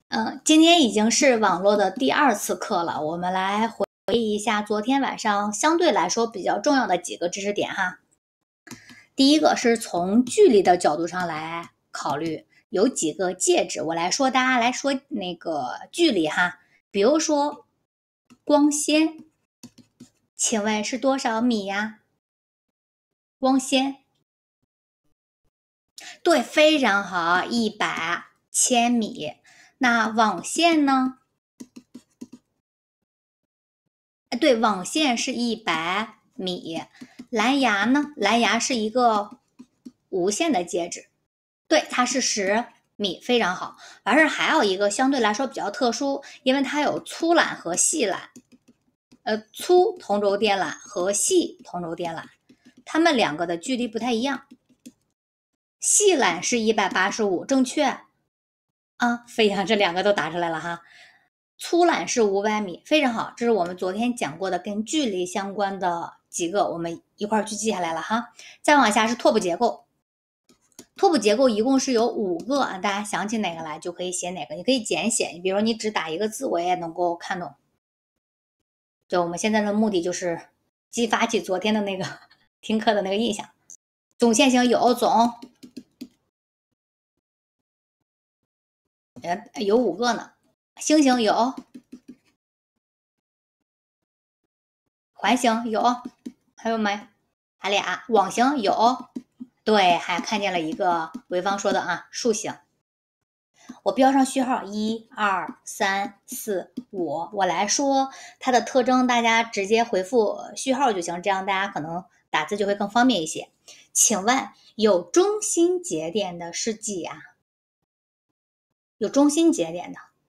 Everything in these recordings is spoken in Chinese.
今天已经是网络的第2次课了，我们来回忆一下昨天晚上相对来说比较重要的几个知识点哈。第一个是从距离的角度上来考虑，有几个介质，我来说，大家来说那个距离哈。比如说光纤，请问是多少米呀？光纤，对，非常好，100千米。那网线呢？对，网线是100米。蓝牙呢？蓝牙是一个无线的介质，对，它是10米，非常好。完事还有一个相对来说比较特殊，因为它有粗缆和细缆。粗同轴电缆和细同轴电缆，它们两个的距离不太一样。细缆是185，正确啊，非常，这两个都答出来了哈。粗缆是500米，非常好，这是我们昨天讲过的跟距离相关的几个，我们一块儿去记下来了哈。再往下是拓扑结构，拓扑结构一共是有5个啊，大家想起哪个来就可以写哪个，你可以简写，你比如说你只打一个字，我也能够看懂。就我们现在的目的就是激发起昨天的那个听课的那个印象。总线型有总，有5个呢。星形有，环形有，还有没？还俩。网形有，对，还看见了一个潍坊说的啊，竖形。我标上序号1、2、3、4、5，我来说它的特征，大家直接回复序号就行，这样大家可能打字就会更方便一些。请问有中心节点的是几啊？有中心节点的，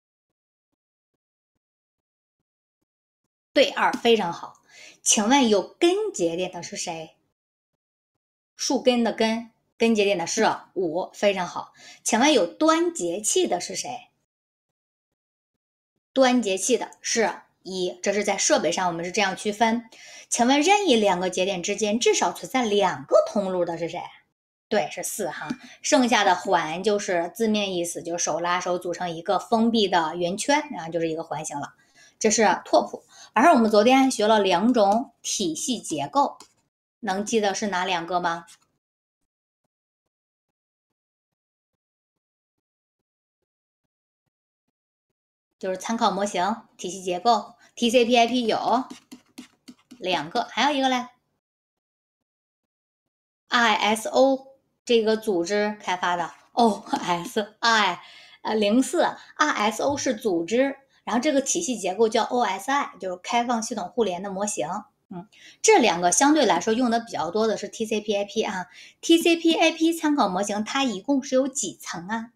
对，2，非常好。请问有根节点的是谁？树根的根，根节点的是5，非常好。请问有端节器的是谁？端节器的是1，这是在设备上我们是这样区分。请问任意2个节点之间至少存在2个通路的是谁？对，是4哈。剩下的环就是字面意思，就是手拉手组成一个封闭的圆圈，然后就是一个环形了。这是拓扑。完事我们昨天还学了2种体系结构，能记得是哪2个吗？就是参考模型、体系结构。TCP/IP 有2个，还有一个嘞 ISO 这个组织开发的 OSI04 ISO 是组织，然后这个体系结构叫 OSI， 就是开放系统互联的模型。这2个相对来说用的比较多的是 TCP/IP 啊。TCP/IP 参考模型它一共是有几层啊？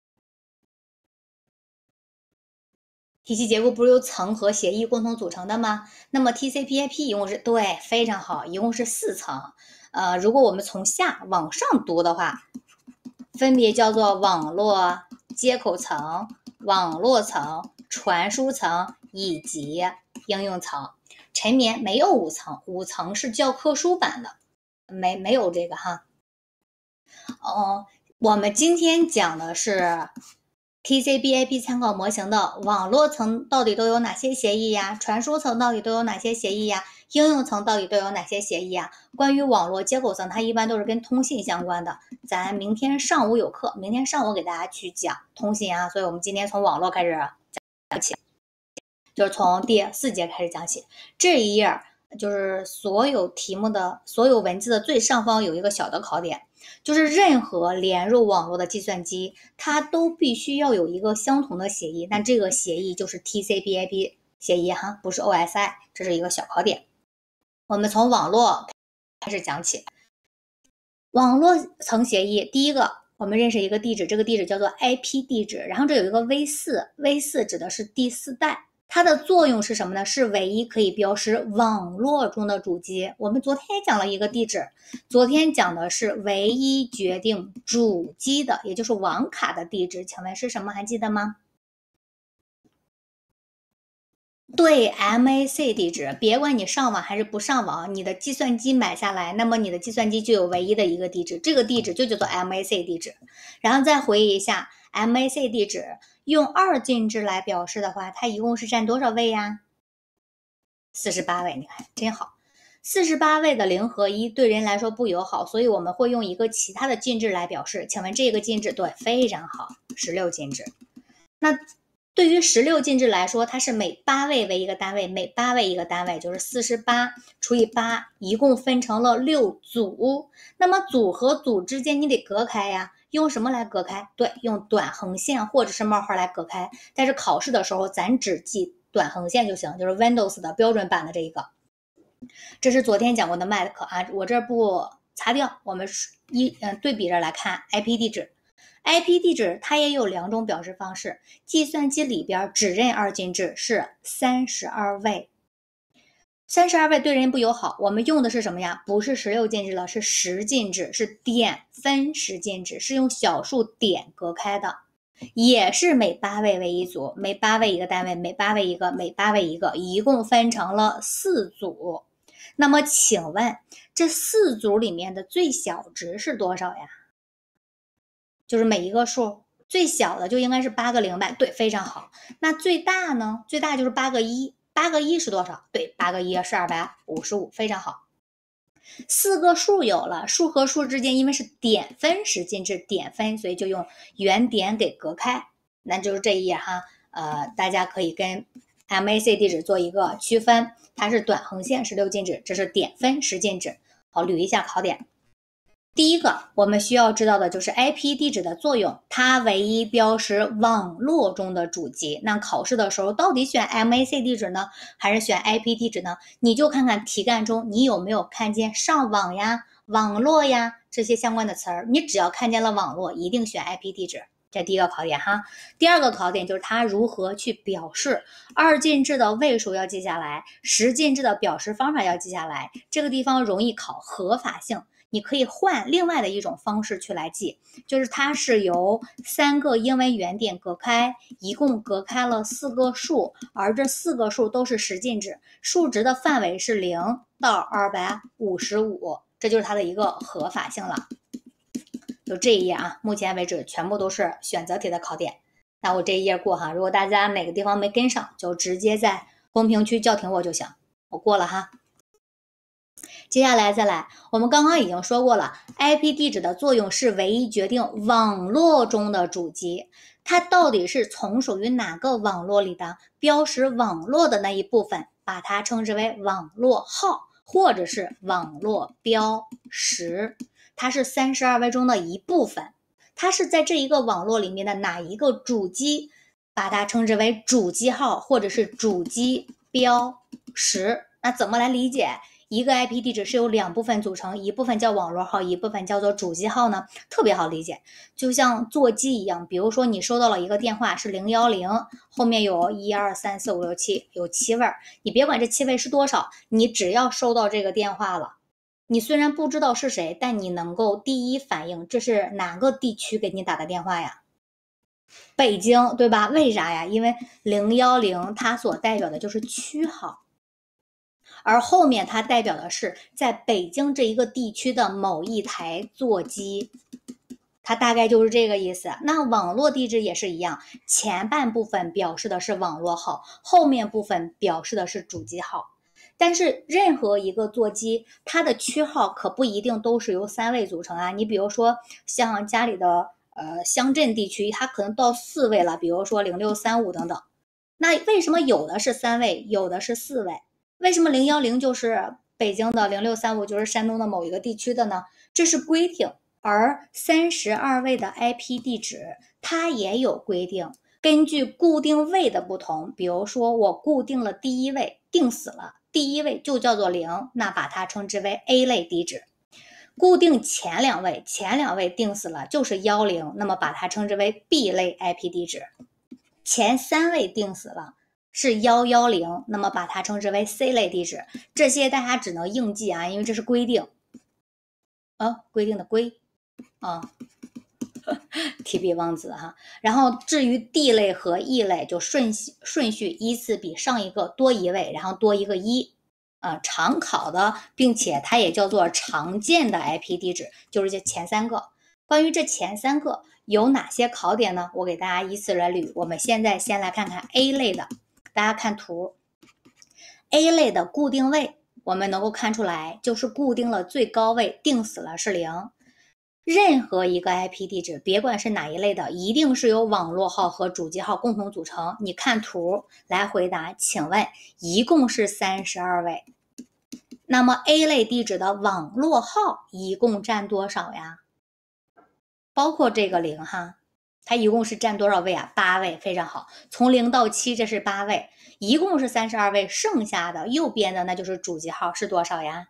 体系结构不是由层和协议共同组成的吗？那么 TCP/IP 一共是，对，非常好，一共是4层。如果我们从下往上读的话，分别叫做网络接口层、网络层、传输层以及应用层。陈眠没有5层，5层是教科书版的，没有这个哈。我们今天讲的是TCP/IP 参考模型的网络层到底都有哪些协议呀？传输层到底都有哪些协议呀？应用层到底都有哪些协议呀？关于网络接口层，它一般都是跟通信相关的。咱明天上午有课，明天上午给大家去讲通信啊，所以我们今天从网络开始讲起，就是从第4节开始讲起。这一页就是所有题目的所有文字的最上方有一个小的考点，就是任何连入网络的计算机，它都必须要有一个相同的协议，但这个协议就是 TCP/IP 协议哈，不是 OSI， 这是一个小考点。我们从网络开始讲起。网络层协议，第一个我们认识一个地址，这个地址叫做 IP 地址，然后这有一个 V4，V4 指的是第4代。它的作用是什么呢？是唯一可以标识网络中的主机。我们昨天也讲了一个地址，昨天讲的是唯一决定主机的，也就是网卡的地址，请问是什么？还记得吗？对， MAC 地址，别管你上网还是不上网，你的计算机买下来，那么你的计算机就有唯一的一个地址，这个地址就叫做 MAC 地址。然后再回忆一下 MAC 地址，用二进制来表示的话，它一共是占多少位呀？48位，你看真好。48位的0和1对人来说不友好，所以我们会用一个其他的进制来表示。请问这个进制对，非常好，16进制。那对于16进制来说，它是每8位为一个单位，每8位一个单位，就是48除以8，一共分成了6组。那么组和组之间你得隔开呀，用什么来隔开？对，用短横线或者是冒号来隔开。但是考试的时候咱只记短横线就行，就是 Windows 的标准版的这一个。这是昨天讲过的 MAC 啊，我这不擦掉，我们对比着来看 IP 地址。IP 地址它也有2种表示方式，计算机里边只认二进制是32位，32位对人不友好，我们用的是什么呀？不是16进制了，是10进制，是点分10进制，是用小数点隔开的，也是每8位为一组，每8位一个单位，每8位一个，每8位一个，一共分成了4组。那么请问这4组里面的最小值是多少呀？就是每一个数最小的就应该是8个0呗，对，非常好。那最大呢？最大就是8个1，8个1是多少？对，8个1是255，非常好。4个数有了，数和数之间因为是点分10进制，点分，所以就用原点给隔开。那就是这一页哈，大家可以跟 MAC 地址做一个区分，它是短横线16进制，这是点分10进制。好，捋一下考点。第一个我们需要知道的就是 IP 地址的作用，它唯一标识网络中的主机。那考试的时候到底选 MAC 地址呢，还是选 IP 地址呢？你就看看题干中你有没有看见上网呀、网络呀这些相关的词儿，你只要看见了网络，一定选 IP 地址。这第一个考点哈。第二个考点就是它如何去表示，二进制的位数要记下来，10进制的表示方法要记下来。这个地方容易考合法性，你可以换另外的一种方式去来记，就是它是由3个英文原点隔开，一共隔开了4个数，而这4个数都是10进制，数值的范围是0到255，这就是它的一个合法性了。就这一页啊，目前为止全部都是选择题的考点。那我这一页过哈，如果大家哪个地方没跟上，就直接在公屏区叫停我就行，我过了哈。接下来再来，我们刚刚已经说过了 ，IP 地址的作用是唯一决定网络中的主机，它到底是从属于哪个网络里的，标识网络的那一部分，把它称之为网络号，或者是网络标识。它是32位中的一部分，它是在这一个网络里面的哪一个主机，把它称之为主机号或者是主机标识。那怎么来理解一个 IP 地址是由2部分组成，一部分叫网络号，一部分叫做主机号呢？特别好理解，就像座机一样，比如说你收到了一个电话是010，后面有1、2、3、4、5、6、7，有7位，你别管这7位是多少，你只要收到这个电话了，你虽然不知道是谁，但你能够第一反应这是哪个地区给你打的电话呀？北京，对吧？为啥呀？因为010它所代表的就是区号，而后面它代表的是在北京这一个地区的某一台座机，它大概就是这个意思。那网络地址也是一样，前半部分表示的是网络号，后面部分表示的是主机号。但是任何一个座机，它的区号可不一定都是由3位组成啊。你比如说像家里的乡镇地区，它可能到4位了，比如说0635等等。那为什么有的是3位，有的是4位？为什么010就是北京的，0635就是山东的某一个地区的呢？这是规定。而32位的 IP 地址，它也有规定。根据固定位的不同，比如说我固定了第一位，定死了，第一位就叫做0，那把它称之为 A 类地址。固定前2位，前2位定死了就是10，那么把它称之为 B 类 IP 地址。前3位定死了是110，那么把它称之为 C 类地址。这些大家只能硬记啊，因为这是规定。规定的规啊。提笔忘字哈。然后至于 D 类和 E 类就顺序依次比上一个多1位，然后多一个1。常考的，并且它也叫做常见的 IP 地址，就是这前3个。 关于这前3个有哪些考点呢？我给大家依次来捋。我们现在先来看看 A 类的，大家看图 ，A 类的固定位，我们能够看出来，就是固定了最高位，定死了是0。任何一个 IP 地址，别管是哪一类的，一定是由网络号和主机号共同组成。你看图来回答，请问一共是32位，那么 A 类地址的网络号一共占多少呀？包括这个0哈，它一共是占多少位啊？8位，非常好。从0到7，这是8位，一共是32位，剩下的右边的那就是主机号是多少呀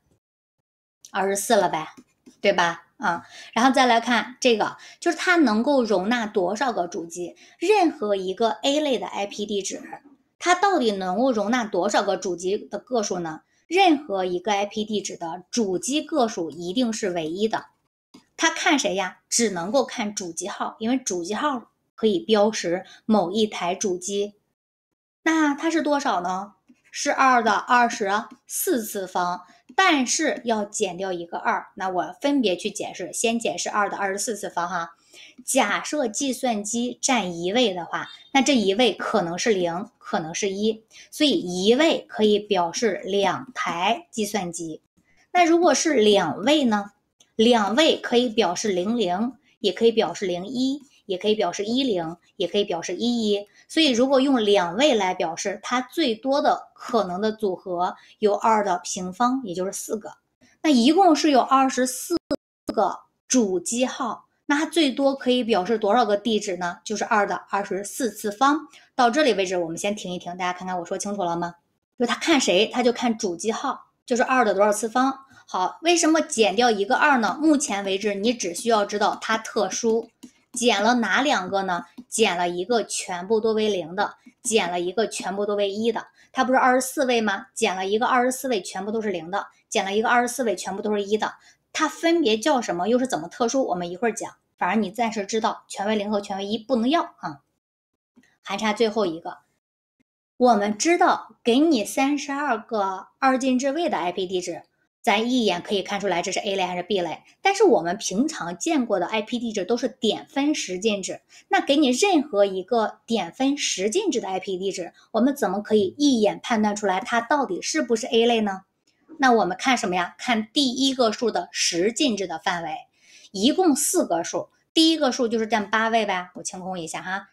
？24了呗，对吧？然后再来看这个，就是它能够容纳多少个主机？任何一个 A 类的 IP 地址，它到底能够容纳多少个主机的个数呢？任何一个 IP 地址的主机个数一定是唯一的。它看谁呀？只能够看主机号，因为主机号可以标识某一台主机。那它是多少呢？是2的24次方，但是要减掉一个2。那我分别去解释，先解释2的24次方哈。假设计算机占1位的话，那这1位可能是0，可能是1，所以1位可以表示2台计算机。那如果是2位呢？2位可以表示00，也可以表示01，也可以表示10，也可以表示11。所以如果用2位来表示，它最多的可能的组合有2的平方，也就是4个。那一共是有24个主机号，那它最多可以表示多少个地址呢？就是2的24次方。到这里为止，我们先停一停，大家看看我说清楚了吗？就他看谁，他就看主机号，就是2的多少次方。好，为什么减掉一个2呢？目前为止，你只需要知道它特殊。减了哪2个呢？减了一个全部都为0的，减了一个全部都为1的。它不是24位吗？减了一个24位全部都是0的，减了一个24位全部都是1的。它分别叫什么？又是怎么特殊？我们一会儿讲。反正你暂时知道全为0和全为1不能要啊。还差最后一个，我们知道给你32个二进制位的 IP 地址。咱一眼可以看出来这是 A 类还是 B 类，但是我们平常见过的 IP 地址都是点分十进制，那给你任何一个点分十进制的 IP 地址，我们怎么可以一眼判断出来它到底是不是 A 类呢？那我们看什么呀？看第一个数的十进制的范围，一共4个数，第一个数就是占8位呗，我清空一下哈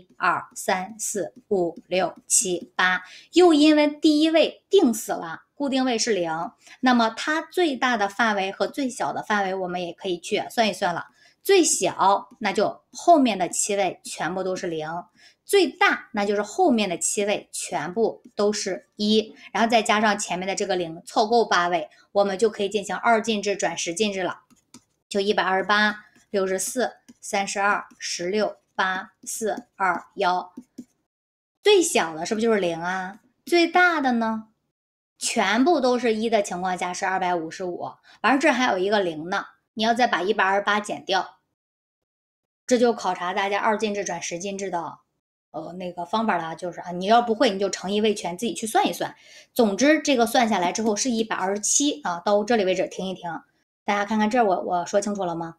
，1、2、3、4、5、6、7、8，又因为第一位定死了。固定位是0，那么它最大的范围和最小的范围我们也可以去算一算了。最小那就后面的7位全部都是0，最大那就是后面的7位全部都是1，然后再加上前面的这个0，凑够8位，我们就可以进行二进制转十进制了，就128、64、32、16、8、4、2、1。最小的是不是就是0啊？最大的呢？全部都是1的情况下是255，完了这还有一个0呢，你要再把128减掉，这就考察大家二进制转十进制的那个方法了，就是你要不会你就乘以位权自己去算一算。总之这个算下来之后是127啊，到这里为止停一停，大家看看这我说清楚了吗？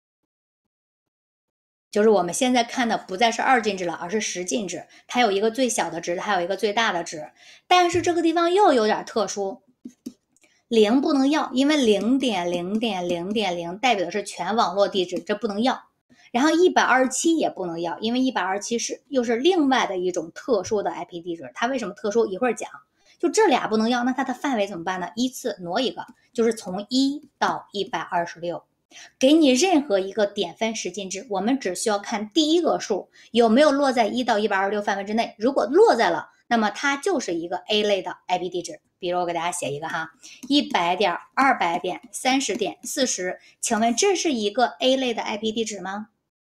就是我们现在看的不再是二进制了，而是十进制，它有一个最小的值，还有一个最大的值。但是这个地方又有点特殊，0不能要，因为0.0.0.0代表的是全网络地址，这不能要。然后127也不能要，因为127又是另外的一种特殊的 IP 地址，它为什么特殊？一会儿讲。就这俩不能要，那它的范围怎么办呢？依次挪一个，就是从1到126。给你任何一个点分十进制，我们只需要看第一个数有没有落在1到126范围之内，如果落在了，那么它就是一个 A 类的 IP 地址。比如我给大家写一个哈，100点、200点、30点、40，请问这是一个 A 类的 IP 地址吗？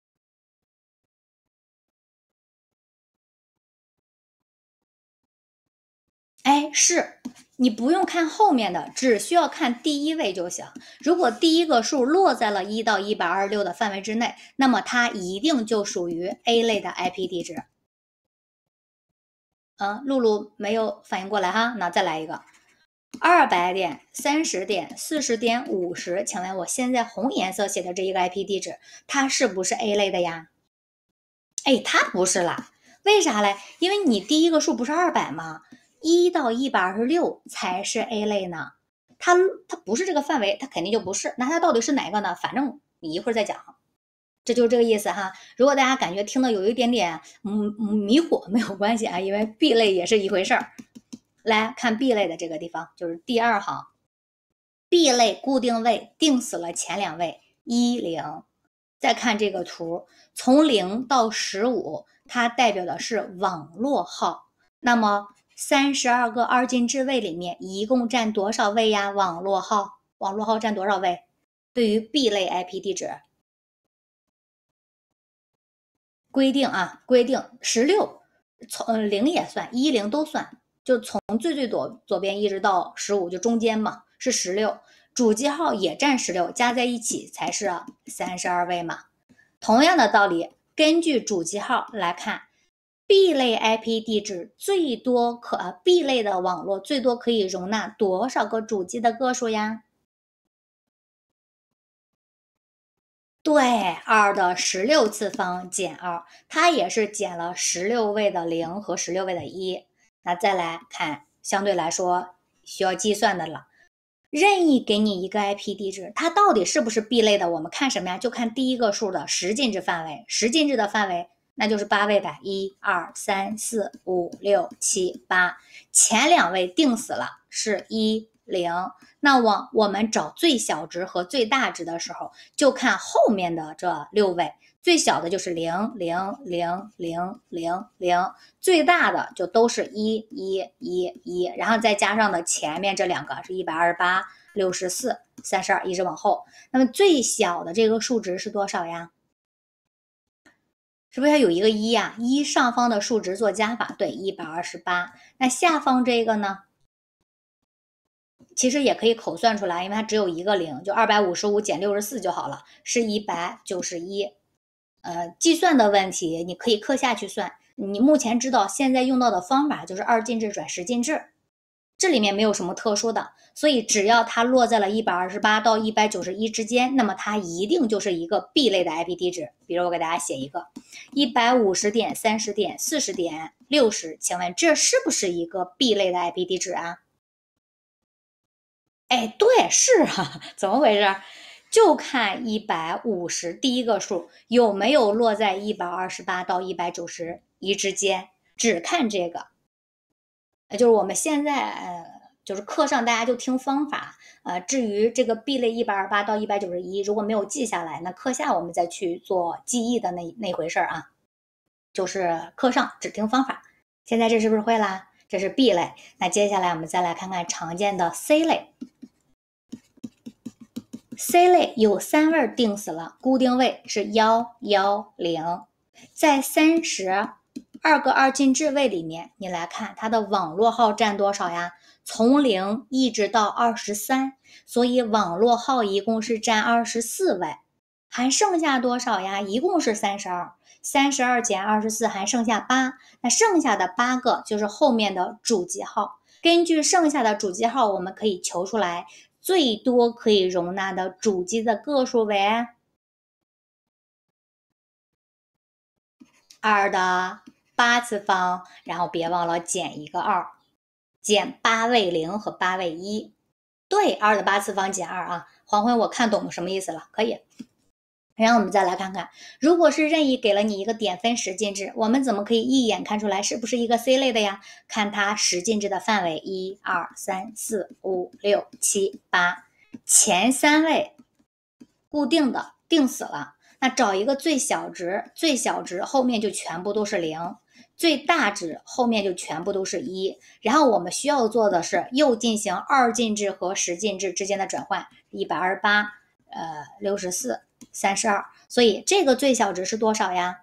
哎，是。你不用看后面的，只需要看第一位就行。如果第一个数落在了1到126的范围之内，那么它一定就属于 A 类的 IP 地址。露露没有反应过来哈，那再来一个。 200点、30点、40点、50，请问我现在红颜色写的这一个 IP 地址，它是不是 A 类的呀？哎，它不是啦，为啥嘞？因为你第一个数不是200吗？1到126才是 A 类呢。它不是这个范围，它肯定就不是。那它到底是哪个呢？反正你一会儿再讲。这就是这个意思哈。如果大家感觉听的有一点点迷糊，没有关系啊，因为 B 类也是一回事儿。来看 B 类的这个地方，就是第2行 ，B 类固定位定死了前2位1、0。再看这个图，从0到15，它代表的是网络号。那么32个二进制位里面，一共占多少位呀？网络号占多少位？对于 B 类 IP 地址，规定16，从0也算，1、0都算，就从最左边一直到15，就中间嘛，是16。主机号也占16，加在一起才是32位嘛。同样的道理，根据主机号来看 ，B 类 IP 地址最多B 类的网络最多可以容纳多少个主机的个数呀？对，2的16次方减2，它也是减了16位的0和16位的1。那再来看，相对来说需要计算的了。任意给你一个 IP 地址，它到底是不是 B 类的？我们看什么呀？就看第一个数的十进制范围。十进制的范围那就是8位呗，1、2、3、4、5、6、7、8，前2位定死了，是1、0。那我们找最小值和最大值的时候，就看后面的这6位。最小的就是0、0、0、0、0、0，最大的就都是1、1、1、1，然后再加上的前面这2个是128、64、32，一直往后。那么最小的这个数值是多少呀？是不是要有一个1呀？1上方的数值做加法，对，128。那下方这个呢？其实也可以口算出来，因为它只有一个0，就255减64就好了，是191。计算的问题你可以课下去算。你目前知道现在用到的方法就是2进制转10进制，这里面没有什么特殊的，所以只要它落在了128到191之间，那么它一定就是一个 B 类的 IP 地址。比如我给大家写一个150点、30点、40点、60，请问这是不是一个 B 类的 IP 地址啊？哎，对，是啊，怎么回事？就看150第一个数有没有落在128到191之间，只看这个。就是我们现在就是课上大家就听方法，至于这个 B 类128到191，如果没有记下来，那课下我们再去做记忆的那回事啊。就是课上只听方法。现在这是不是会啦？这是 B 类，那接下来我们再来看看常见的 C 类。C 类有3位定死了，固定位是110，在32个二进制位里面，你来看它的网络号占多少呀？从0一直到23，所以网络号一共是占24位，还剩下多少呀？一共是32减24还剩下8，那剩下的8个就是后面的主机号。根据剩下的主机号，我们可以求出来最多可以容纳的主机的个数为2的8次方，然后别忘了减一个2，减8位0和8位1。对，2的8次方减2啊。黄昏我看懂什么意思了，可以。然后我们再来看看，如果是任意给了你一个点分10进制，我们怎么可以一眼看出来是不是一个 C 类的呀？看它10进制的范围1、2、3、4、5、6、7、8，前3位固定的定死了。那找一个最小值，最小值后面就全部都是0，最大值后面就全部都是1。然后我们需要做的是又进行2进制和10进制之间的转换，128、64、32，所以这个最小值是多少呀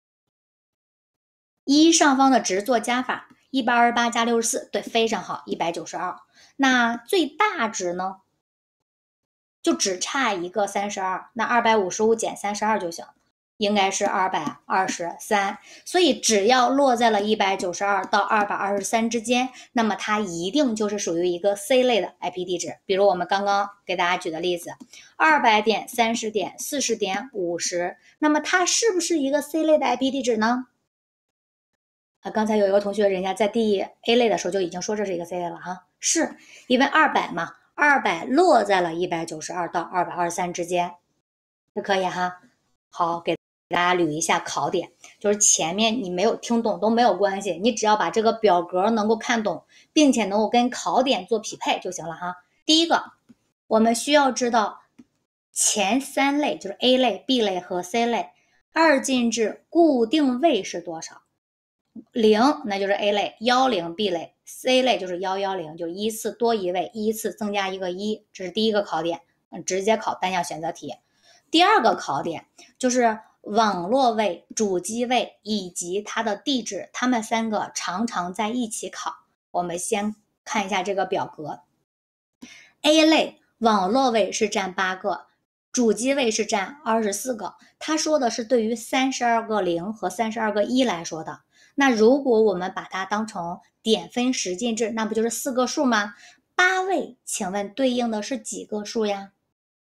？1上方的值做加法，128加64，对，非常好，192。那最大值呢？就只差一个32，那255减32就行。 应该是223，所以只要落在了192到223之间，那么它一定就是属于一个 C 类的 IP 地址。比如我们刚刚给大家举的例子，200点、30点、40点、50，那么它是不是一个 C 类的 IP 地址呢？刚才有一个同学，人家在第 A 类的时候就已经说这是一个 C 类了哈，是因为200嘛，200落在了192到223之间，就可以哈。好，给大家捋一下考点，就是前面你没有听懂都没有关系，你只要把这个表格能够看懂，并且能够跟考点做匹配就行了哈。第一个，我们需要知道前3类，就是 A 类、B 类和 C 类，二进制固定位是多少？0，那就是 A 类，10 B 类，C 类就是110，就依次多一位，依次增加一个1，这是第一个考点，直接考单项选择题。第二个考点就是网络位、主机位以及它的地址，它们3个常常在一起考。我们先看一下这个表格 ，A 类网络位是占8个，主机位是占24个。他说的是对于32个0和32个1来说的。那如果我们把它当成点分十进制，那不就是4个数吗？8位，请问对应的是几个数呀？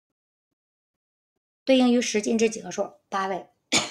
对应于十进制几个数？8位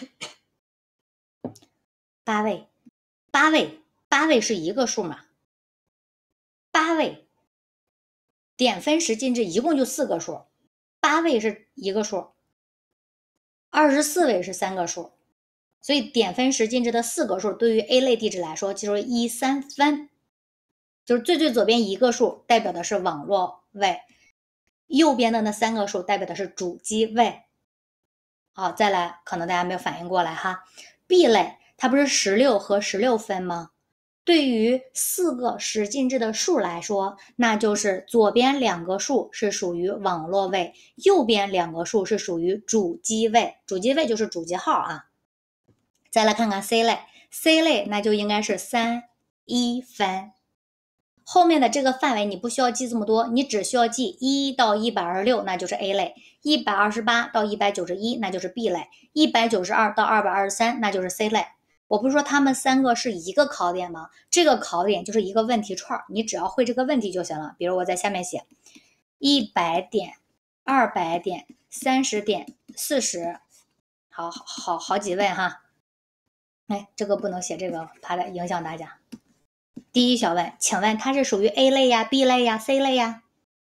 ，8位，8位，8位是一个数嘛？8位，点分十进制一共就4个数，8位是一个数，24位是3个数，所以点分十进制的4个数对于 A 类地址来说就是13分，就是最左边一个数代表的是网络位，右边的那3个数代表的是主机位。好，再来，可能大家没有反应过来哈。B 类它不是16和16分吗？对于4个十进制的数来说，那就是左边2个数是属于网络位，右边2个数是属于主机位。主机位就是主机号啊。再来看看 C 类，C 类那就应该是3、1分。后面的这个范围你不需要记这么多，你只需要记1到126，那就是 A 类；128到191，那就是 B 类；192到223，那就是 C 类。我不是说他们3个是一个考点吗？这个考点就是一个问题串，你只要会这个问题就行了。比如我在下面写100点、200点、30点、40，好几位哈。哎，这个不能写这个，怕影响大家。第一小问，请问它是属于 A 类呀、B 类呀、C 类呀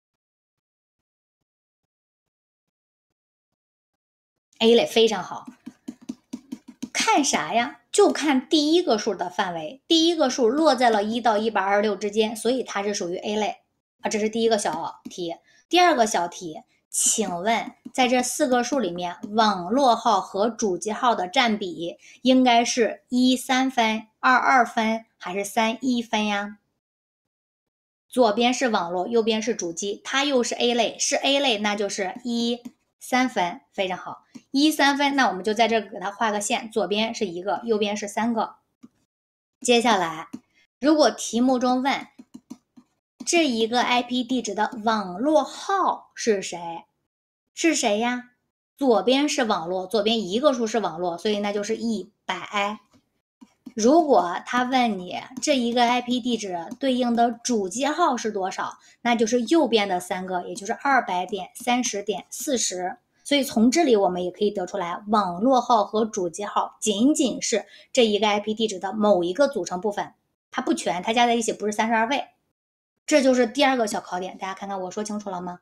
？A 类非常好。看啥呀？就看第一个数的范围，第一个数落在了1到126之间，所以它是属于 A 类啊。这是第一个小题。第二个小题，请问在这4个数里面，网络号和主机号的占比应该是13分、22分还是31分呀？左边是网络，右边是主机，它又是 A 类，是 A 类，那就是13分，非常好，13分，那我们就在这给它画个线，左边是1个，右边是3个。接下来，如果题目中问这一个 IP 地址的网络号是谁？是谁呀？左边是网络，左边一个数是网络，所以那就是100。如果他问你这一个 IP 地址对应的主机号是多少，那就是右边的3个，也就是200点、30点、40。所以从这里我们也可以得出来，网络号和主机号仅仅是这一个 IP 地址的某一个组成部分，它不全，它加在一起不是32位。这就是第二个小考点，大家看看我说清楚了吗？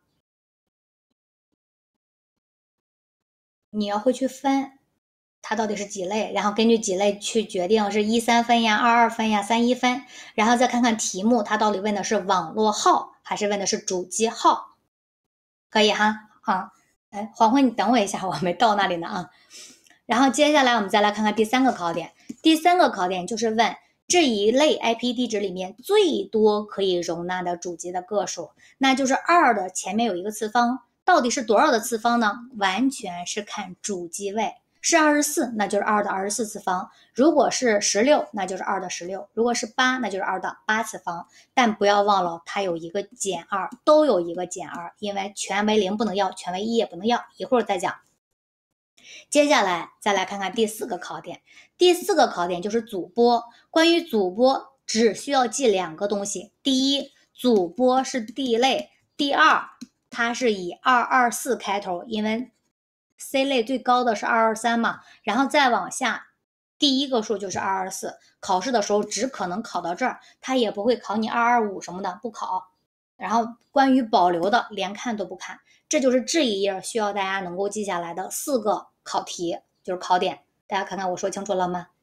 你要会去分它到底是几类，然后根据几类去决定是13分呀、22分呀、31分，然后再看看题目它到底问的是网络号还是问的是主机号，可以哈？啊，哎，黄昏，你等我一下，我还没到那里呢啊。然后接下来我们再来看看第3个考点，第3个考点就是问这一类 IP 地址里面最多可以容纳的主机的个数，那就是2的前面有一个次方，到底是多少的次方呢？完全是看主机位。是24，那就是2的24次方；如果是16，那就是2的16；如果是8，那就是2的8次方。但不要忘了，它有一个减2，都有一个减2，因为全为0不能要，全为1也不能要。一会儿再讲。 接下来再来看看第4个考点。第4个考点就是组拨。关于组拨，只需要记2个东西。第一，组拨是D类；第二，它是以224开头，因为 C 类最高的是223嘛，然后再往下，第一个数就是224。考试的时候只可能考到这儿，它也不会考你225什么的，不考。然后关于保留的连看都不看。这就是这一页需要大家能够记下来的4个考题，就是考点。大家看看我说清楚了吗？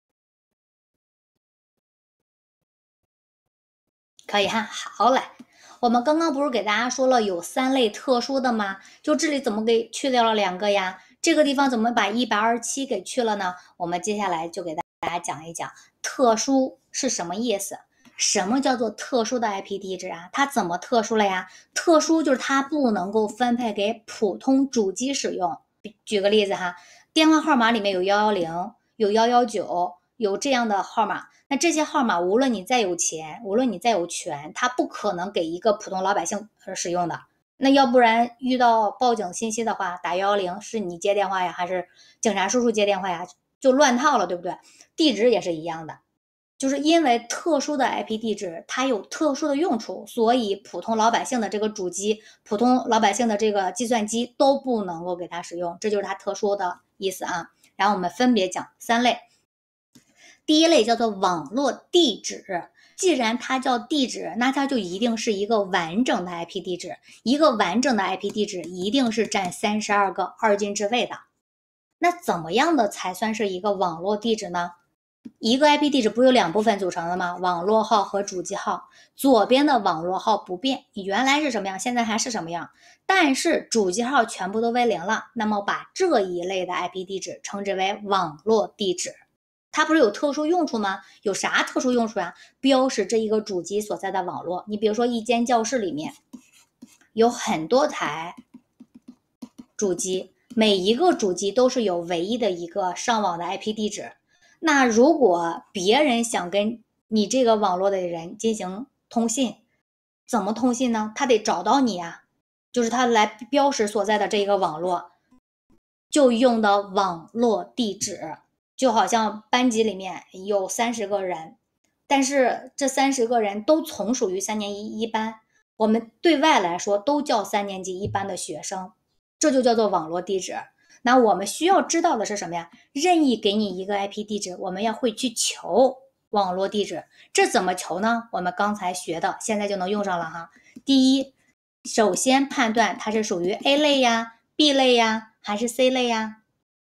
可以哈，好嘞。我们刚刚不是给大家说了有3类特殊的吗？就这里怎么给去掉了2个呀？这个地方怎么把127给去了呢？我们接下来就给大家讲一讲特殊是什么意思。什么叫做特殊的 IP 地址啊？它怎么特殊了呀？特殊就是它不能够分配给普通主机使用。举个例子哈，电话号码里面有110，有119，有这样的号码。那这些号码无论你再有钱，无论你再有权，它不可能给一个普通老百姓使用的。那要不然遇到报警信息的话，打110是你接电话呀，还是警察叔叔接电话呀？就乱套了，对不对？地址也是一样的。就是因为特殊的 IP 地址它有特殊的用处，所以普通老百姓的这个主机，普通老百姓的这个计算机都不能够给它使用，这就是它特殊的意思啊。然后我们分别讲3类。第一类叫做网络地址，既然它叫地址，那它就一定是一个完整的 IP 地址，一个完整的 IP 地址一定是占32个二进制位的。那怎么样的才算是一个网络地址呢？一个 IP 地址不有2部分组成的吗？网络号和主机号。左边的网络号不变，你原来是什么样，现在还是什么样，但是主机号全部都为0了，那么把这一类的 IP 地址称之为网络地址。它不是有特殊用处吗？有啥特殊用处呀？标识这一个主机所在的网络。你比如说一间教室里面有很多台主机，每一个主机都是有唯一的一个上网的 IP 地址。那如果别人想跟你这个网络的人进行通信，怎么通信呢？他得找到你啊，就是他来标识所在的这个网络，就用的网络地址。就好像班级里面有30个人，但是这30个人都从属于3年级一班，我们对外来说都叫3年级一班的学生，这就叫做网络地址。那我们需要知道的是什么呀？任意给你一个 IP 地址，我们要会去求网络地址。这怎么求呢？我们刚才学的，现在就能用上了哈。第一，首先判断它是属于 A 类呀、B 类呀，还是 C 类呀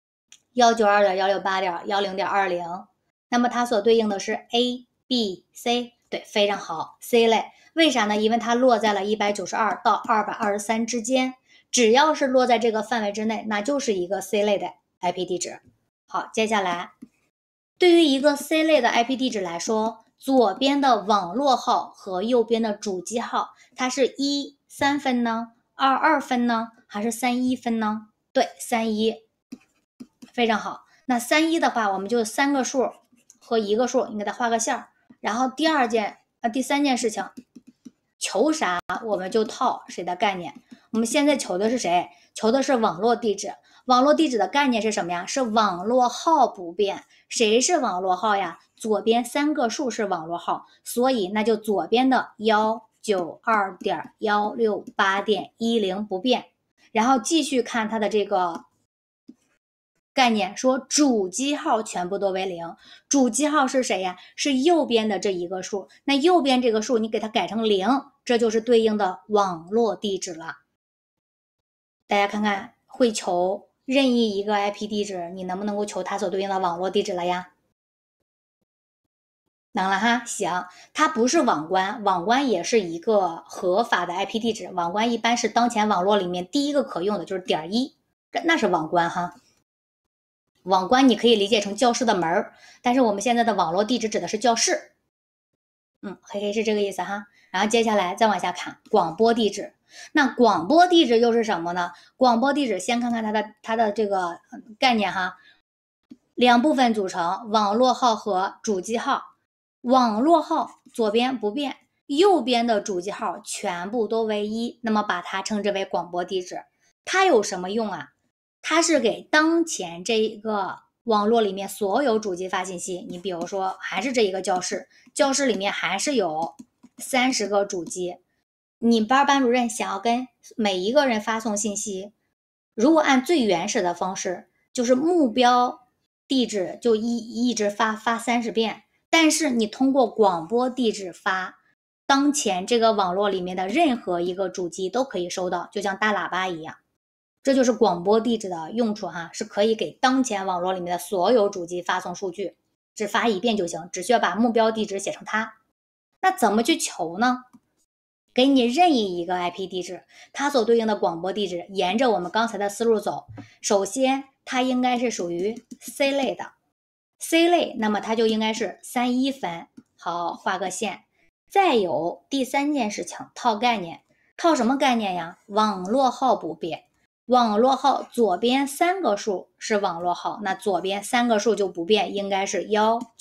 ？192.168.10.20，那么它所对应的是 A、B、C， 对，非常好 ，C 类。为啥呢？因为它落在了192到223之间，只要是落在这个范围之内，那就是一个 C 类的 IP 地址。好，接下来，对于一个 C 类的 IP 地址来说，左边的网络号和右边的主机号，它是3分呢，2分呢，还是31分呢？对，31。非常好，那31的话，我们就3个数和1个数，你给它画个线儿。然后第3件事情，求啥我们就套谁的概念。我们现在求的是谁？求的是网络地址。网络地址的概念是什么呀？是网络号不变。谁是网络号呀？左边3个数是网络号，所以那就左边的192.168.10不变。然后继续看它的这个概念，说主机号全部都为0，主机号是谁呀？是右边的这一个数，那右边这个数你给它改成0，这就是对应的网络地址了。大家看看，会求任意一个 IP 地址，你能不能够求它所对应的网络地址了呀？能了哈，行，它不是网关，网关也是一个合法的 IP 地址，网关一般是当前网络里面第一个可用的，就是1，那是网关哈。网关你可以理解成教室的门，但是我们现在的网络地址指的是教室。嘿嘿，是这个意思哈。然后接下来再往下看广播地址。那广播地址又是什么呢？广播地址先看看它的这个概念哈，2部分组成，网络号和主机号。网络号左边不变，右边的主机号全部都为1，那么把它称之为广播地址。它有什么用啊？ 它是给当前这一个网络里面所有主机发信息。你比如说，还是这一个教室，教室里面还是有30个主机，你班主任想要跟每一个人发送信息，如果按最原始的方式，就是目标地址就一直发30遍，但是你通过广播地址发，当前这个网络里面的任何一个主机都可以收到，就像大喇叭一样。这就是广播地址的用处哈，是可以给当前网络里面的所有主机发送数据，只发一遍就行，只需要把目标地址写成它。那怎么去求呢？给你任意一个 IP 地址，它所对应的广播地址，沿着我们刚才的思路走。首先，它应该是属于 C 类的 ，C 类，那么它就应该是31分。好，画个线。再有第3件事情，套概念，套什么概念呀？网络号不变。网络号左边3个数是网络号，那左边3个数就不变，应该是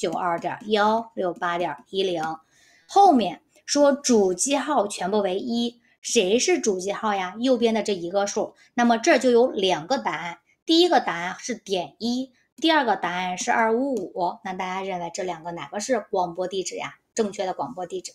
192.168.10。后面说主机号全部为1，谁是主机号呀？右边的这一个数。那么这就有2个答案，第一个答案是.1，第二个答案是255。那大家认为这2个哪个是广播地址呀？正确的广播地址。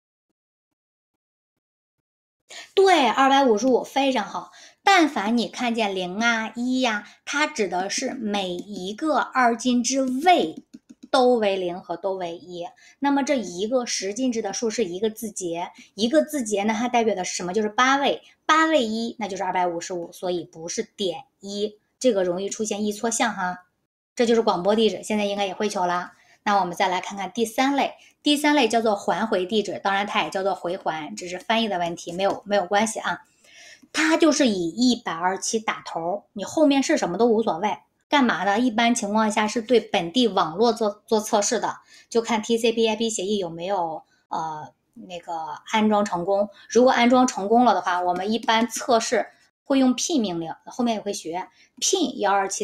对，255非常好。但凡你看见0啊、1呀，它指的是每一个2进制位都为0和都为1。那么这一个10进制的数是一个字节，一个字节呢，它代表的是什么？就是8位，8位1，那就是255，所以不是.1，这个容易出现一撮项哈。这就是广播地址，现在应该也会求了。那我们再来看看第3类，第3类叫做还回地址，当然它也叫做回环，只是翻译的问题，没有关系啊。它就是以127打头，你后面是什么都无所谓。干嘛呢？一般情况下是对本地网络做测试的，就看 TCP/IP 协议有没有那个安装成功。如果安装成功了的话，我们一般测试会用 pin 命令，后面也会学 pin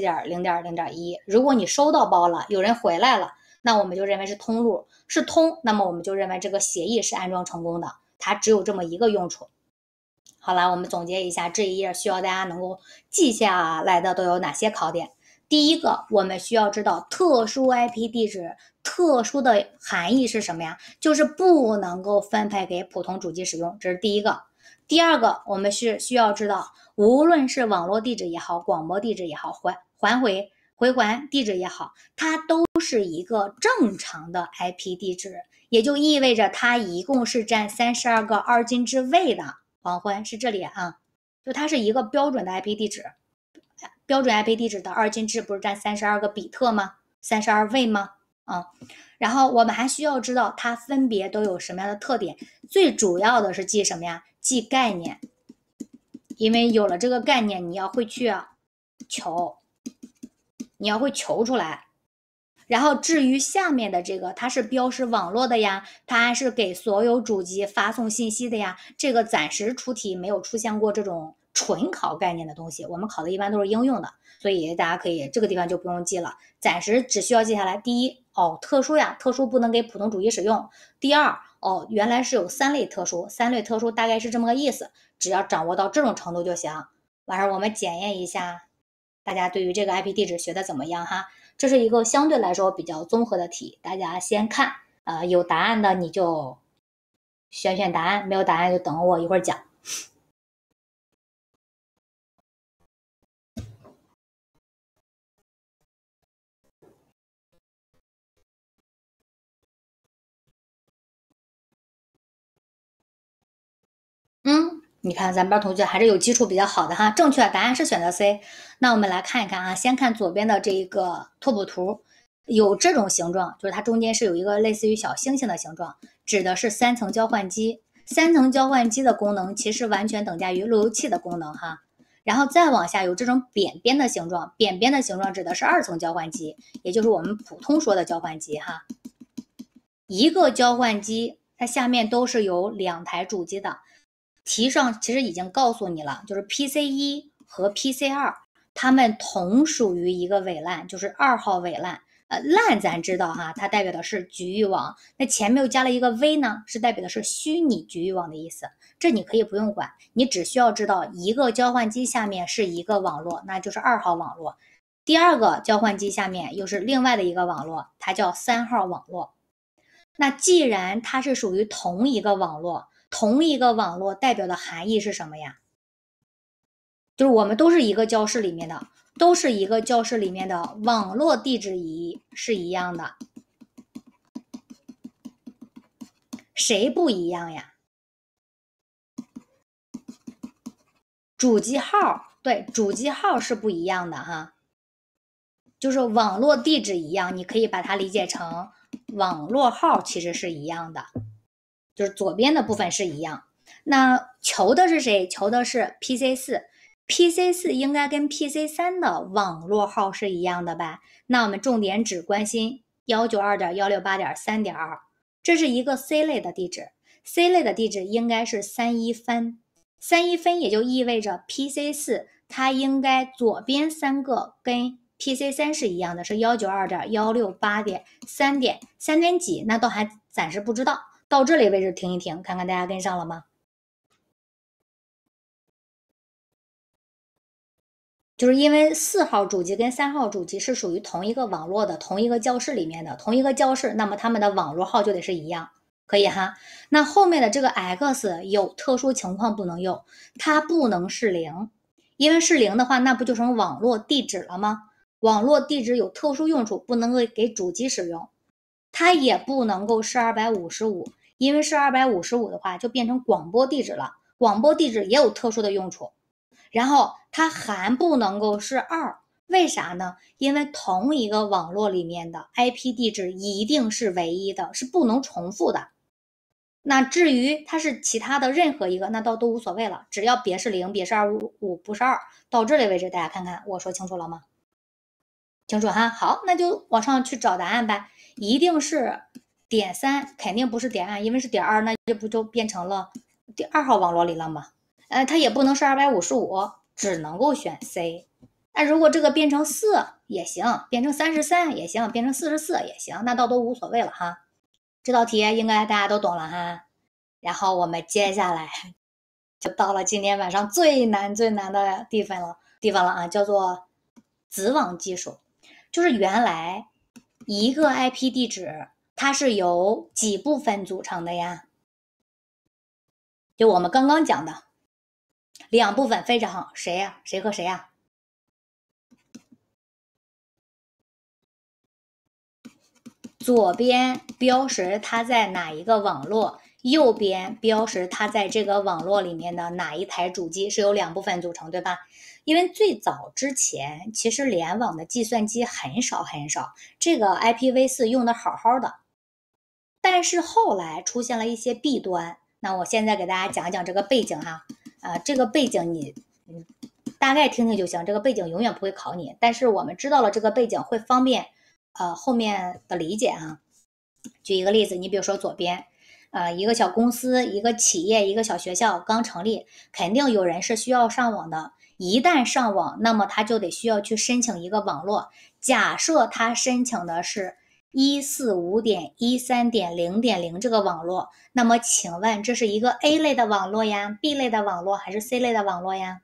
127.0.0.1。如果你收到包了，有人回来了，那我们就认为是通路，是通，那么我们就认为这个协议是安装成功的，它只有这么一个用处。好了，我们总结一下这一页需要大家能够记下来的都有哪些考点。第一个，我们需要知道特殊 IP 地址特殊的含义是什么呀？就是不能够分配给普通主机使用，这是第一个。第二个，我们是需要知道，无论是网络地址也好，广播地址也好，回环地址也好，它都是一个正常的 IP 地址，也就意味着它一共是占32个2进制位的。黄昏是这里啊，就它是一个标准的 IP 地址，标准 IP 地址的2进制不是占32个比特吗？32位吗？然后我们还需要知道它分别都有什么样的特点，最主要的是记什么呀？记概念，因为有了这个概念，你要会去求，你要会求出来。然后至于下面的这个，它是标识网络的呀，它是给所有主机发送信息的呀，这个暂时出题没有出现过这种纯考概念的东西，我们考的一般都是应用的，所以大家可以这个地方就不用记了，暂时只需要记下来。第一，特殊呀，特殊不能给普通主机使用。第二，原来是有3类特殊，3类特殊大概是这么个意思，只要掌握到这种程度就行。晚上我们检验一下大家对于这个 IP 地址学的怎么样哈。这是一个相对来说比较综合的题，大家先看，有答案的你就选答案，没有答案就等我一会儿讲。你看咱们班同学还是有基础比较好的哈，正确答案是选择 C。那我们来看一看啊，先看左边的这一个拓扑图，有这种形状，就是它中间是有一个类似于小星星的形状，指的是3层交换机。3层交换机的功能其实完全等价于路由器的功能哈。然后再往下有这种扁边的形状，扁边的形状指的是2层交换机，也就是我们普通说的交换机哈。一个交换机它下面都是有2台主机的。题上其实已经告诉你了，就是 PC1 和 PC2， 它们同属于一个尾栏，就是2号尾栏。 LAN 咱知道哈，它代表的是局域网，那前面又加了一个 V 呢，是代表的是虚拟局域网的意思。这你可以不用管，你只需要知道一个交换机下面是一个网络，那就是2号网络。第二个交换机下面又是另外的一个网络，它叫3号网络。那既然它是属于同一个网络，同一个网络代表的含义是什么呀？就是我们都是一个教室里面的，都是一个教室里面的网络地址仪是一样的。谁不一样呀？主机号，对，主机号是不一样的哈。就是网络地址一样，你可以把它理解成网络号其实是一样的，就是左边的部分是一样。那求的是谁？求的是 PC4。PC4 应该跟 PC3 的网络号是一样的吧？那我们重点只关心 192.168.3.2， 这是一个 C 类的地址。C 类的地址应该是31分，31分也就意味着 PC4 它应该左边3个跟PC3 是一样的，是 192.168.3点几，那都还暂时不知道。到这里为止停一停，看看大家跟上了吗？就是因为4号主机跟3号主机是属于同一个网络的，同一个教室里面的，同一个教室，那么他们的网络号就得是一样，可以哈。那后面的这个 X 有特殊情况不能用，它不能是0，因为是0的话，那不就成网络地址了吗？网络地址有特殊用处，不能够给主机使用。它也不能够是255，因为是255的话，就变成广播地址了。广播地址也有特殊的用处。然后它还不能够是2，为啥呢？因为同一个网络里面的 IP 地址一定是唯一的，是不能重复的。那至于它是其他的任何一个，那都无所谓了，只要别是0，别是255，不是2。到这里为止，大家看看我说清楚了吗？清楚哈，好，那就往上去找答案吧。一定是点3，肯定不是点2，因为是点2，那这不就变成了第2号网络里了吗？它也不能是255，只能够选 C。那如果这个变成4也行，变成33也行，变成44也行，那倒都无所谓了哈。这道题应该大家都懂了哈。然后我们接下来就到了今天晚上最难的地方了啊，叫做子网技术。就是原来一个 IP 地址它是由几部分组成的呀？就我们刚刚讲的2部分非常好，谁呀？谁和谁呀？左边标识它在哪一个网络，右边标识它在这个网络里面的哪一台主机，是由2部分组成，对吧？因为最早之前其实联网的计算机很少，这个 IPv4 用的好好的，但是后来出现了一些弊端。那我现在给大家讲讲这个背景哈，这个背景你大概听听就行，这个背景永远不会考你，但是我们知道了这个背景会方便后面的理解啊。举一个例子，你比如说左边一个小公司、一个企业、一个小学校刚成立，肯定有人是需要上网的。一旦上网，那么他就得需要去申请一个网络。假设他申请的是145.13.0.0这个网络，那么请问这是一个 A 类的网络呀、B 类的网络还是 C 类的网络呀？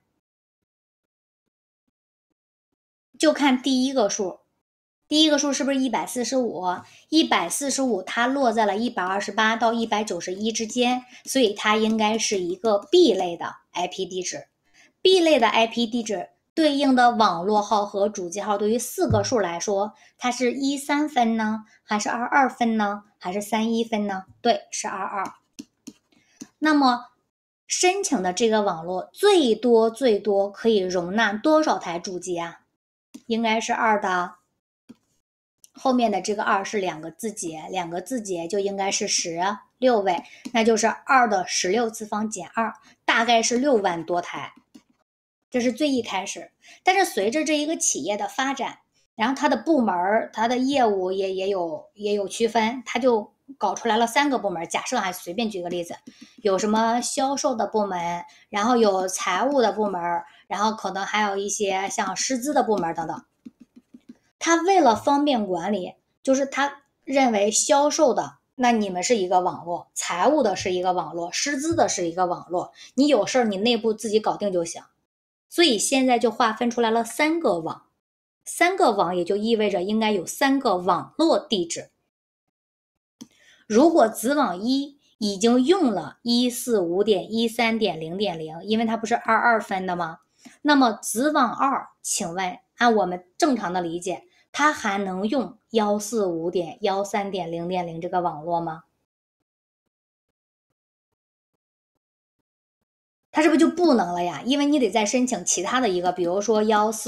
就看第一个数。第一个数是不是145？145它落在了128到191之间，所以它应该是一个 B 类的 IP 地址。B 类的 IP 地址对应的网络号和主机号对于4个数来说，它是13分呢，还是22分呢，还是31分呢？对，是22。那么申请的这个网络最多可以容纳多少台主机啊？应该是2的。后面的这个2是2个字节，2个字节就应该是16位，那就是2的16次方减2，大概是6万多台。这是最一开始，但是随着这一个企业的发展，然后它的部门、它的业务也有区分，它就搞出来了3个部门。假设还随便举个例子，有什么销售的部门，然后有财务的部门，然后可能还有一些像师资的部门等等。 他为了方便管理，就是他认为销售的，那你们是一个网络，财务的是一个网络，师资的是一个网络，你有事儿你内部自己搞定就行。所以现在就划分出来了3个网，3个网也就意味着应该有3个网络地址。如果子网1已经用了145.13.0.0，因为它不是22分的吗？那么子网2，请问按我们正常的理解，它还能用145.13.0.0这个网络吗？它是不是就不能了呀？因为你得再申请其他的一个，比如说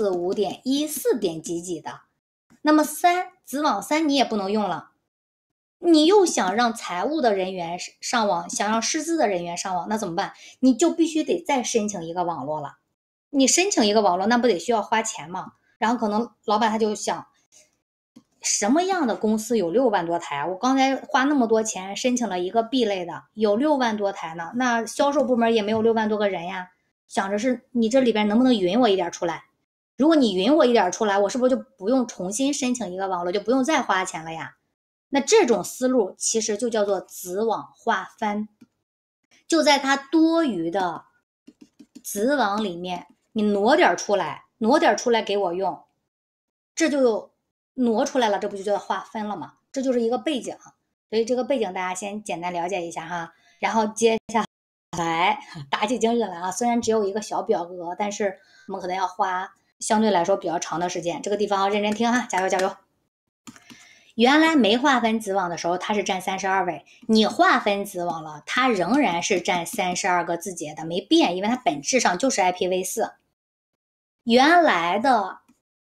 145.14点几几的。那么子网3你也不能用了。你又想让财务的人员上网，想让师资的人员上网，那怎么办？你就必须得再申请一个网络了。你申请一个网络，那不得需要花钱吗？然后可能老板他就想，什么样的公司有6万多台？我刚才花那么多钱申请了一个 B 类的，有6万多台呢，那销售部门也没有6万多个人呀。想着是你这里边能不能匀我一点出来？如果你匀我一点出来，我是不是就不用重新申请一个网络，就不用再花钱了呀？那这种思路其实就叫做子网划分，就在它多余的子网里面，你挪点出来给我用，这就挪出来了，这不就叫划分了吗？这就是一个背景，所以这个背景大家先简单了解一下哈。然后接下来打起精神来啊！虽然只有一个小表格，但是我们可能要花相对来说比较长的时间，这个地方要认真听哈，加油加油！原来没划分子网的时候，它是占32位，你划分子网了，它仍然是占32个字节的，没变，因为它本质上就是 IPv4。原来的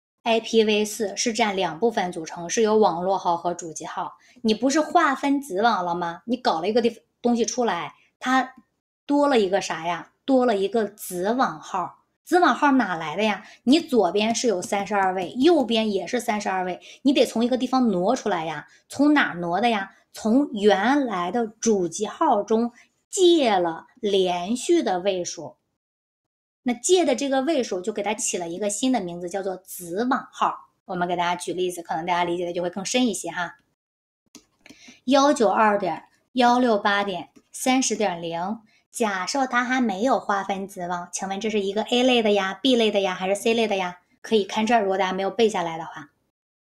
IPv4 是占2部分组成，是由网络号和主机号。你不是划分子网了吗？你搞了一个东西出来，它多了一个啥呀？多了一个子网号。子网号哪来的呀？你左边是有32位，右边也是32位，你得从一个地方挪出来呀。从哪挪的呀？从原来的主机号中借了连续的位数。那借的这个位数就给它起了一个新的名字，叫做子网号。我们给大家举例子，可能大家理解的就会更深一些哈。192.168.30.0，假设它还没有划分子网，请问这是一个 A 类的呀、B 类的呀，还是 C 类的呀？可以看这儿，如果大家没有背下来的话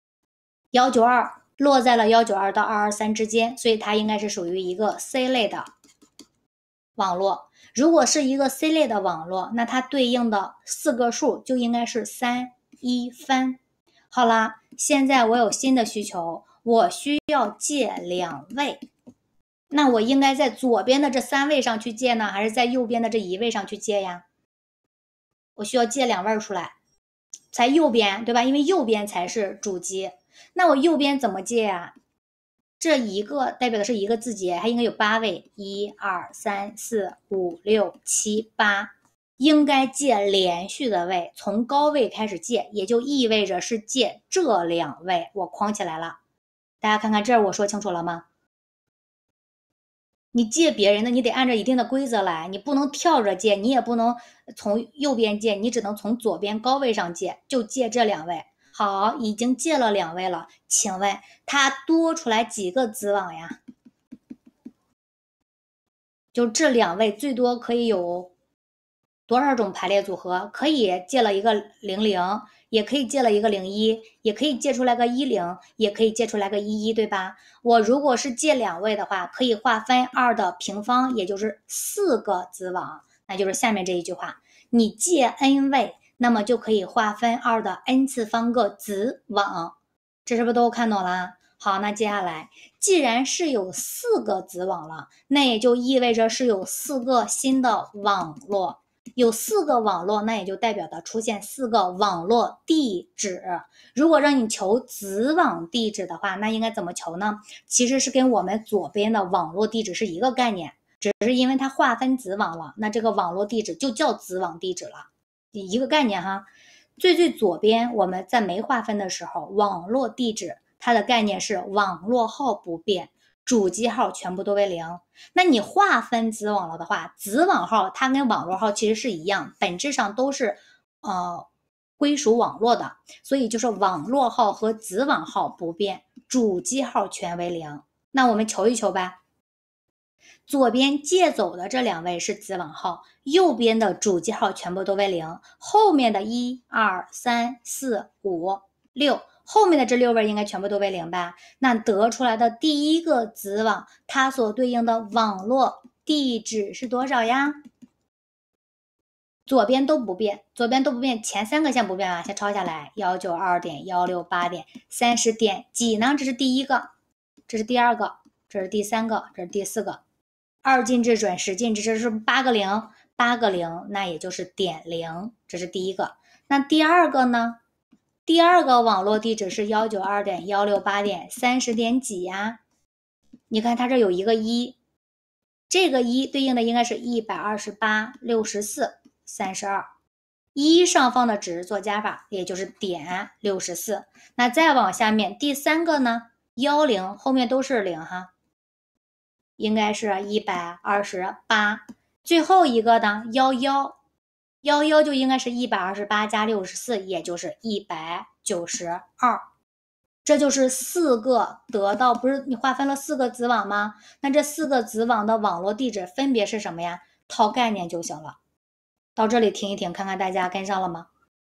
，192落在了192到223之间，所以它应该是属于一个 C 类的网络。如果是一个 C 类的网络，那它对应的4个数就应该是3、1分。好啦，现在我有新的需求，我需要借2位，那我应该在左边的这3位上去借呢，还是在右边的这1位上去借呀？我需要借2位出来，在右边，对吧？因为右边才是主机。那我右边怎么借呀？这一个代表的是一个字节，它应该有8位，1、2、3、4、5、6、7、8，应该借连续的位，从高位开始借，也就意味着是借这2位，我框起来了。大家看看这儿，我说清楚了吗？你借别人的，你得按照一定的规则来，你不能跳着借，你也不能从右边借，你只能从左边高位上借，就借这2位。好，已经借了2位了，请问它多出来几个子网呀？就这2位最多可以有多少种排列组合？可以借了一个00，也可以借了一个01，也可以借出来个10，也可以借出来个11，对吧？我如果是借2位的话，可以划分2的平方，也就是4个子网，那就是下面这一句话：你借 n 位，那么就可以划分2的 n 次方个子网。这是不是都看懂了？好，那接下来既然是有4个子网了，那也就意味着是有4个新的网络。有4个网络，那也就代表的出现4个网络地址。如果让你求子网地址的话，那应该怎么求呢？其实是跟我们左边的网络地址是一个概念，只是因为它划分子网了，那这个网络地址就叫子网地址了，一个概念哈。最左边我们在没划分的时候，网络地址它的概念是网络号不变，主机号全部都为0。那你划分子网了的话，子网号它跟网络号其实是一样，本质上都是归属网络的，所以就是网络号和子网号不变，主机号全为0。那我们求一求吧。左边借走的这2位是子网号，右边的主机号全部都为0，后面的1、2、3、4、5、6，后面的这6位应该全部都为0吧？那得出来的第一个子网，它所对应的网络地址是多少呀？左边都不变，前3个先不变啊，先抄下来，192.168.30点几呢？这是第一个，这是第二个，这是第3个，这是第4个。2进制准10进制，这是8个0，那也就是点0，这是第一个。那第二个呢？第二个网络地址是192.168.30点几呀？你看它这有一个1，这个1对应的应该是128、64、32，一上方的值做加法，也就是点64。那再往下面第3个呢？10后面都是0哈。应该是128，最后一个呢11就应该是128加64，也就是192。这就是4个得到，不是你划分了4个子网吗？那这4个子网的网络地址分别是什么呀？套概念就行了。到这里停一停，看看大家跟上了吗？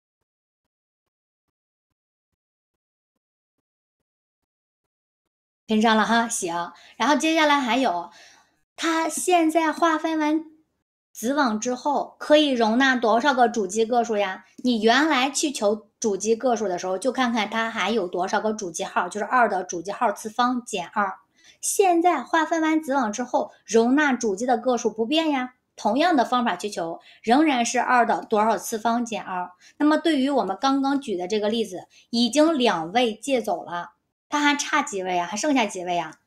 跟上了哈，行。然后接下来还有，它现在划分完子网之后，可以容纳多少个主机个数呀？你原来去求主机个数的时候，就看看它还有多少个主机号，就是2的主机号次方减2。现在划分完子网之后，容纳主机的个数不变呀。同样的方法去求，仍然是2的多少次方减2。那么对于我们刚刚举的这个例子，已经2位借走了。它还差几位啊？还剩下几位啊？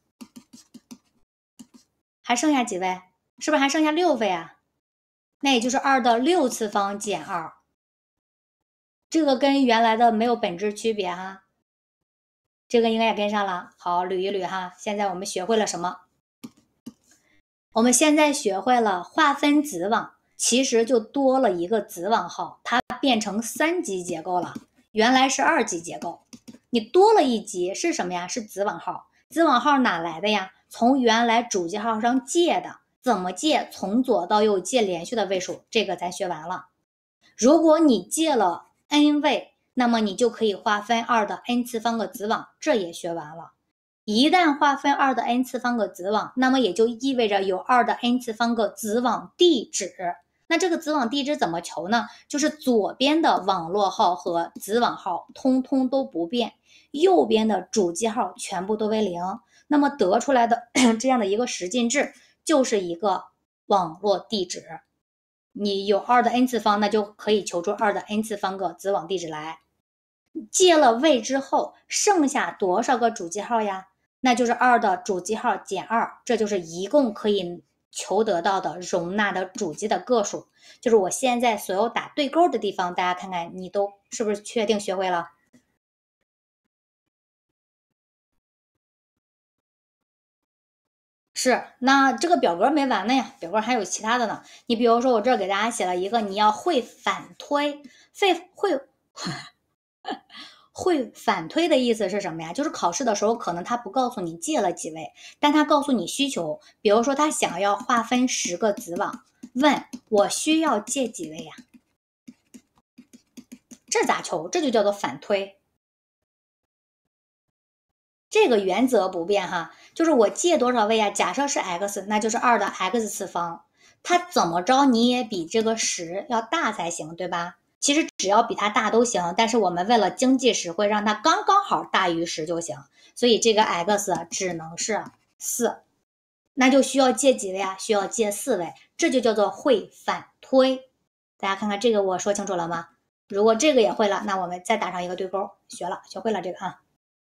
还剩下几位？是不是还剩下6位啊？那也就是2的6次方减2。这个跟原来的没有本质区别哈。这个应该也跟上了。好，捋一捋哈。现在我们学会了什么？我们现在学会了划分子网，其实就多了一个子网号，它变成3级结构了。原来是2级结构。你多了一级是什么呀？是子网号。子网号哪来的呀？从原来主机号上借的。怎么借？从左到右借连续的位数，这个咱学完了。如果你借了 n 位，那么你就可以划分2的 n 次方个子网，这也学完了。一旦划分2的 n 次方个子网，那么也就意味着有2的 n 次方个子网地址。那这个子网地址怎么求呢？就是左边的网络号和子网号通通都不变，右边的主机号全部都为0。那么得出来的这样的一个10进制，就是一个网络地址。你有2的 n 次方，那就可以求出2的 n 次方个子网地址来。借了位之后，剩下多少个主机号呀？那就是2的主机号减2，这就是一共可以求得到的容纳的主机的个数。就是我现在所有打对勾的地方，大家看看你都是不是确定学会了？是，那这个表格没完呢呀，表格还有其他的呢。你比如说我这儿给大家写了一个，你要会反推，会反推的意思是什么呀？就是考试的时候可能他不告诉你借了几位，但他告诉你需求。比如说他想要划分10个子网，问我需要借几位呀？这咋求？这就叫做反推。这个原则不变哈，就是我借多少位呀？假设是 x， 那就是2的 x 次方。它怎么着你也比这个10要大才行，对吧？其实只要比它大都行，但是我们为了经济实惠，让它刚刚好大于10就行。所以这个 x 只能是4，那就需要借几位啊？需要借4位，这就叫做会反推。大家看看这个我说清楚了吗？如果这个也会了，那我们再打上一个对勾，学会了这个啊。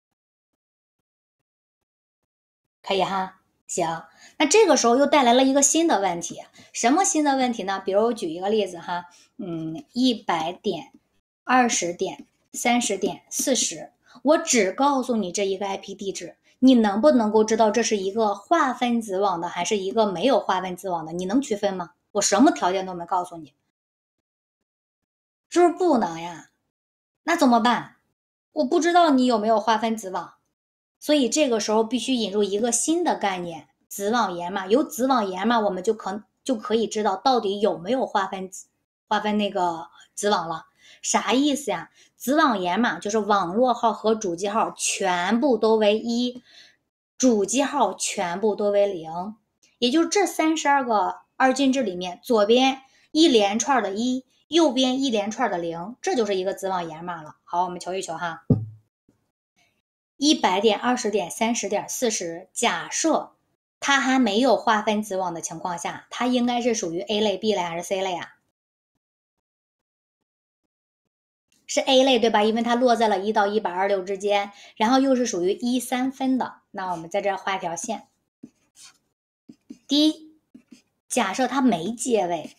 可以哈，行。那这个时候又带来了一个新的问题，什么新的问题呢？比如我举一个例子哈，100点、20点、30点、40，我只告诉你这一个 IP 地址，你能不能够知道这是一个划分子网的还是一个没有划分子网的？你能区分吗？我什么条件都没告诉你，是不是不能呀？ 那怎么办？我不知道你有没有划分子网，所以这个时候必须引入一个新的概念，子网延码。有子网延码，我们就可以知道到底有没有划分那个子网了。啥意思呀？子网延码就是网络号和主机号全部都为1，主机号全部都为0，也就是这32个二进制里面，左边一连串的1，右边一连串的0，这就是一个子网延码了。好，我们求一求哈。100点、20点、30点、40，假设它还没有划分子网的情况下，它应该是属于 A 类、B 类还是 C 类啊？是 A 类对吧？因为它落在了1到126之间，然后又是属于1、3分的。那我们在这画一条线。第一，假设它没借位，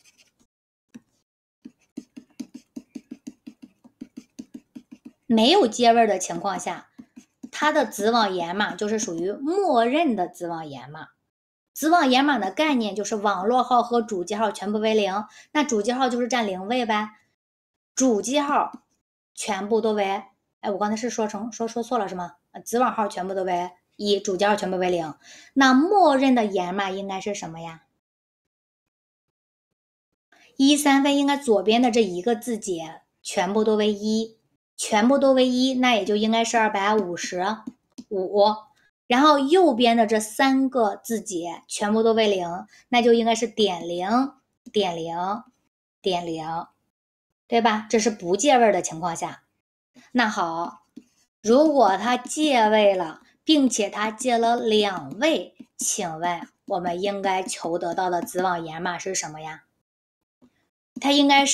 没有借位的情况下，它的子网延码就是属于默认的子网延码。子网延码的概念就是网络号和主机号全部为0，那主机号就是占0位呗。主机号全部都为，我刚才是说错了是吗？子网号全部都为1，主机号全部为0。那默认的延码应该是什么呀？1、3分应该左边的这一个字节全部都为1，全部都为1，那也就应该是255。然后右边的这3个字节全部都为0，那就应该是点0、点0、点0，对吧？这是不借位的情况下。那好，如果它借位了，并且它借了2位，请问我们应该求得到的子网延码是什么呀？它应该是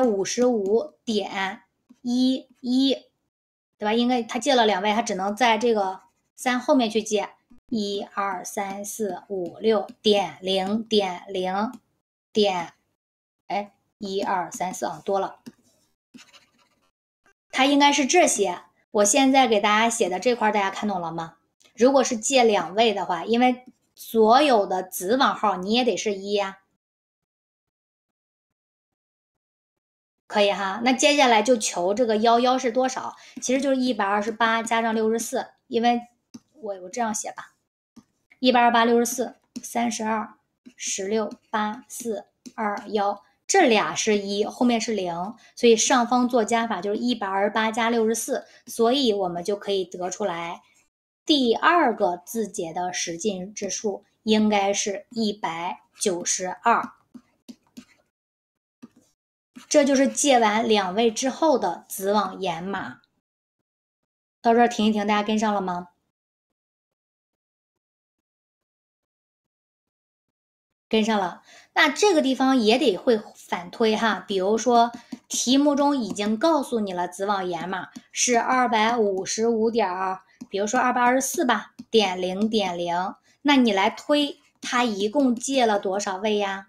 255.11，对吧？应该它借了2位，它只能在这个3后面去借，1、2、3、4、5、6点0点0点，1、2、3、4啊，多了。它应该是这些。我现在给大家写的这块，大家看懂了吗？如果是借2位的话，因为所有的子网号你也得是1呀。可以哈，那接下来就求这个11是多少？其实就是128加上64，因为我这样写吧，128、64、32、16、8、4、2、1，这俩是1，后面是0，所以上方做加法就是128加64，所以我们就可以得出来，第2个字节的实进之数应该是192。这就是借完2位之后的子网延码。到这儿停一停，大家跟上了吗？跟上了。那这个地方也得会反推哈，比如说题目中已经告诉你了子网延码是255点，比如说224吧，点0点0，那你来推它一共借了多少位呀？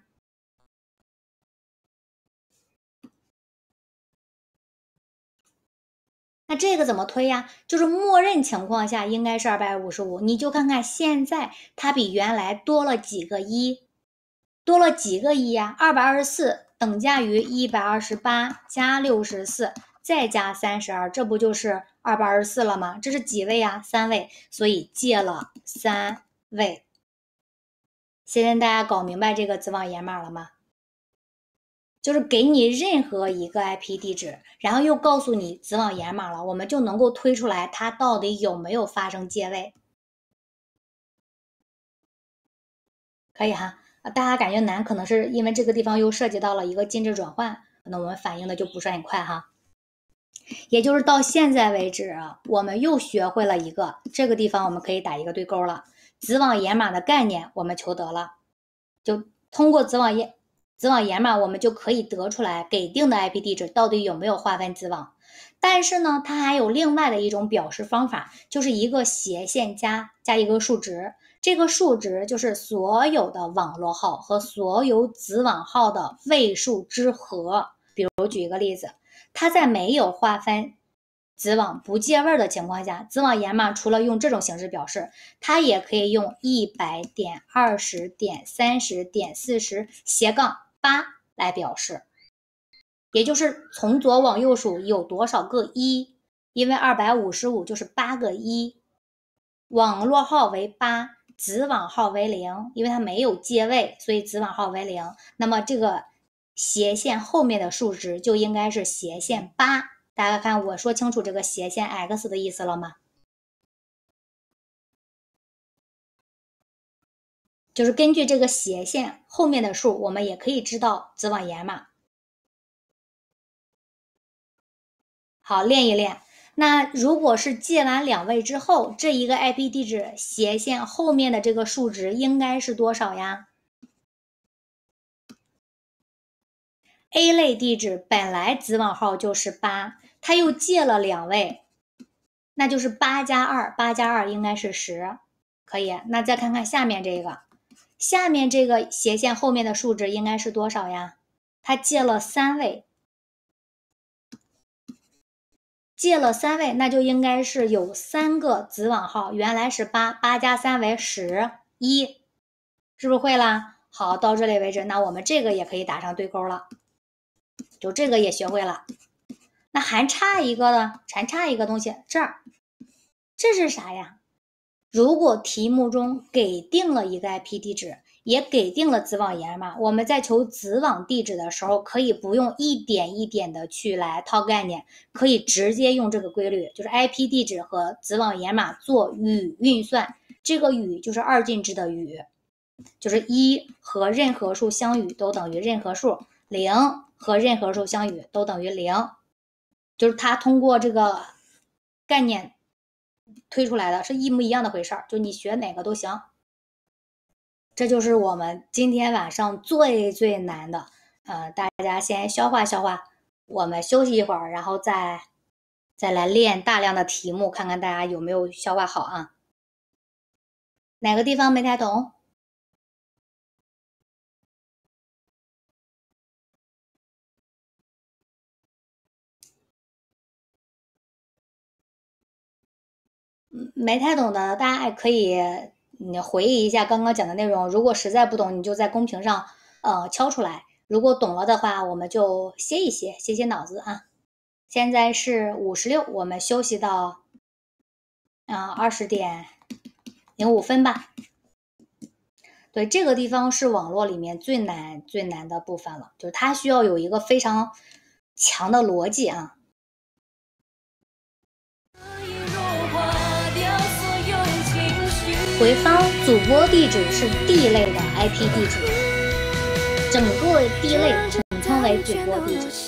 那这个怎么推呀？就是默认情况下应该是255，你就看看现在它比原来多了几个1，多了几个1呀？224等价于128加64再加32，这不就是224了吗？这是几位呀？3位，所以借了3位。现在大家搞明白这个子网延码了吗？就是给你任何一个 IP 地址，然后又告诉你子网延码了，我们就能够推出来它到底有没有发生借位。可以哈，大家感觉难，可能是因为这个地方又涉及到了一个进制转换，可能我们反应的就不是很快哈。也就是到现在为止，我们又学会了一个这个地方我们可以打一个对勾了，子网延码的概念我们求得了，就通过子网延码，我们就可以得出来给定的 IP 地址到底有没有划分子网。但是呢，它还有另外的一种表示方法，就是一个斜线加一个数值，这个数值就是所有的网络号和所有子网号的位数之和。比如举一个例子，它在没有划分子网不借位的情况下，子网延码除了用这种形式表示，它也可以用100点、20点、30点、40斜杠8来表示。 也就是从左往右数有多少个一，因为255就是8个一，网络号为8，子网号为0，因为它没有借位，所以子网号为0。那么这个斜线后面的数值就应该是斜线8。大家看我说清楚这个斜线 x 的意思了吗？就是根据这个斜线后面的数，我们也可以知道子网沿码。好，练一练。那如果是借完2位之后，这一个 IP 地址斜线后面的这个数值应该是多少呀？ A 类地址本来子网号就是8，它又借了2位，那就是8加2，8加2应该是10，可以。那再看看下面这个，下面这个斜线后面的数值应该是多少呀？它借了3位，那就应该是有3个子网号，原来是8，8加3为11，是不是会啦？好，到这里为止，那我们这个也可以打上对勾了，就这个也学会了。那还差一个呢，还差一个东西，这是啥呀？如果题目中给定了一个 IP 地址，也给定了子网沿码，我们在求子网地址的时候，可以不用一点一点的去来套概念，可以直接用这个规律，就是 IP 地址和子网沿码做与运算。这个与就是二进制的与，就是1和任何数相与都等于任何数，0和任何数相与都等于0，就是它通过这个概念推出来的，是一模一样的回事儿，就你学哪个都行。这就是我们今天晚上最难的，大家先消化消化，我们休息一会儿，然后再来练大量的题目，看看大家有没有消化好啊？哪个地方没太懂？没太懂的，大家也可以你回忆一下刚刚讲的内容。如果实在不懂，你就在公屏上敲出来。如果懂了的话，我们就歇一歇，歇歇脑子啊。现在是56，我们休息到20:05吧。对，这个地方是网络里面最难的部分了，就是它需要有一个非常强的逻辑啊。回方主播地址是 D 类的 IP 地址，整个 D 类统称为主播地址。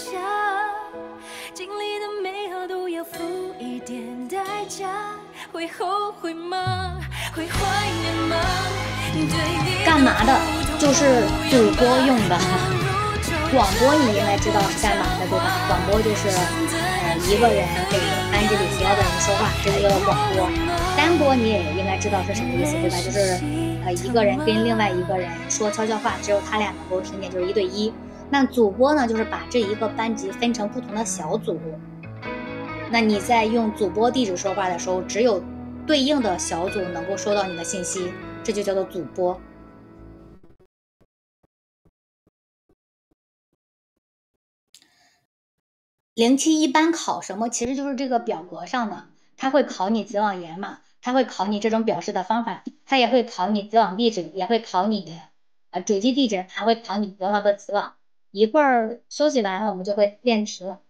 干嘛的？就是主播用的。广播你应该知道是干嘛的，对吧？广播就是一个人给班级里所有的人说话，这是一个广播。单播你也应该知道是什么意思，对吧？就是一个人跟另外一个人说悄悄话，只有他俩能够听见，就是1对1。那主播呢，就是把这一个班级分成不同的小组。那你在用主播地址说话的时候，只有对应的小组能够收到你的信息，这就叫做主播。07一般考什么？其实就是这个表格上的，它会考你子网沿码，它会考你这种表示的方法，它也会考你子网地址，也会考你主机地址，还会考你多少个子网。一会儿休息完了，我们就会练题了。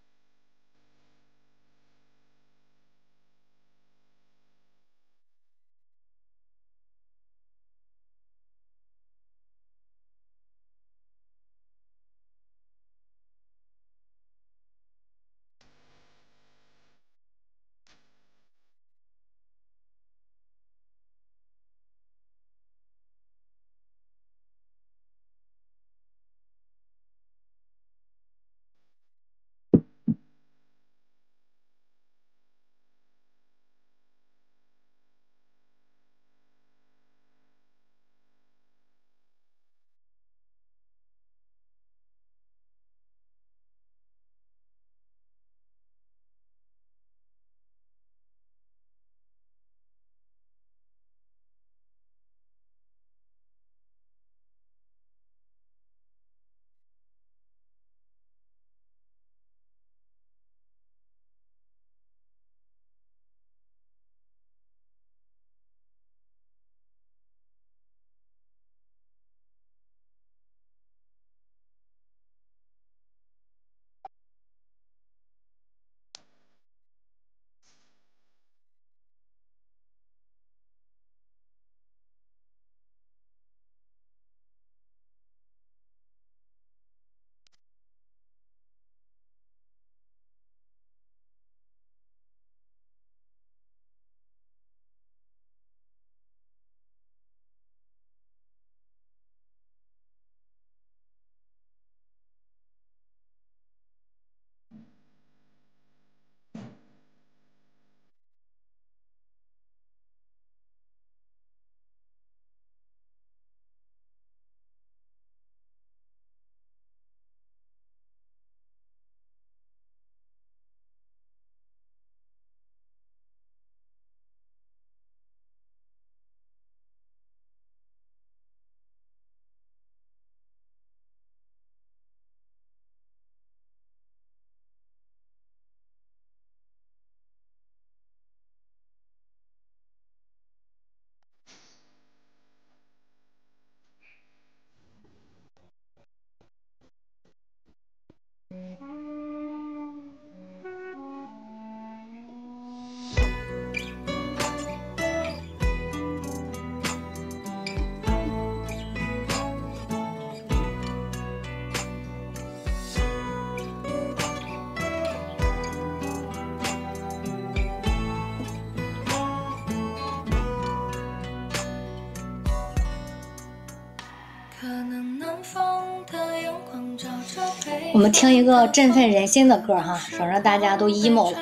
我们听一个振奋人心的歌哈，省得大家都 emo 了。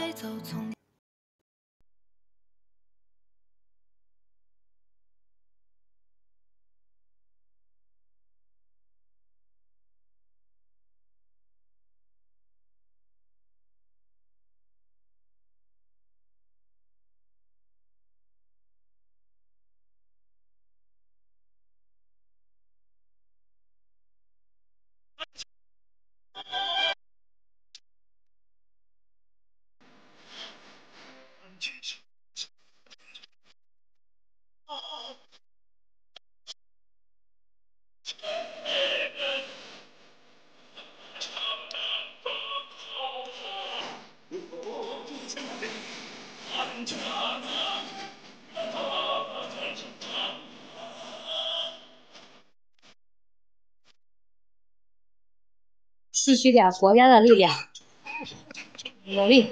吸取点国家的力量，努力。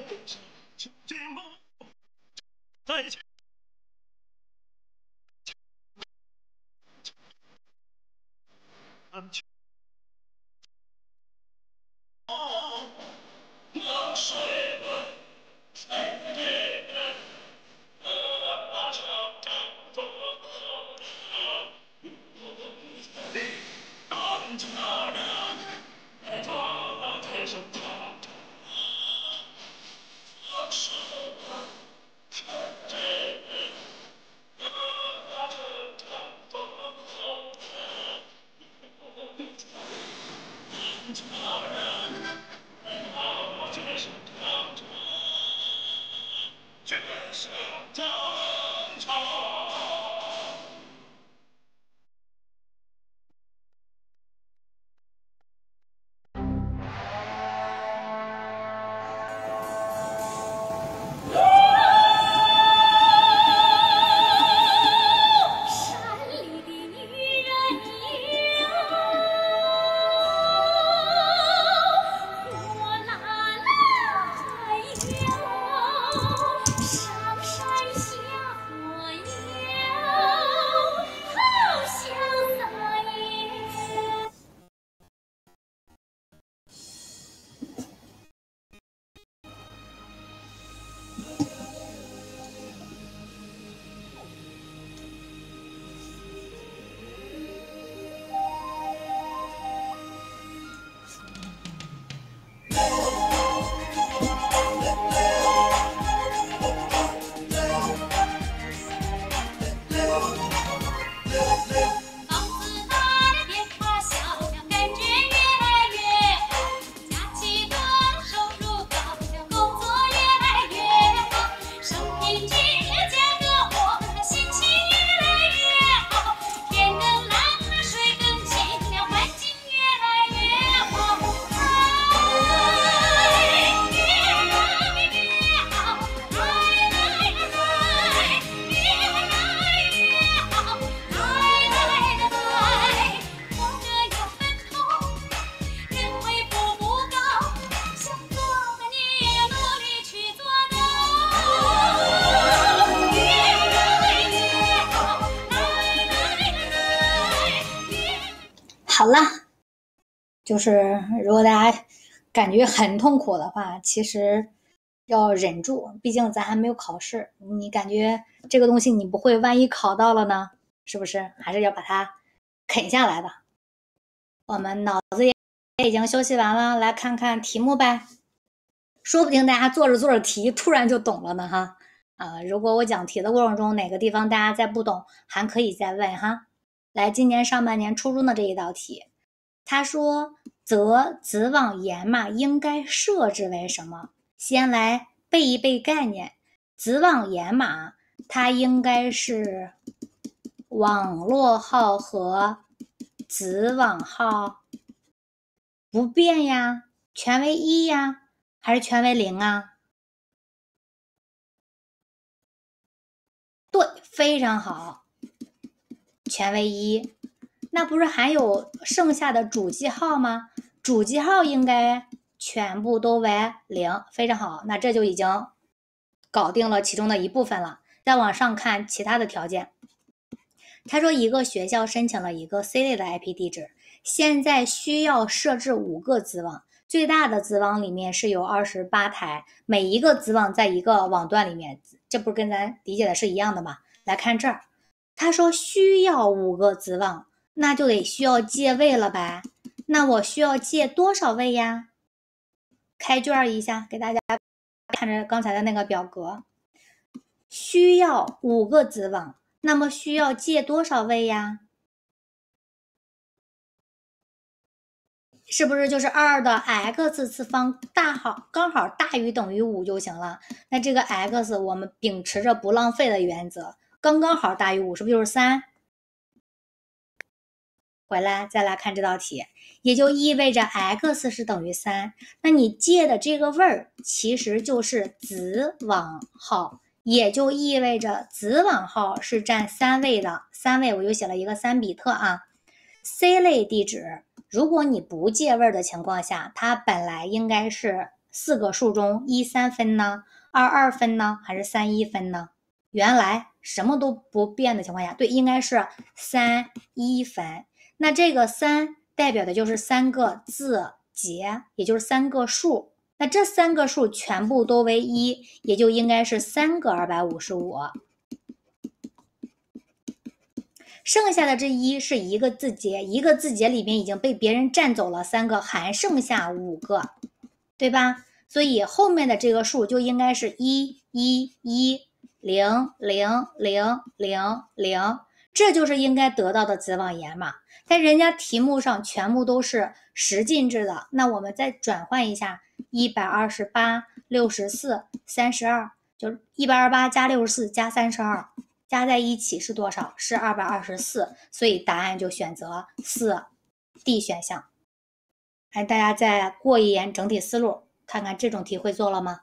好了，就是如果大家感觉很痛苦的话，其实要忍住，毕竟咱还没有考试。你感觉这个东西你不会，万一考到了呢？是不是？还是要把它啃下来的。我们脑子也已经休息完了，来看看题目呗。说不定大家做着做着题，突然就懂了呢哈。如果我讲题的过程中哪个地方大家再不懂，还可以再问哈。来，今年上半年初中的这一道题，他说则子网言嘛应该设置为什么？先来背一背概念。子网言码它应该是网络号和子网号不变呀，全为一呀，还是全为零啊？对，非常好，全为一。那不是还有剩下的主记号吗？主记号应该全部都为零，非常好。那这就已经搞定了其中的一部分了。再往上看其他的条件， 他说一个学校申请了一个 C 类的 IP 地址，现在需要设置5个子网，最大的子网里面是有28台，每一个子网在一个网段里面，这不是跟咱理解的是一样的吗？来看这儿，他说需要5个子网，那就得需要借位了呗。那我需要借多少位呀？开卷一下，给大家看着刚才的那个表格，需要5个子网，那么需要借多少位呀？是不是就是2的 x 次方刚好大于等于5就行了？那这个 x 我们秉持着不浪费的原则，刚刚好大于5，是不是就是3？回来再来看这道题，也就意味着 x 是等于3。那你借的这个位儿其实就是子网号，也就意味着子网号是占3位的。3位我就写了一个3比特啊。C 类地址，如果你不借位的情况下，它本来应该是4个数中1 3分呢，2 2分呢，还是3 1分呢？原来什么都不变的情况下，对，应该是3 1分。那这个3代表的就是3个字节，也就是3个数。那这3个数全部都为1，也就应该是3个255。剩下的这1是一个字节，一个字节里面已经被别人占走了3个，还剩下5个，对吧？所以后面的这个数就应该是1 1 1 0 0 0 0 0，这就是应该得到的子网延码。但人家题目上全部都是十进制的，那我们再转换一下，128、64、32，就是128加64加32。加在一起是多少？是224，所以答案就选择4D 选项。哎，大家再过一眼整体思路，看看这种题会做了吗？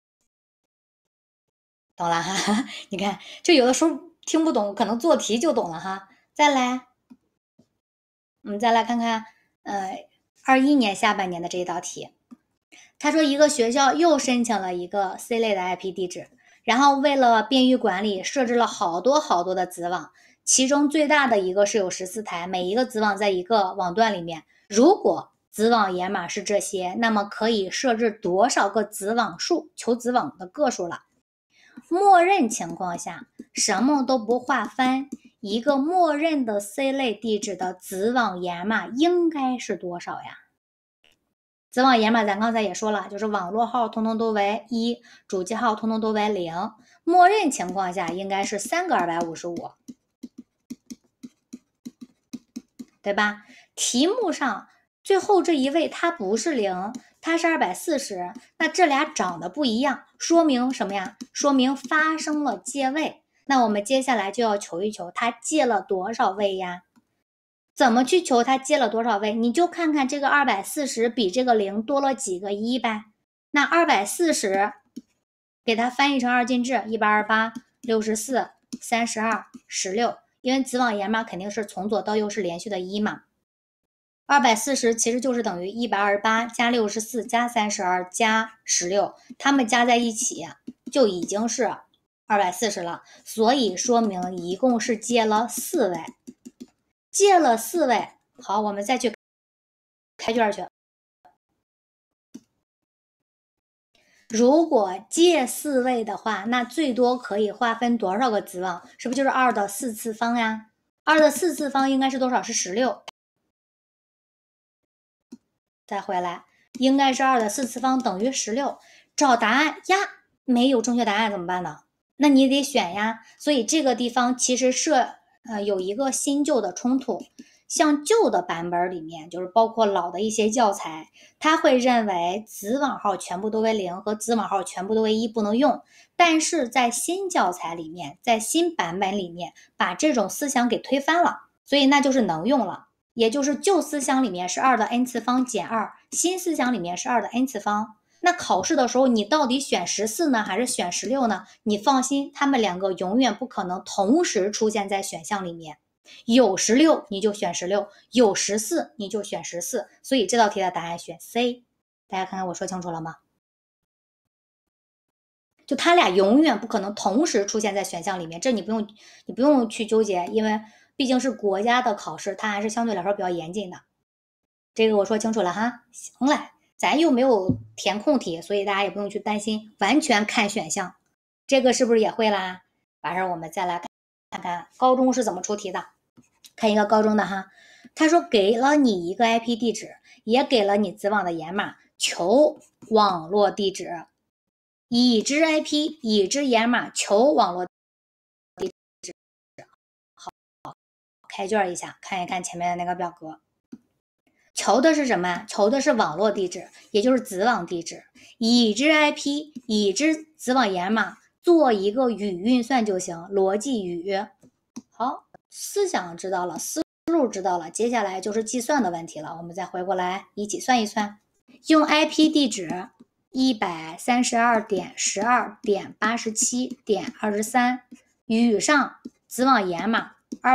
懂了哈，你看，就有的时候听不懂，可能做题就懂了哈。再来，我们再来看看，21年下半年的这一道题。他说一个学校又申请了一个 C 类的 IP 地址，然后为了便于管理，设置了好多的子网，其中最大的一个是有14台，每一个子网在一个网段里面。如果子网延码是这些，那么可以设置多少个子网数？求子网的个数了。默认情况下，什么都不划分，一个默认的 C 类地址的子网延码应该是多少呀？子网延码咱刚才也说了，就是网络号通通都为1，主机号通通都为0，默认情况下应该是3个255，对吧？题目上最后这一位它不是0，它是240，那这俩长得不一样，说明什么呀？说明发生了借位。那我们接下来就要求一求它借了多少位呀？怎么去求它借了多少位？你就看看这个240比这个0多了几个1呗。那240给它翻译成二进制，128、64、32、16，因为子网延码肯定是从左到右是连续的1嘛。240其实就是等于128加64加32加16，它们加在一起就已经是240了，所以说明一共是借了4位。借了4位，好，我们再去开卷去。如果借4位的话，那最多可以划分多少个子网？是不是就是2的4次方呀？2的4次方应该是多少？是16。再回来，应该是2的4次方等于16。找答案呀，没有正确答案怎么办呢？那你得选呀。所以这个地方其实是有一个新旧的冲突。像旧的版本里面，就是包括老的一些教材，它会认为子网号全部都为0和子网号全部都为1不能用。但是在新教材里面，在新版本里面，把这种思想给推翻了，所以那就是能用了。也就是旧思想里面是2的 n 次方减2，新思想里面是2的 n 次方。那考试的时候，你到底选14呢，还是选16呢？你放心，他们两个永远不可能同时出现在选项里面。有16你就选16，有14你就选14，所以这道题的答案选 C。 大家看看我说清楚了吗？就它俩永远不可能同时出现在选项里面，这你不用去纠结，因为毕竟是国家的考试，它还是相对来说比较严谨的。这个我说清楚了哈。行了，咱又没有填空题，所以大家也不用去担心，完全看选项。这个是不是也会啦？完事儿我们再来看看高中是怎么出题的。看一个高中的哈，他说给了你一个 IP 地址，也给了你子网的延码，求网络地址。已知 IP， 已知延码，求网络地址。好，开卷一下，看一看前面的那个表格。求的是什么？求的是网络地址，也就是子网地址。已知 IP， 已知子网延码，做一个语运算就行，逻辑语。好，思想知道了，思路知道了，接下来就是计算的问题了。我们再回过来一起算一算，用 IP 地址132.12.87.23与上子网延码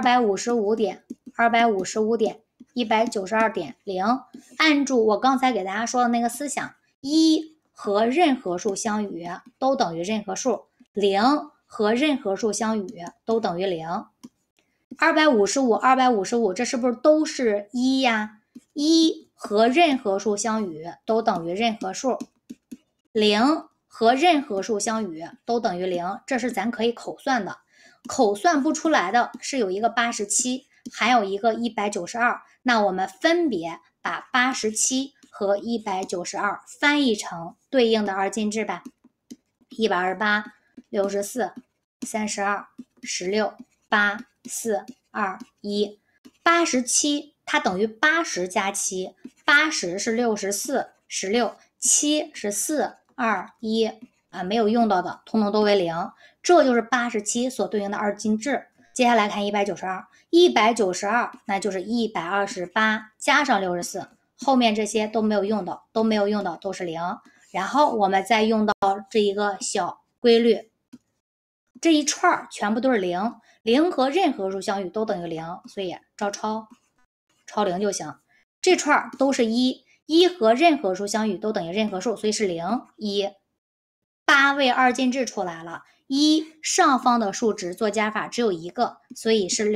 255.192.0，按住我刚才给大家说的那个思想，一和任何数相与都等于任何数，零和任何数相与都等于零。255，这是不是都是一呀？一和任何数相与都等于任何数，零和任何数相与都等于零，这是咱可以口算的。口算不出来的是有一个87，还有一个192，那我们分别把87和192翻译成对应的二进制吧。128、64、32、16、8、4、2、1。87它等于80加7， 80是64、16， 7是4、2、1啊，没有用到的统统都为0，这就是87所对应的二进制。接下来看192， 192那就是128加上64，后面这些都没有用到，都是0。然后我们再用到这一个小规律，这一串全部都是零，零和任何数相与都等于0，所以照抄0就行。这串都是一，一和任何数相与都等于任何数，所以是0、1。8位二进制出来了，一上方的数值做加法只有一个，所以是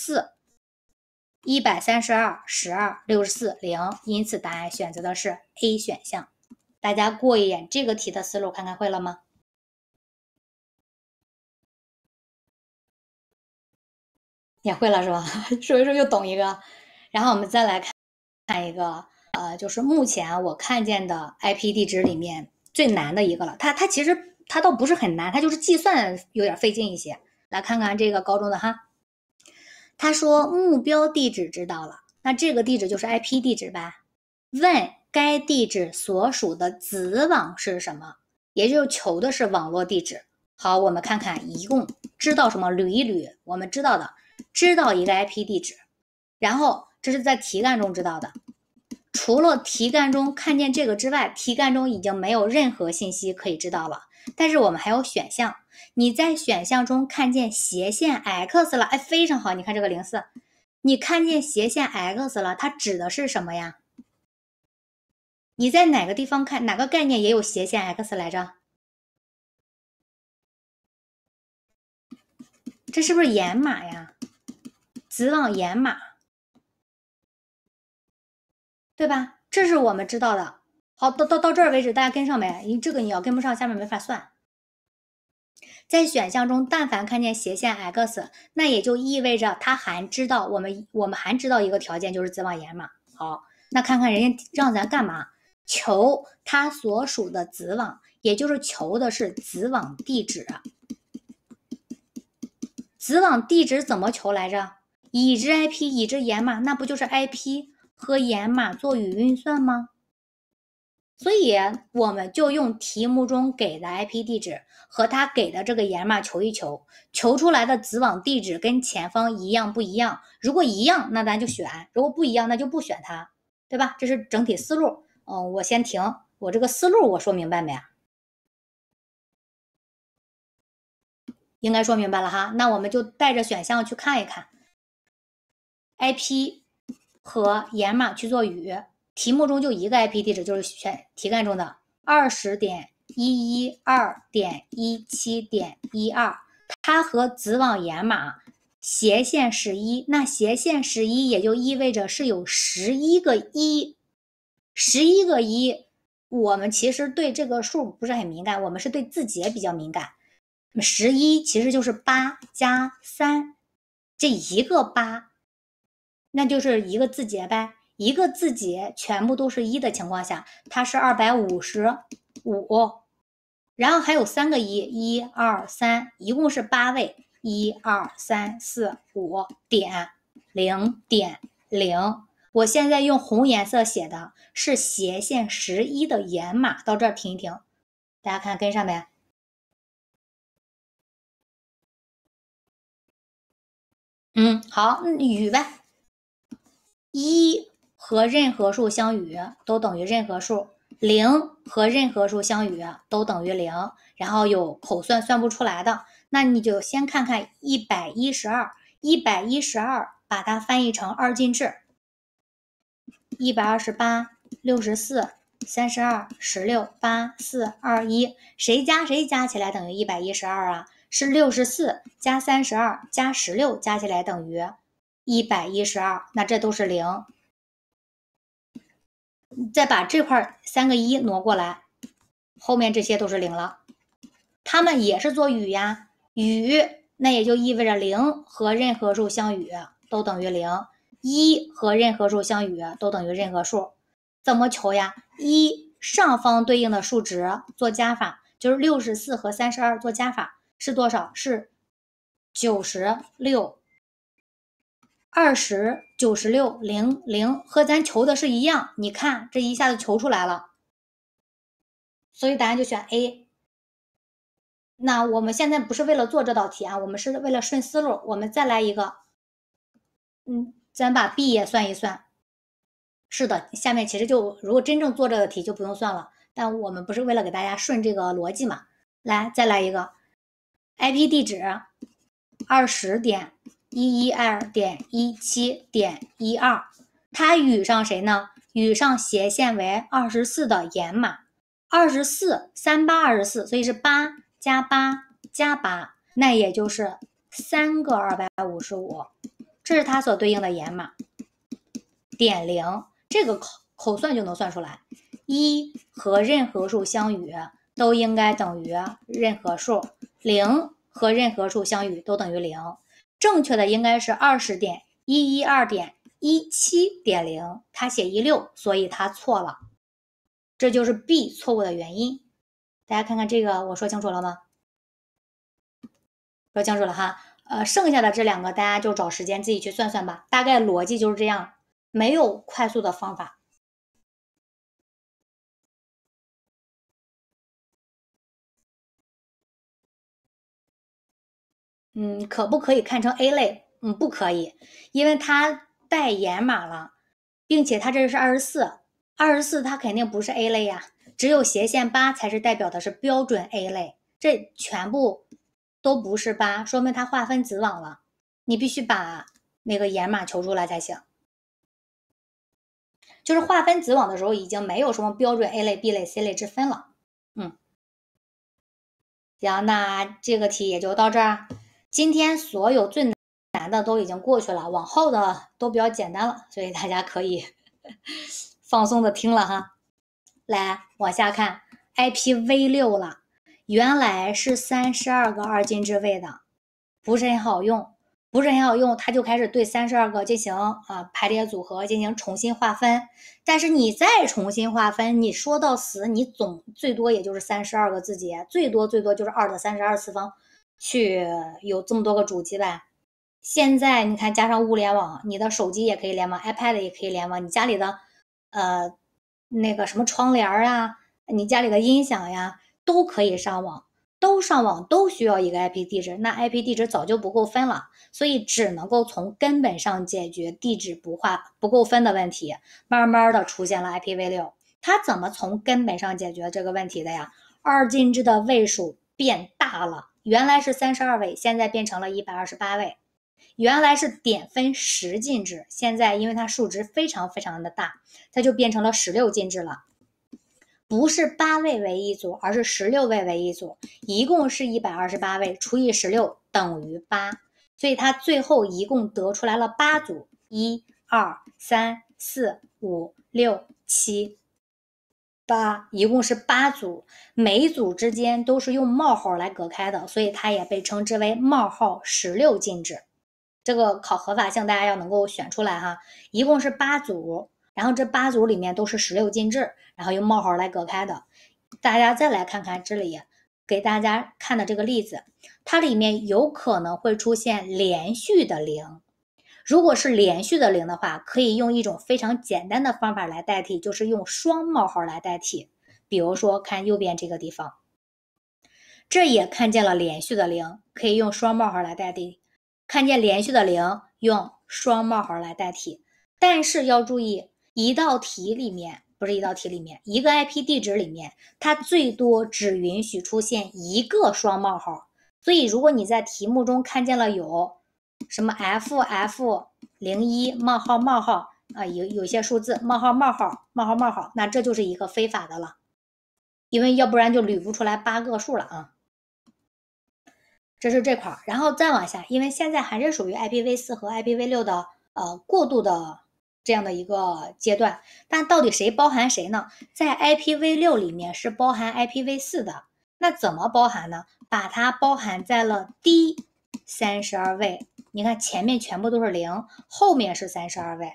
64。132、12、64、0，因此答案选择的是 A 选项。大家过一眼这个题的思路，看看会了吗？也会了是吧？说一说又懂一个。然后我们再来看一个，就是目前我看见的 IP 地址里面最难的一个了。它其实它倒不是很难，它就是计算有点费劲一些。来看看这个高中的哈，他说目标地址知道了，那这个地址就是 IP 地址吧？问该地址所属的子网是什么？也就是求的是网络地址。好，我们看看一共知道什么，捋一捋。我们知道的，知道一个 IP 地址，然后这是在题干中知道的。除了题干中看见这个之外，题干中已经没有任何信息可以知道了。但是我们还有选项，你在选项中看见斜线 x 了，哎，非常好。你看这个04，你看见斜线 x 了，它指的是什么呀？你在哪个地方看哪个概念也有斜线 x 来着？这是不是延码呀？子网延码，对吧？这是我们知道的。好，到这儿为止，大家跟上没？这个你要跟不上，下面没法算。在选项中，但凡看见斜线 x， 那也就意味着它还知道我们还知道一个条件，就是子网延码。好，那看看人家让咱干嘛？求它所属的子网，也就是求的是子网地址。子网地址怎么求来着？已知 IP， 已知延码，那不就是 IP 和延码做语运算吗？所以我们就用题目中给的 IP 地址和它给的这个延码求一求，求出来的子网地址跟前方一样不一样？如果一样，那咱就选；如果不一样，那就不选它，对吧？这是整体思路。我先停，我这个思路我说明白没？应该说明白了哈。那我们就带着选项去看一看 IP 和延码去做语。题目中就一个 IP 地址，就是选题干中的20.112.17.12，它和子网延码斜线11，那斜线11也就意味着是有11个1，11个1。我们其实对这个数不是很敏感，我们是对字节比较敏感。11其实就是8加3，这一个8，那就是一个字节呗。一个字节全部都是1的情况下，它是255，然后还有3个1，1、2、3，一共是8位，1、2、3、4、5点0点0。我现在用红颜色写的是斜线11的延码，到这儿停一停，大家看跟上没？好，与呗。1和任何数相与都等于任何数，0和任何数相与都等于0，然后有口算算不出来的，那你就先看看112，112把它翻译成二进制，128、64、32、16、8、4、2、1，谁加谁加起来等于112啊？是64加32加16加起来等于112，那这都是0。再把这块3个1挪过来，后面这些都是0了。它们也是做与呀，与那也就意味着0和任何数相与都等于0，1和任何数相与都等于任何数。怎么求呀？1上方对应的数值做加法，就是64和32做加法是多少？是96。20、96、0、0和咱求的是一样，你看这一下子求出来了，所以答案就选 A。那我们现在不是为了做这道题啊，我们是为了顺思路。我们再来一个，咱把 B 也算一算。是的，下面其实就如果真正做这个题就不用算了，但我们不是为了给大家顺这个逻辑嘛？来，再来一个 IP 地址20.112.17.12，它与上谁呢？与上斜线为24的延码，243824，所以是8加8加8，那也就是3个255，这是它所对应的延码。点0，这个口算就能算出来。1和任何数相与都应该等于任何数，0和任何数相与都等于0。正确的应该是20.112.17.0，他写16，所以他错了。这就是 B 错误的原因。大家看看这个，我说清楚了吗？说清楚了哈。剩下的这2个大家就找时间自己去算算吧，大概逻辑就是这样，没有快速的方法。可不可以看成 A 类？不可以，因为它带延码了，并且它这是24，24它肯定不是 A 类呀，只有斜线8才是代表的是标准 A 类，这全部都不是8，说明它划分子网了。你必须把那个延码求出来才行。就是划分子网的时候，已经没有什么标准 A 类、B 类、C 类之分了。行，那这个题也就到这儿。今天所有最难的都已经过去了，往后的都比较简单了，所以大家可以放松的听了哈。来往下看 IPv6 了，原来是32个二进制位的，不是很好用，它就开始对32个进行排列组合，进行重新划分。但是你再重新划分，你说到死，你最多也就是32个字节，最多就是2的32次方，去有这么多个主机呗。现在你看加上物联网，你的手机也可以联网 ，iPad 也可以联网，你家里的那个什么窗帘啊，你家里的音响呀，都可以上网，都需要一个 IP 地址，那 IP 地址早就不够分了，所以只能够从根本上解决地址不够分的问题，慢慢的出现了 IPv6。它怎么从根本上解决这个问题的呀？二进制的位数变大了，原来是32位，现在变成了128位。原来是点分10进制，现在因为它数值非常非常的大，它就变成了16进制了。不是8位为一组，而是16位为一组，一共是128位，除以16等于8。 所以它最后一共得出来了8组，1、2、3、4、5、6、7、8，一共是8组，每组之间都是用冒号来隔开的，所以它也被称之为冒号16进制。这个考合法性大家要能够选出来哈，一共是8组，然后这8组里面都是16进制，然后用冒号来隔开的。大家再来看看这里给大家看的这个例子，它里面有可能会出现连续的0。如果是连续的0的话，可以用一种非常简单的方法来代替，就是用双冒号来代替。比如说看右边这个地方，这也看见了连续的0，可以用双冒号来代替。看见连续的0，用双冒号来代替。但是要注意，一个 IP 地址里面，它最多只允许出现一个双冒号。所以如果你在题目中看见了有什么 FF01 冒号冒号啊，有些数字冒号冒号冒号冒号，那这就是一个非法的了，因为要不然就捋不出来8个数了啊。这是这块，然后再往下，因为现在还是属于 IPv4 和 IPv6 的过渡的这样的一个阶段，但到底谁包含谁呢？在 IPv6 里面是包含 IPv4 的，那怎么包含呢？把它包含在了第32位，你看前面全部都是0，后面是32位，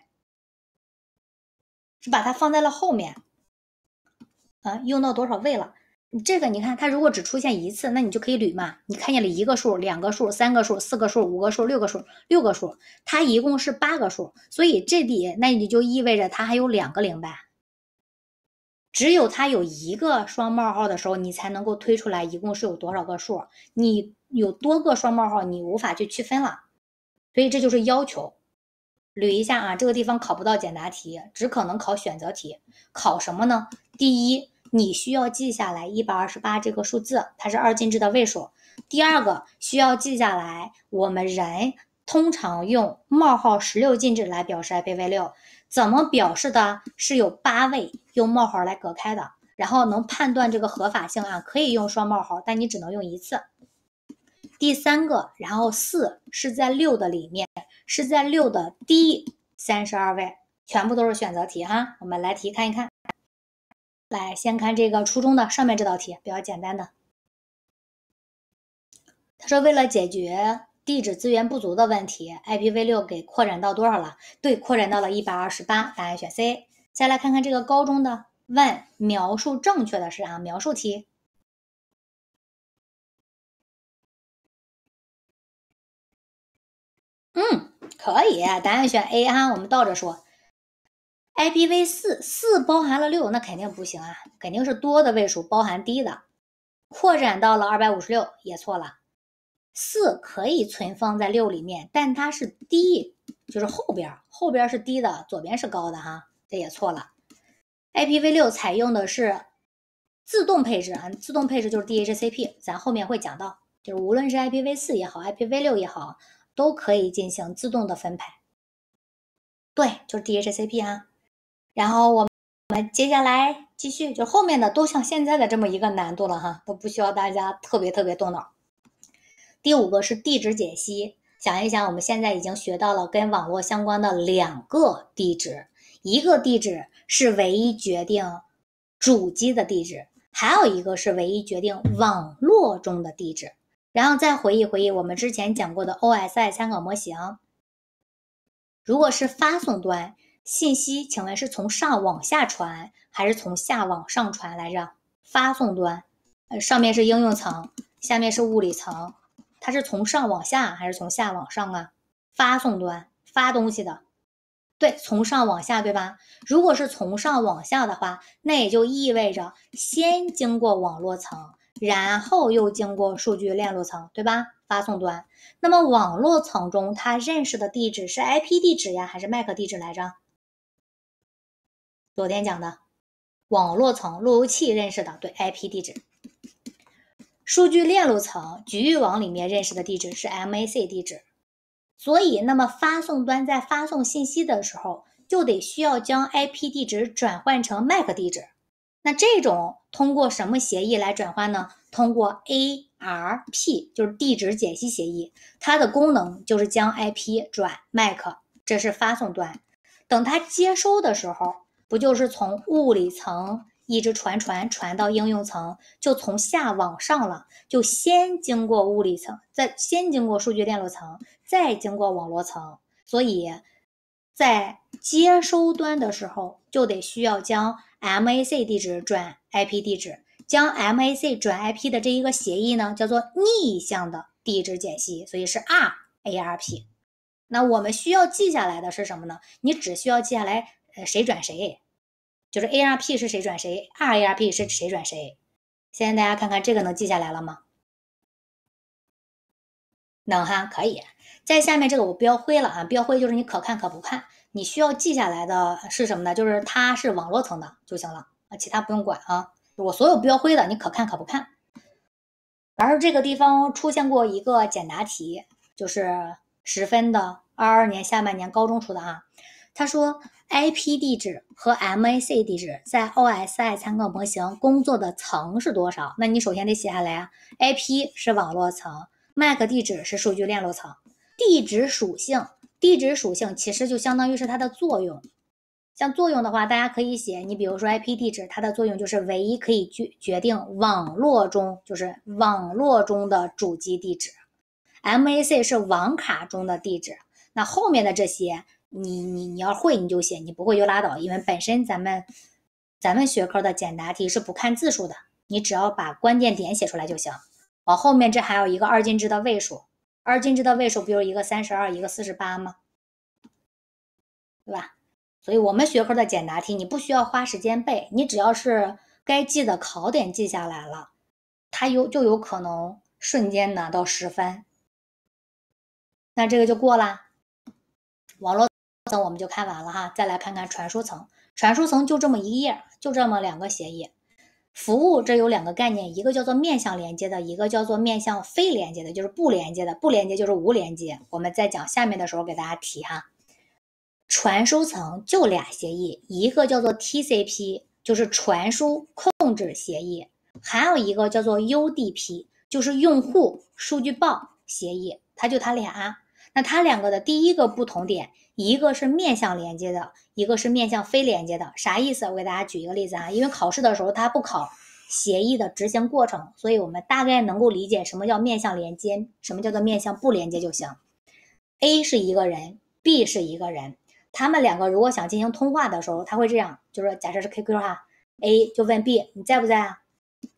是把它放在了后面用到多少位了？这个你看，它如果只出现一次，那你就可以捋嘛。你看见了1个数、2个数、3个数、4个数、5个数、6个数、6个数，它一共是8个数，所以这里那你就意味着它还有2个0呗。只有它有一个双冒号的时候，你才能够推出来一共是有多少个数。你有多个双冒号，你无法去区分了。所以这就是要求。捋一下啊，这个地方考不到简答题，只可能考选择题。考什么呢？第一，你需要记下来128这个数字，它是2进制的位数。第二个，需要记下来我们人通常用冒号16进制来表示 IPv6， 怎么表示的？是有8位用冒号来隔开的，然后能判断这个合法性啊，可以用双冒号，但你只能用一次。第三个，然后4是在6的里面，是在6的第32位，全部都是选择题哈。我们来题看一看。来，先看这个初中的上面这道题，比较简单的。他说为了解决地址资源不足的问题 ，IPv6 给扩展到多少了？对，扩展到了128，答案选 C。再来看看这个高中的，问描述正确的是啥？描述题。可以，答案选 A 哈，我们倒着说。IPv4 包含了6，那肯定不行啊，肯定是多的位数包含低的。扩展到了256也错了。4可以存放在6里面，但它是低，就是后边是低的，左边是高的哈，这也错了。IPv6 采用的是自动配置啊，自动配置就是 DHCP， 咱后面会讲到，就是无论是 IPv4 也好 ，IPv6 也好，都可以进行自动的分配。对，就是 DHCP 啊。然后我们接下来继续，就后面的都像现在的这么一个难度了哈，都不需要大家特别动脑。第5个是地址解析，想一想，我们现在已经学到了跟网络相关的2个地址，一个地址是唯一决定主机的地址，还有一个是唯一决定网络中的地址。然后再回忆我们之前讲过的 OSI 参考模型。如果是发送端信息，请问是从上往下传还是从下往上传来着？发送端，上面是应用层，下面是物理层，它是从上往下还是从下往上啊？发送端发东西的，对，从上往下，对吧？如果是从上往下的话，那也就意味着先经过网络层，然后又经过数据链路层，对吧？发送端。那么网络层中它认识的地址是 IP 地址呀，还是 MAC 地址来着？昨天讲的网络层路由器认识的，对， IP 地址。数据链路层局域网里面认识的地址是 MAC 地址。所以那么发送端在发送信息的时候，就得需要将 IP 地址转换成 MAC 地址。 那这种通过什么协议来转换呢？通过 ARP， 就是地址解析协议，它的功能就是将 IP 转 MAC， 这是发送端。等它接收的时候，不就是从物理层一直传到应用层，就从下往上了，就先经过物理层，先经过数据链路层，再经过网络层。所以在接收端的时候，就得需要将 MAC 地址转 IP 地址，将 MAC 转 IP 的这一个协议呢，叫做逆向的地址解析，所以是 RARP。那我们需要记下来的是什么呢？你只需要记下来，谁转谁，就是 ARP 是谁转谁 ，RARP 是谁转谁。现在大家看看这个能记下来了吗？能哈，可以。在下面这个我标灰了啊，标灰就是你可看可不看。你需要记下来的是什么呢？就是它是网络层的就行了啊，其他不用管啊。我所有标灰的，你可看可不看。而这个地方出现过一个简答题，就是10分的22年下半年高中出的啊。他说 IP 地址和 MAC 地址在 OSI 参考模型工作的层是多少？那你首先得写下来啊。IP 是网络层， MAC 地址是数据链路层。地址属性其实就相当于是它的作用。像作用的话，大家可以写，你比如说 IP 地址，它的作用就是唯一可以决定网络中的主机地址。MAC 是网卡中的地址。那后面的这些，你要会你就写，你不会就拉倒，因为本身咱们学科的简答题是不看字数的，你只要把关键点写出来就行。往后面这还有一个二进制的位数，二进制的位数不就是一个32，一个48吗？对吧？所以我们学科的简答题你不需要花时间背，你只要是该记的考点记下来了，它就有可能瞬间拿到10分。那这个就过啦。网络层我们就看完了哈，再来看看传输层。传输层就这么一个页，就这么2个协议。服务这有2个概念，一个叫做面向连接的，一个叫做面向非连接的，就是不连接的。不连接就是无连接，我们在讲下面的时候给大家提哈。传输层就2协议，一个叫做 TCP， 就是传输控制协议，还有一个叫做 UDP， 就是用户数据报协议，它俩。那它2个的第一个不同点，一个是面向连接的，一个是面向非连接的。啥意思？我给大家举一个例子啊，因为考试的时候它不考协议的执行过程，所以我们大概能够理解什么叫面向连接，什么叫做面向不连接就行。A 是一个人， B 是一个人，他们2个如果想进行通话的时候，他会这样，就是假设是 QQ 哈 ，A 就问 B 你在不在啊？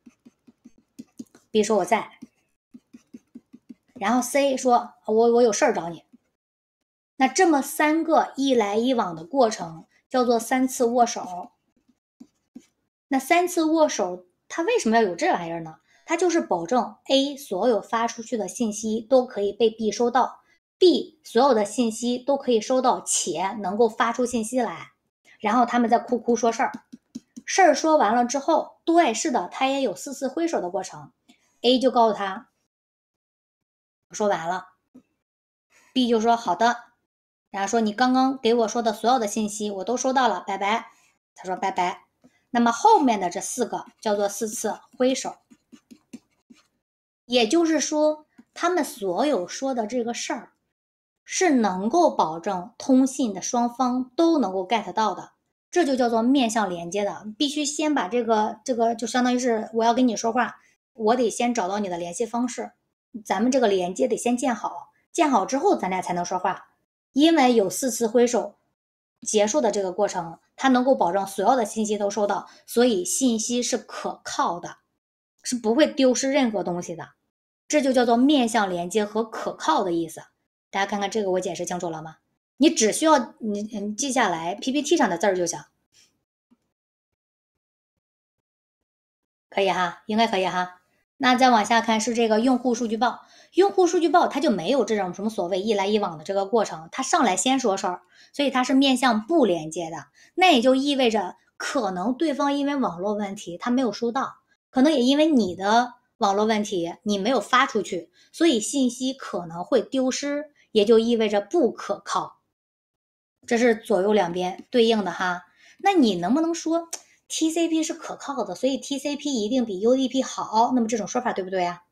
B 说我在，然后 C 说我有事儿找你。那这么3个一来一往的过程叫做3次握手。那3次握手它为什么要有这玩意儿呢？它就是保证 A 所有发出去的信息都可以被 B 收到， B 所有的信息都可以收到且能够发出信息来，然后他们再哭说事儿。事儿说完了之后，对，是的，他也有4次挥手的过程。A 就告诉他我说完了， B 就说好的，然后说你刚刚给我说的所有的信息我都收到了，拜拜。他说拜拜。那么后面的这4个叫做4次挥手，也就是说他们所有说的这个事儿是能够保证通信的双方都能够 get 到的，这就叫做面向连接的。必须先把这个就相当于是我要跟你说话，我得先找到你的联系方式，咱们这个连接得先建好，建好之后咱俩才能说话。因为有4次挥手结束的这个过程，它能够保证所有的信息都收到，所以信息是可靠的，是不会丢失任何东西的。这就叫做面向连接和可靠的意思。大家看看这个我解释清楚了吗？你只需要你记下来 PPT 上的字儿就行。可以哈，应该可以哈。那再往下看是这个用户数据报。用户数据报它就没有这种什么所谓一来一往的这个过程，它上来先说事儿，所以它是面向不连接的。那也就意味着可能对方因为网络问题他没有收到，可能也因为你的网络问题你没有发出去，所以信息可能会丢失，也就意味着不可靠。这是左右两边对应的哈。那你能不能说 TCP 是可靠的，所以 TCP 一定比 UDP 好。那么这种说法对不对啊？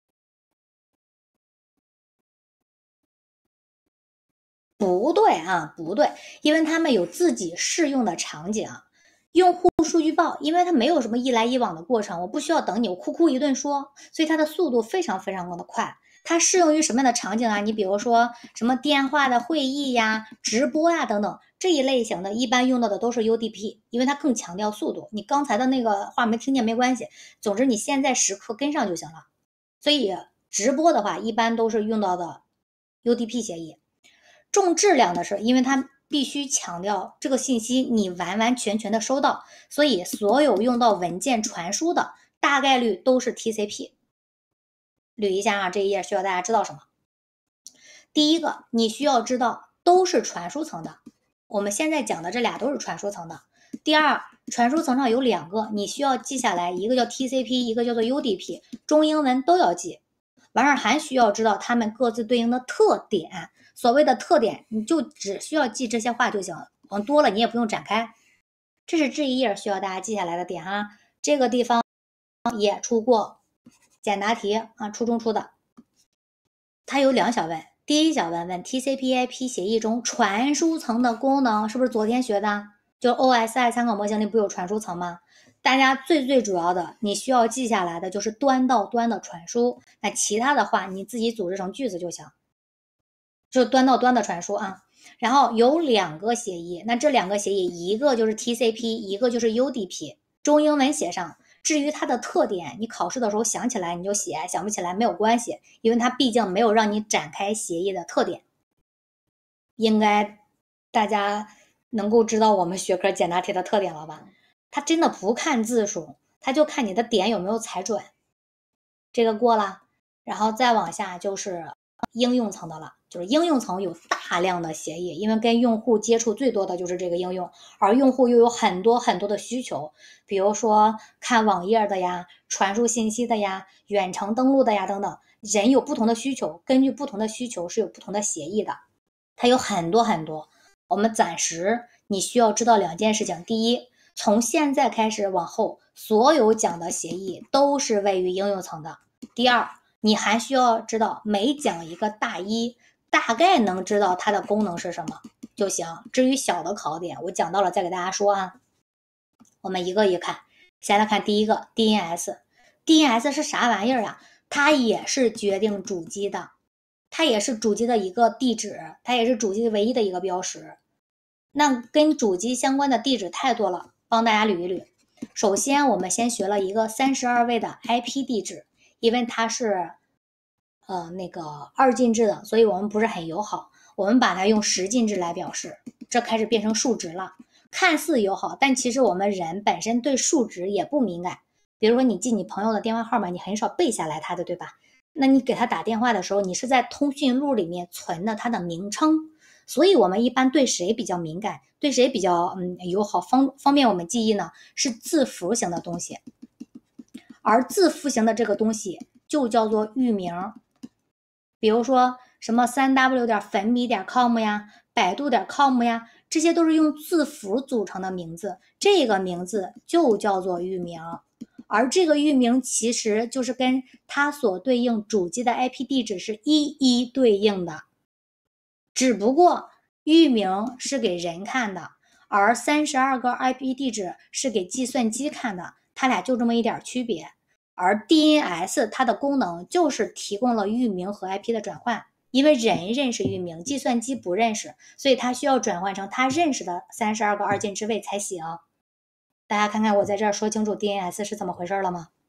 不对啊，不对，因为他们有自己适用的场景。用户数据报，因为它没有什么一来一往的过程，我不需要等你，我哭一顿说，所以它的速度非常非常的快。它适用于什么样的场景啊？你比如说什么电话的会议呀、直播呀等等这一类型的，一般用到的都是 UDP，因为它更强调速度。你刚才的那个话没听见没关系，总之你现在时刻跟上就行了。所以直播的话，一般都是用到的 UDP 协议。重质量的是，因为它必须强调这个信息你完完全全的收到，所以所有用到文件传输的大概率都是 TCP。捋一下啊，这一页需要大家知道什么？第一个，你需要知道都是传输层的，我们现在讲的这俩都是传输层的。第二，传输层上有两个，你需要记下来，一个叫 TCP， 一个叫做 UDP， 中英文都要记。完事儿还需要知道它们各自对应的特点。所谓的特点，你就只需要记这些话就行，往多了你也不用展开。这是这一页需要大家记下来的点哈。这个地方也出过简答题啊，初中出的。它有两小问，第一小问问 TCP/IP 协议中传输层的功能，是不是昨天学的？就 OSI 参考模型里不有传输层吗？大家最主要的，你需要记下来的就是端到端的传输，那其他的话你自己组织成句子就行。就端到端的传输啊，然后有两个协议，那这两个协议一个就是 TCP， 一个就是 UDP， 中英文写上。至于它的特点，你考试的时候想起来你就写，想不起来没有关系，因为它毕竟没有让你展开协议的特点。应该大家能够知道我们学科简答题的特点了吧？它真的不看字数，它就看你的点有没有踩准。这个过了，然后再往下就是应用层的了，就是应用层有大量的协议，因为跟用户接触最多的就是这个应用，而用户又有很多的需求，比如说看网页的呀、传输信息的呀、远程登录的呀等等，人有不同的需求，根据不同的需求是有不同的协议的，它有很多。我们暂时你需要知道两件事情，第一，从现在开始往后，所有讲的协议都是位于应用层的。第二，你还需要知道每讲一个大一，大概能知道它的功能是什么就行。至于小的考点，我讲到了再给大家说啊。我们一个一个看，先来看第一个 DNS。DNS 是啥玩意儿啊？它也是决定主机的，它也是主机的一个地址，它也是主机唯一的一个标识。那跟主机相关的地址太多了，帮大家捋一捋。首先，我们先学了一个32位的 IP 地址，因为它是那个二进制的，所以我们不是很友好，我们把它用10进制来表示，这开始变成数值了。看似友好，但其实我们人本身对数值也不敏感。比如说你记你朋友的电话号码，你很少背下来他的，对吧？那你给他打电话的时候，你是在通讯录里面存的他的名称。所以我们一般对谁比较敏感，对谁比较友好，方便我们记忆呢？是字符型的东西，而字符型的这个东西就叫做域名。比如说什么3w 点粉米点 com 呀，百度点 com 呀，这些都是用字符组成的名字，这个名字就叫做域名。而这个域名其实就是跟它所对应主机的 IP 地址是一一对应的。只不过域名是给人看的，而32个 IP 地址是给计算机看的，它俩就这么一点区别。而 DNS 它的功能就是提供了域名和 IP 的转换，因为人认识域名，计算机不认识，所以它需要转换成它认识的32个二进制位才行。大家看看我在这儿说清楚 DNS 是怎么回事了吗？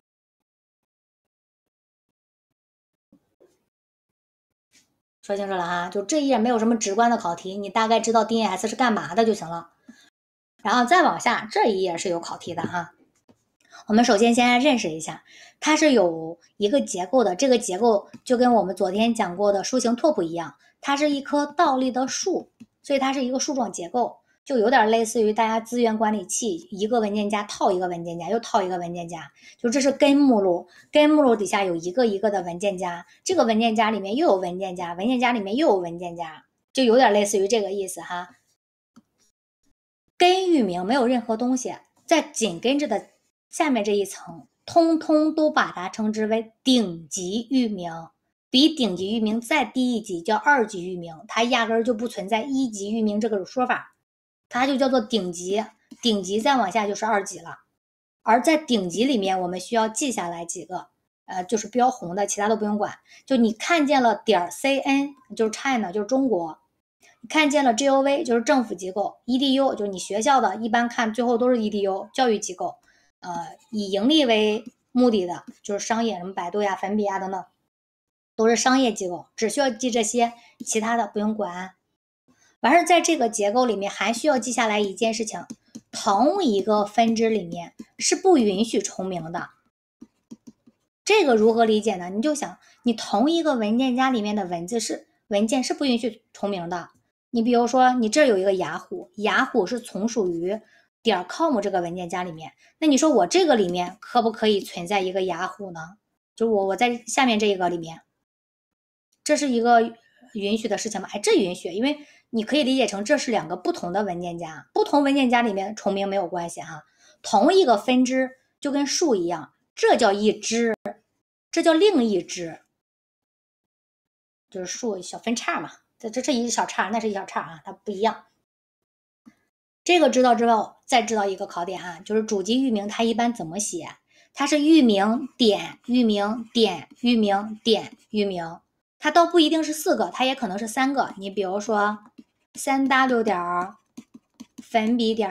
说清楚了哈，就这一页没有什么直观的考题，你大概知道 DNS 是干嘛的就行了。然后再往下，这一页是有考题的哈。我们首先认识一下，它是有一个结构的，这个结构就跟我们昨天讲过的树形拓扑一样，它是一棵倒立的树，所以它是一个树状结构，就有点类似于大家资源管理器，一个文件夹套一个文件夹，又套一个文件夹，就这是根目录，根目录底下有一个一个的文件夹，这个文件夹里面又有文件夹，文件夹里面又有文件夹，就有点类似于这个意思哈。根域名没有任何东西， 在紧跟着的下面这一层，通通都把它称之为顶级域名，比顶级域名再低一级叫二级域名，它压根儿就不存在一级域名这个说法，它就叫做顶级，顶级再往下就是二级了。而在顶级里面，我们需要记下来几个，就是标红的，其他都不用管。就你看见了点 .cn 就是 China 就是中国，你看见了 gov 就是政府机构 ，edu 就是你学校的，一般看最后都是 edu 教育机构，以盈利为目的的就是商业，什么百度呀、粉笔呀等等，都是商业机构，只需要记这些，其他的不用管。完事在这个结构里面还需要记下来一件事情，同一个分支里面是不允许重名的。这个如何理解呢？你就想，你同一个文件夹里面的文件是不允许重名的。你比如说，你这有一个雅虎，雅虎是从属于.com 这个文件夹里面，那你说我这个里面可不可以存在一个雅虎呢？就我在下面这一个里面，这是一个允许的事情吗？这允许，因为你可以理解成这是两个不同的文件夹，不同文件夹里面重名没有关系哈。同一个分支就跟树一样，这叫一支，这叫另一支，就是树小分叉嘛。这是一小叉，那是一小叉啊，它不一样。这个知道之后，再知道一个考点啊，就是主机域名它一般怎么写？它是域名点域名点域名点域名，它倒不一定是4个，它也可能是3个。你比如说3w 点粉笔点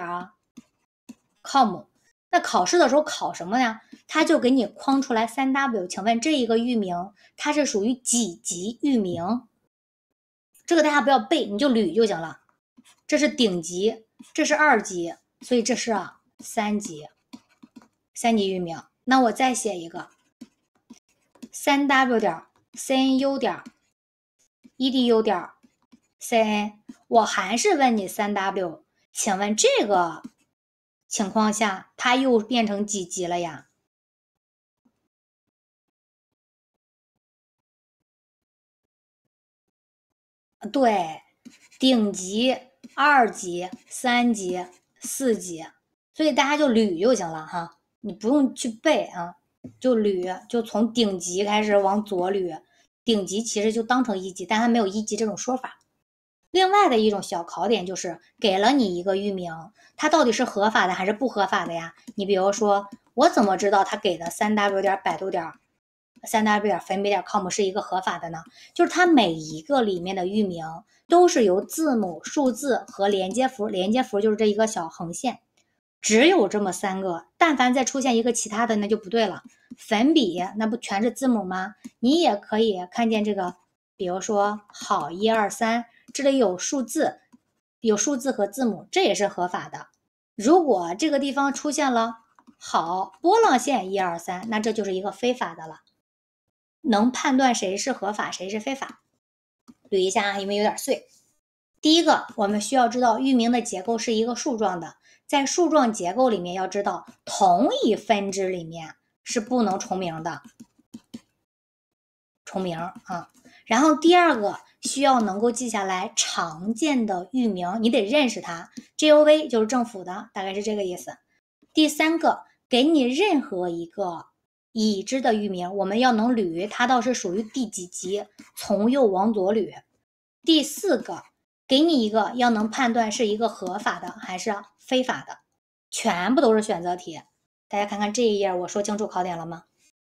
com， 那考试的时候考什么呢？它就给你框出来 3w， 请问这一个域名它是属于几级域名？这个大家不要背，你就捋就行了。这是顶级，这是2级，所以这是3级域名。那我再写一个 3w 点 cnu 点 edu 点 cn， 我还是问你 3w， 请问这个情况下它又变成几级了呀？对，顶级、2级、3级、4级，所以大家就捋就行了哈，你不用去背啊，就捋，就从顶级开始往左捋，顶级其实就当成1级，但它没有1级这种说法。另外的一种小考点就是给了你一个域名，它到底是合法的还是不合法的呀？你比如说，我怎么知道它给的3w 点百度点3w 点粉笔点 com 是一个合法的呢？就是它每一个里面的域名都是由字母、数字和连接符，连接符就是这一个小横线，只有这么3个，但凡再出现一个其他的那就不对了。粉笔那不全是字母吗？你也可以看见这个，比如说好1 2 3，这里有数字和字母，这也是合法的。如果这个地方出现了好波浪线1 2 3，那这就是一个非法的了。能判断谁是合法谁是非法，捋一下啊，因为有点碎。第一个，我们需要知道域名的结构是一个树状的，在树状结构里面要知道同一分支里面是不能重名的，重名啊。然后第二个需要能够记下来常见的域名，你得认识它 ，gov 就是政府的，大概是这个意思。第三个，给你任何一个已知的域名，我们要能捋它倒是属于第几级，从右往左捋。第四个，给你一个要能判断是一个合法的还是非法的，全部都是选择题。大家看看这一页，我说清楚考点了吗？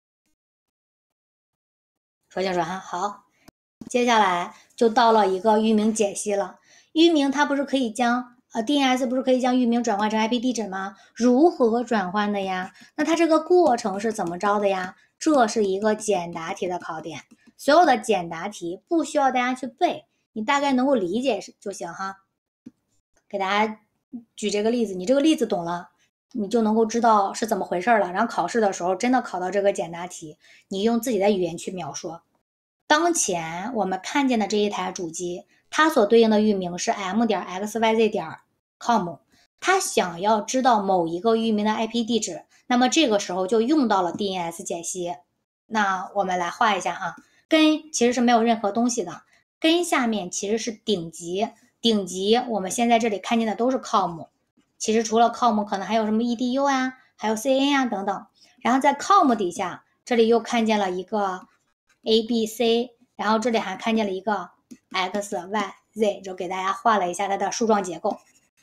说清楚哈，好。接下来就到了一个域名解析了。域名它不是可以将DNS 不是可以将域名转换成 IP 地址吗？如何转换的呀？那它这个过程是怎么着的呀？这是一个简答题的考点。所有的简答题不需要大家去背，你大概能够理解就行哈。给大家举这个例子，你这个例子懂了，你就能够知道是怎么回事了。然后考试的时候真的考到这个简答题，你用自己的语言去描述。当前我们看见的这一台主机，它所对应的域名是 m 点 xyz 点 com， 它想要知道某一个域名的 IP 地址，那么这个时候就用到了 DNS 解析。那我们来画一下啊，根其实是没有任何东西的，根下面其实是顶级，顶级我们现在这里看见的都是 com， 其实除了 com 可能还有什么 edu 啊，还有 cn 啊等等。然后在 com 底下，这里又看见了一个 abc， 然后这里还看见了一个 xyz， 就给大家画了一下它的树状结构。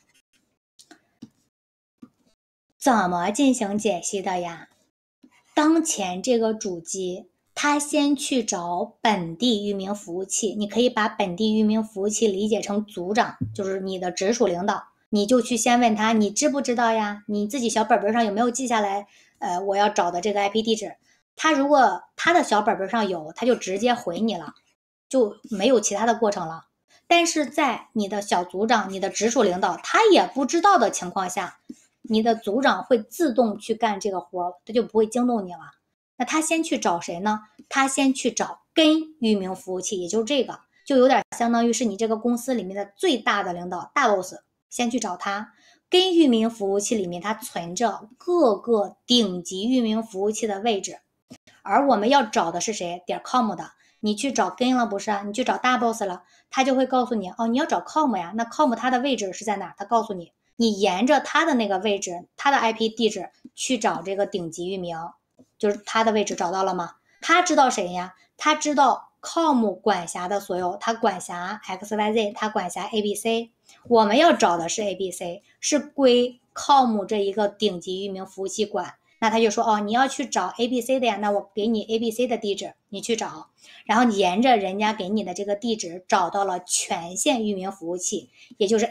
怎么进行解析的呀？当前这个主机它先去找本地域名服务器，你可以把本地域名服务器理解成组长，就是你的直属领导，你就去先问他，你知不知道呀？你自己小本本上有没有记下来？我要找的这个 IP 地址，他如果他的小本本上有，他就直接回你了，就没有其他的过程了。但是在你的小组长、你的直属领导他也不知道的情况下，你的组长会自动去干这个活，他就不会惊动你了。那他先去找谁呢？他先去找根域名服务器，也就是这个，就有点相当于是你这个公司里面的最大的领导，大 boss， 先去找他。根域名服务器里面它存着各个顶级域名服务器的位置，而我们要找的是谁？点 com 的，你去找根了不是？你去找大 boss 了，他就会告诉你，哦，你要找 com 呀，那 com 它的位置是在哪？他告诉你，你沿着它的那个位置，它的 IP 地址去找这个顶级域名，就是它的位置找到了吗？他知道谁呀？他知道 com 管辖的所有，他管辖 xyz， 他管辖 abc。我们要找的是 abc， 是归 com 这一个顶级域名服务器管。那他就说，哦，你要去找 abc 的呀，那我给你 abc 的地址，你去找，然后沿着人家给你的这个地址找到了全线域名服务器，也就是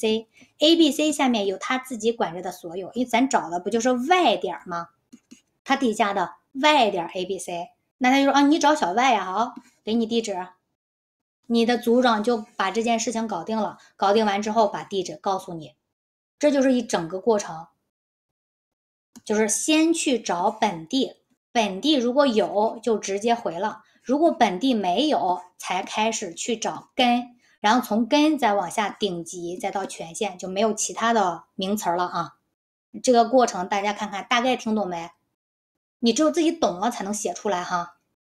abc。abc 下面有他自己管着的所有，因为咱找的不就是 y 点吗？他底下的 y 点 abc， 那他就说，啊，你找小 y 呀，好，给你地址。你的组长就把这件事情搞定了，搞定完之后把地址告诉你，这就是一整个过程。就是先去找本地，本地如果有就直接回了，如果本地没有才开始去找根，然后从根再往下顶级，再到权限，就没有其他的名词了啊。这个过程大家看看大概听懂没？你只有自己懂了才能写出来哈。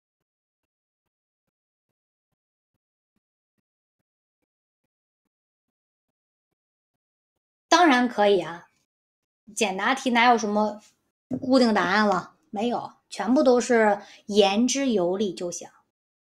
当然可以啊，简答题哪有什么固定答案了？没有，全部都是言之有理就行。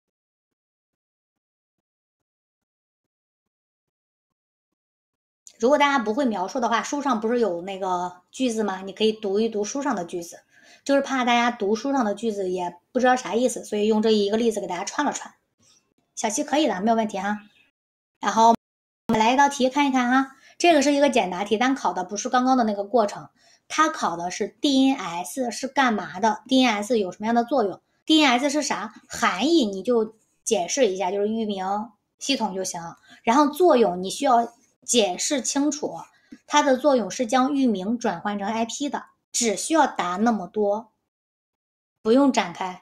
如果大家不会描述的话，书上不是有那个句子吗？你可以读一读书上的句子，就是怕大家读书上的句子也不知道啥意思，所以用这一个例子给大家串了串。小七可以的，没有问题哈。然后我们来一道题看一看哈，这个是一个简答题，但考的不是刚刚的那个过程，它考的是 DNS 是干嘛的 ，DNS 有什么样的作用 ，DNS 是啥含义，你就解释一下，就是域名系统就行。然后作用你需要解释清楚，它的作用是将域名转换成 IP 的，只需要答那么多，不用展开。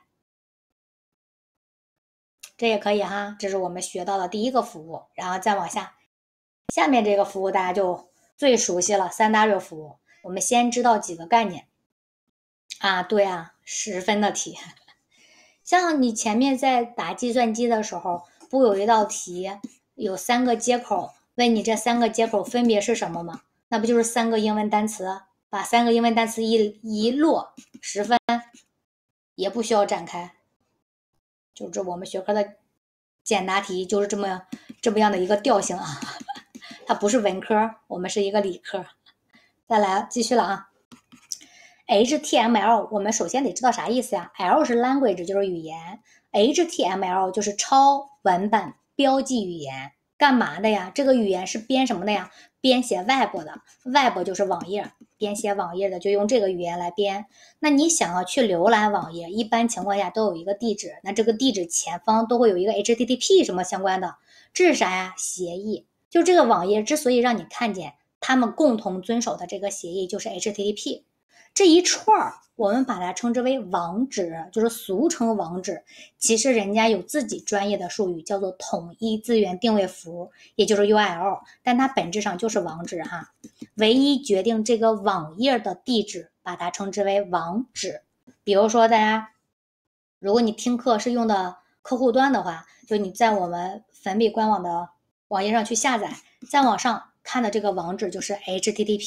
这也可以哈，这是我们学到的第一个服务，然后再往下，下面这个服务大家就最熟悉了，3W 服务。我们先知道几个概念啊，对啊，10分的题。像你前面在打计算机的时候，不有一道题有3个接口，问你这3个接口分别是什么吗？那不就是3个英文单词？把3个英文单词一摞，10分，也不需要展开。就这我们学科的简答题就是这么样的一个调性啊，它不是文科，我们是一个理科。再来继续了啊 ，HTML 我们首先得知道啥意思呀 ？L 是 language 就是语言 ，HTML 就是超文本标记语言，干嘛的呀？这个语言是编什么的呀？编写 web 的 ，web 就是网页，编写网页的就用这个语言来编。那你想要去浏览网页，一般情况下都有一个地址，那这个地址前方都会有一个 HTTP 什么相关的，这是啥呀？协议。就这个网页之所以让你看见，他们共同遵守的这个协议就是 HTTP。这一串我们把它称之为网址，就是俗称网址。其实人家有自己专业的术语，叫做统一资源定位符，也就是 URL， 但它本质上就是网址哈。唯一决定这个网页的地址，把它称之为网址。比如说大家，如果你听课是用的客户端的话，就你在我们粉笔官网的网页上去下载，在网上看的这个网址就是 HTTP。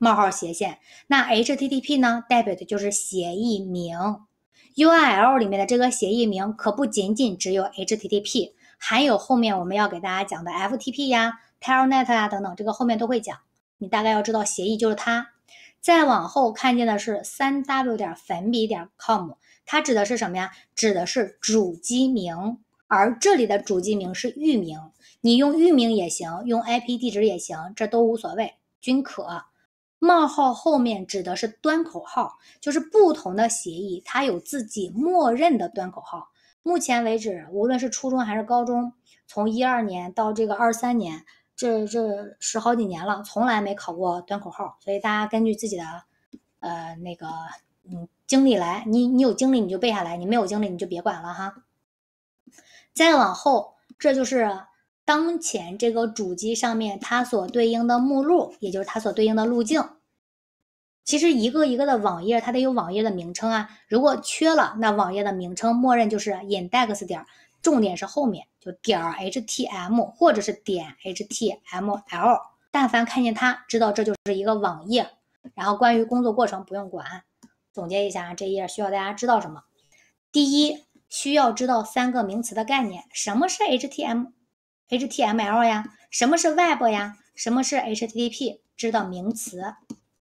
冒号斜线。那 HTTP 呢，代表的就是协议名。URL 里面的这个协议名可不仅仅只有 HTTP， 还有后面我们要给大家讲的 FTP 呀、Telnet 呀等等，这个后面都会讲。你大概要知道协议就是它。再往后看见的是 3w 点粉笔点 com， 它指的是什么呀？指的是主机名，而这里的主机名是域名，你用域名也行，用 IP 地址也行，这都无所谓，均可。冒号后面指的是端口号，就是不同的协议它有自己默认的端口号。目前为止，无论是初中还是高中，从12年到这个23年，这10好几年了，从来没考过端口号，所以大家根据自己的经历来，你有经历你就背下来，你没有经历你就别管了哈。再往后，这就是当前这个主机上面它所对应的目录，也就是它所对应的路径。其实一个一个的网页它得有网页的名称啊，如果缺了，那网页的名称默认就是 index 点，重点是后面就点 htm 或者是点 html， 但凡看见它，知道这就是一个网页。然后关于工作过程不用管。总结一下，这一页需要大家知道什么？第一，需要知道3个名词的概念，什么是 HTML 呀？什么是 Web 呀？什么是 HTTP？ 知道名词。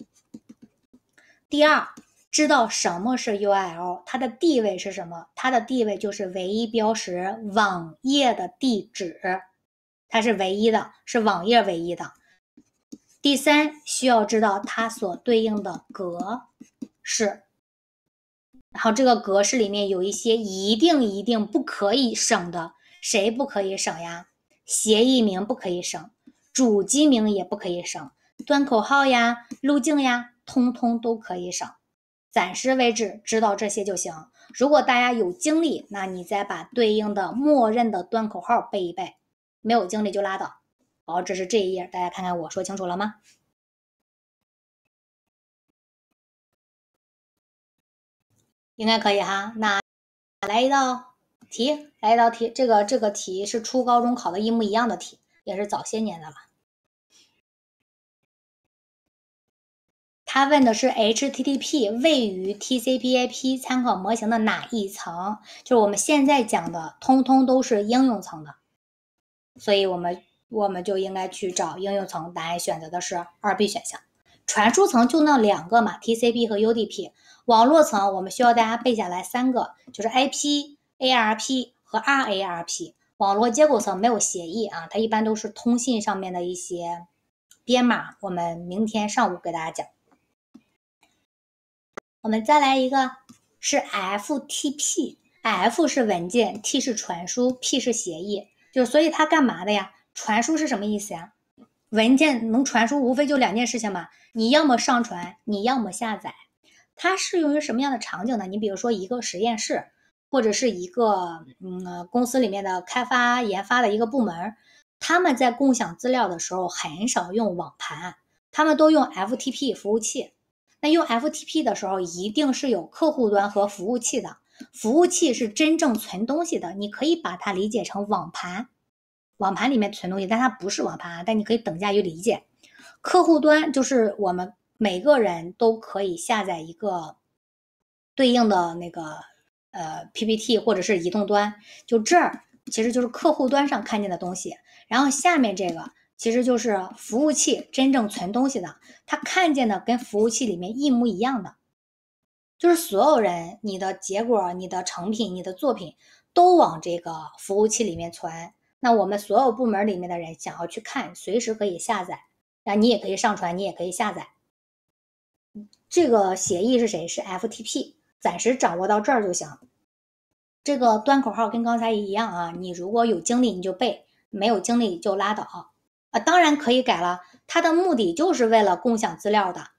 第二，知道什么是 URL， 它的地位是什么？它的地位就是唯一标识网页的地址，它是唯一的，是网页唯一的。第三，需要知道它所对应的格式，然后这个格式里面有一些一定不可以省的，谁不可以省呀？协议名不可以省，主机名也不可以省，端口号呀、路径呀，通通都可以省。暂时为止知道这些就行。如果大家有精力，那你再把对应的默认的端口号背一背，没有精力就拉倒。好，这是这一页，大家看看我说清楚了吗？应该可以哈。那来一道题，这个题是初高中考的一模一样的题，也是早些年的了。他问的是 HTTP 位于 TCP/IP 参考模型的哪一层？就是我们现在讲的，通通都是应用层的，所以我们就应该去找应用层，答案选择的是2B 选项。传输层就那2个嘛 ，TCP 和 UDP。网络层我们需要大家背下来3个，就是 IP、ARP 和 RARP。网络接口层没有协议啊，它一般都是通信上面的一些编码，我们明天上午给大家讲。我们再来一个是 FTP，F 是文件， T 是传输， P 是协议，所以它干嘛的呀？传输是什么意思呀？文件能传输无非就2件事情嘛，你要么上传，你要么下载。它适用于什么样的场景呢？你比如说一个实验室，或者是一个公司里面的开发研发的一个部门，他们在共享资料的时候很少用网盘，他们都用 FTP 服务器。那用 FTP 的时候一定是有客户端和服务器的，服务器是真正存东西的，你可以把它理解成网盘，网盘里面存东西，但它不是网盘，但你可以等价于理解。客户端就是我们每个人都可以下载一个对应的那个PPT 或者是移动端，就这儿其实就是客户端上看见的东西，然后下面这个其实就是服务器真正存东西的，它看见的跟服务器里面一模一样的，就是所有人你的结果、你的成品、你的作品都往这个服务器里面存。那我们所有部门里面的人想要去看，随时可以下载，然后你也可以上传，你也可以下载。这个协议是谁？是 FTP， 暂时掌握到这儿就行。这个端口号跟刚才一样啊，你如果有精力你就背，没有精力就拉倒啊。当然可以改了，它的目的就是为了共享资料的，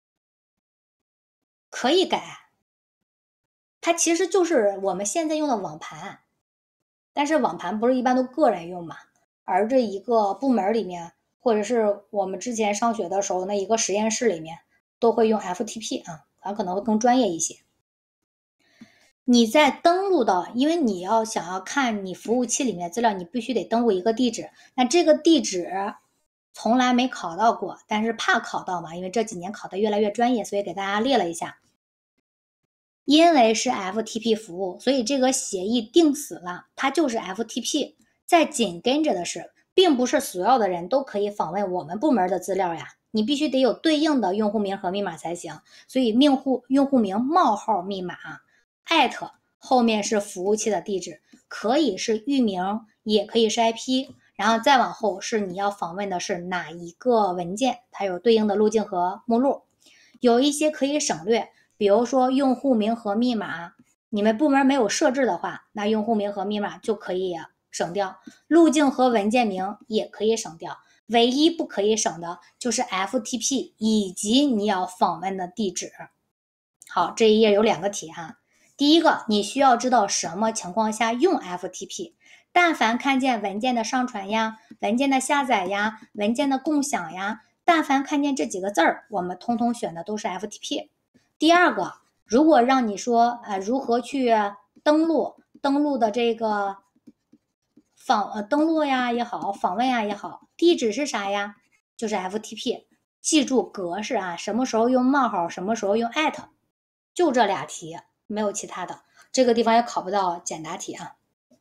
可以改。它其实就是我们现在用的网盘，但是网盘不是一般都个人用嘛，而这一个部门里面，或者是我们之前上学的时候那一个实验室里面，都会用 FTP 啊，它可能会更专业一些。你在登录到，因为你要想要看你服务器里面的资料，你必须得登录一个地址。那这个地址从来没考到过，但是怕考到嘛，因为这几年考得越来越专业，所以给大家列了一下。因为是 FTP 服务，所以这个协议定死了，它就是 FTP。再紧跟着的是，并不是所有的人都可以访问我们部门的资料呀，你必须得有对应的用户名和密码才行。所以用户名冒号密码艾特后面是服务器的地址，可以是域名，也可以是 IP， 然后再往后是你要访问的是哪一个文件，它有对应的路径和目录。有一些可以省略，比如说用户名和密码，你们部门没有设置的话，那用户名和密码就可以省掉，路径和文件名也可以省掉，唯一不可以省的就是 FTP 以及你要访问的地址。好，这一页有2个题哈。第一个，你需要知道什么情况下用 FTP， 但凡看见文件的上传呀、文件的下载呀、文件的共享呀，但凡看见这几个字儿，我们通通选的都是 FTP。第二个，如果让你说如何去登录的这个登录呀也好，访问呀也好，地址是啥呀？就是 FTP。记住格式啊，什么时候用冒号，什么时候用艾特，就这俩题，没有其他的。这个地方也考不到简答题啊。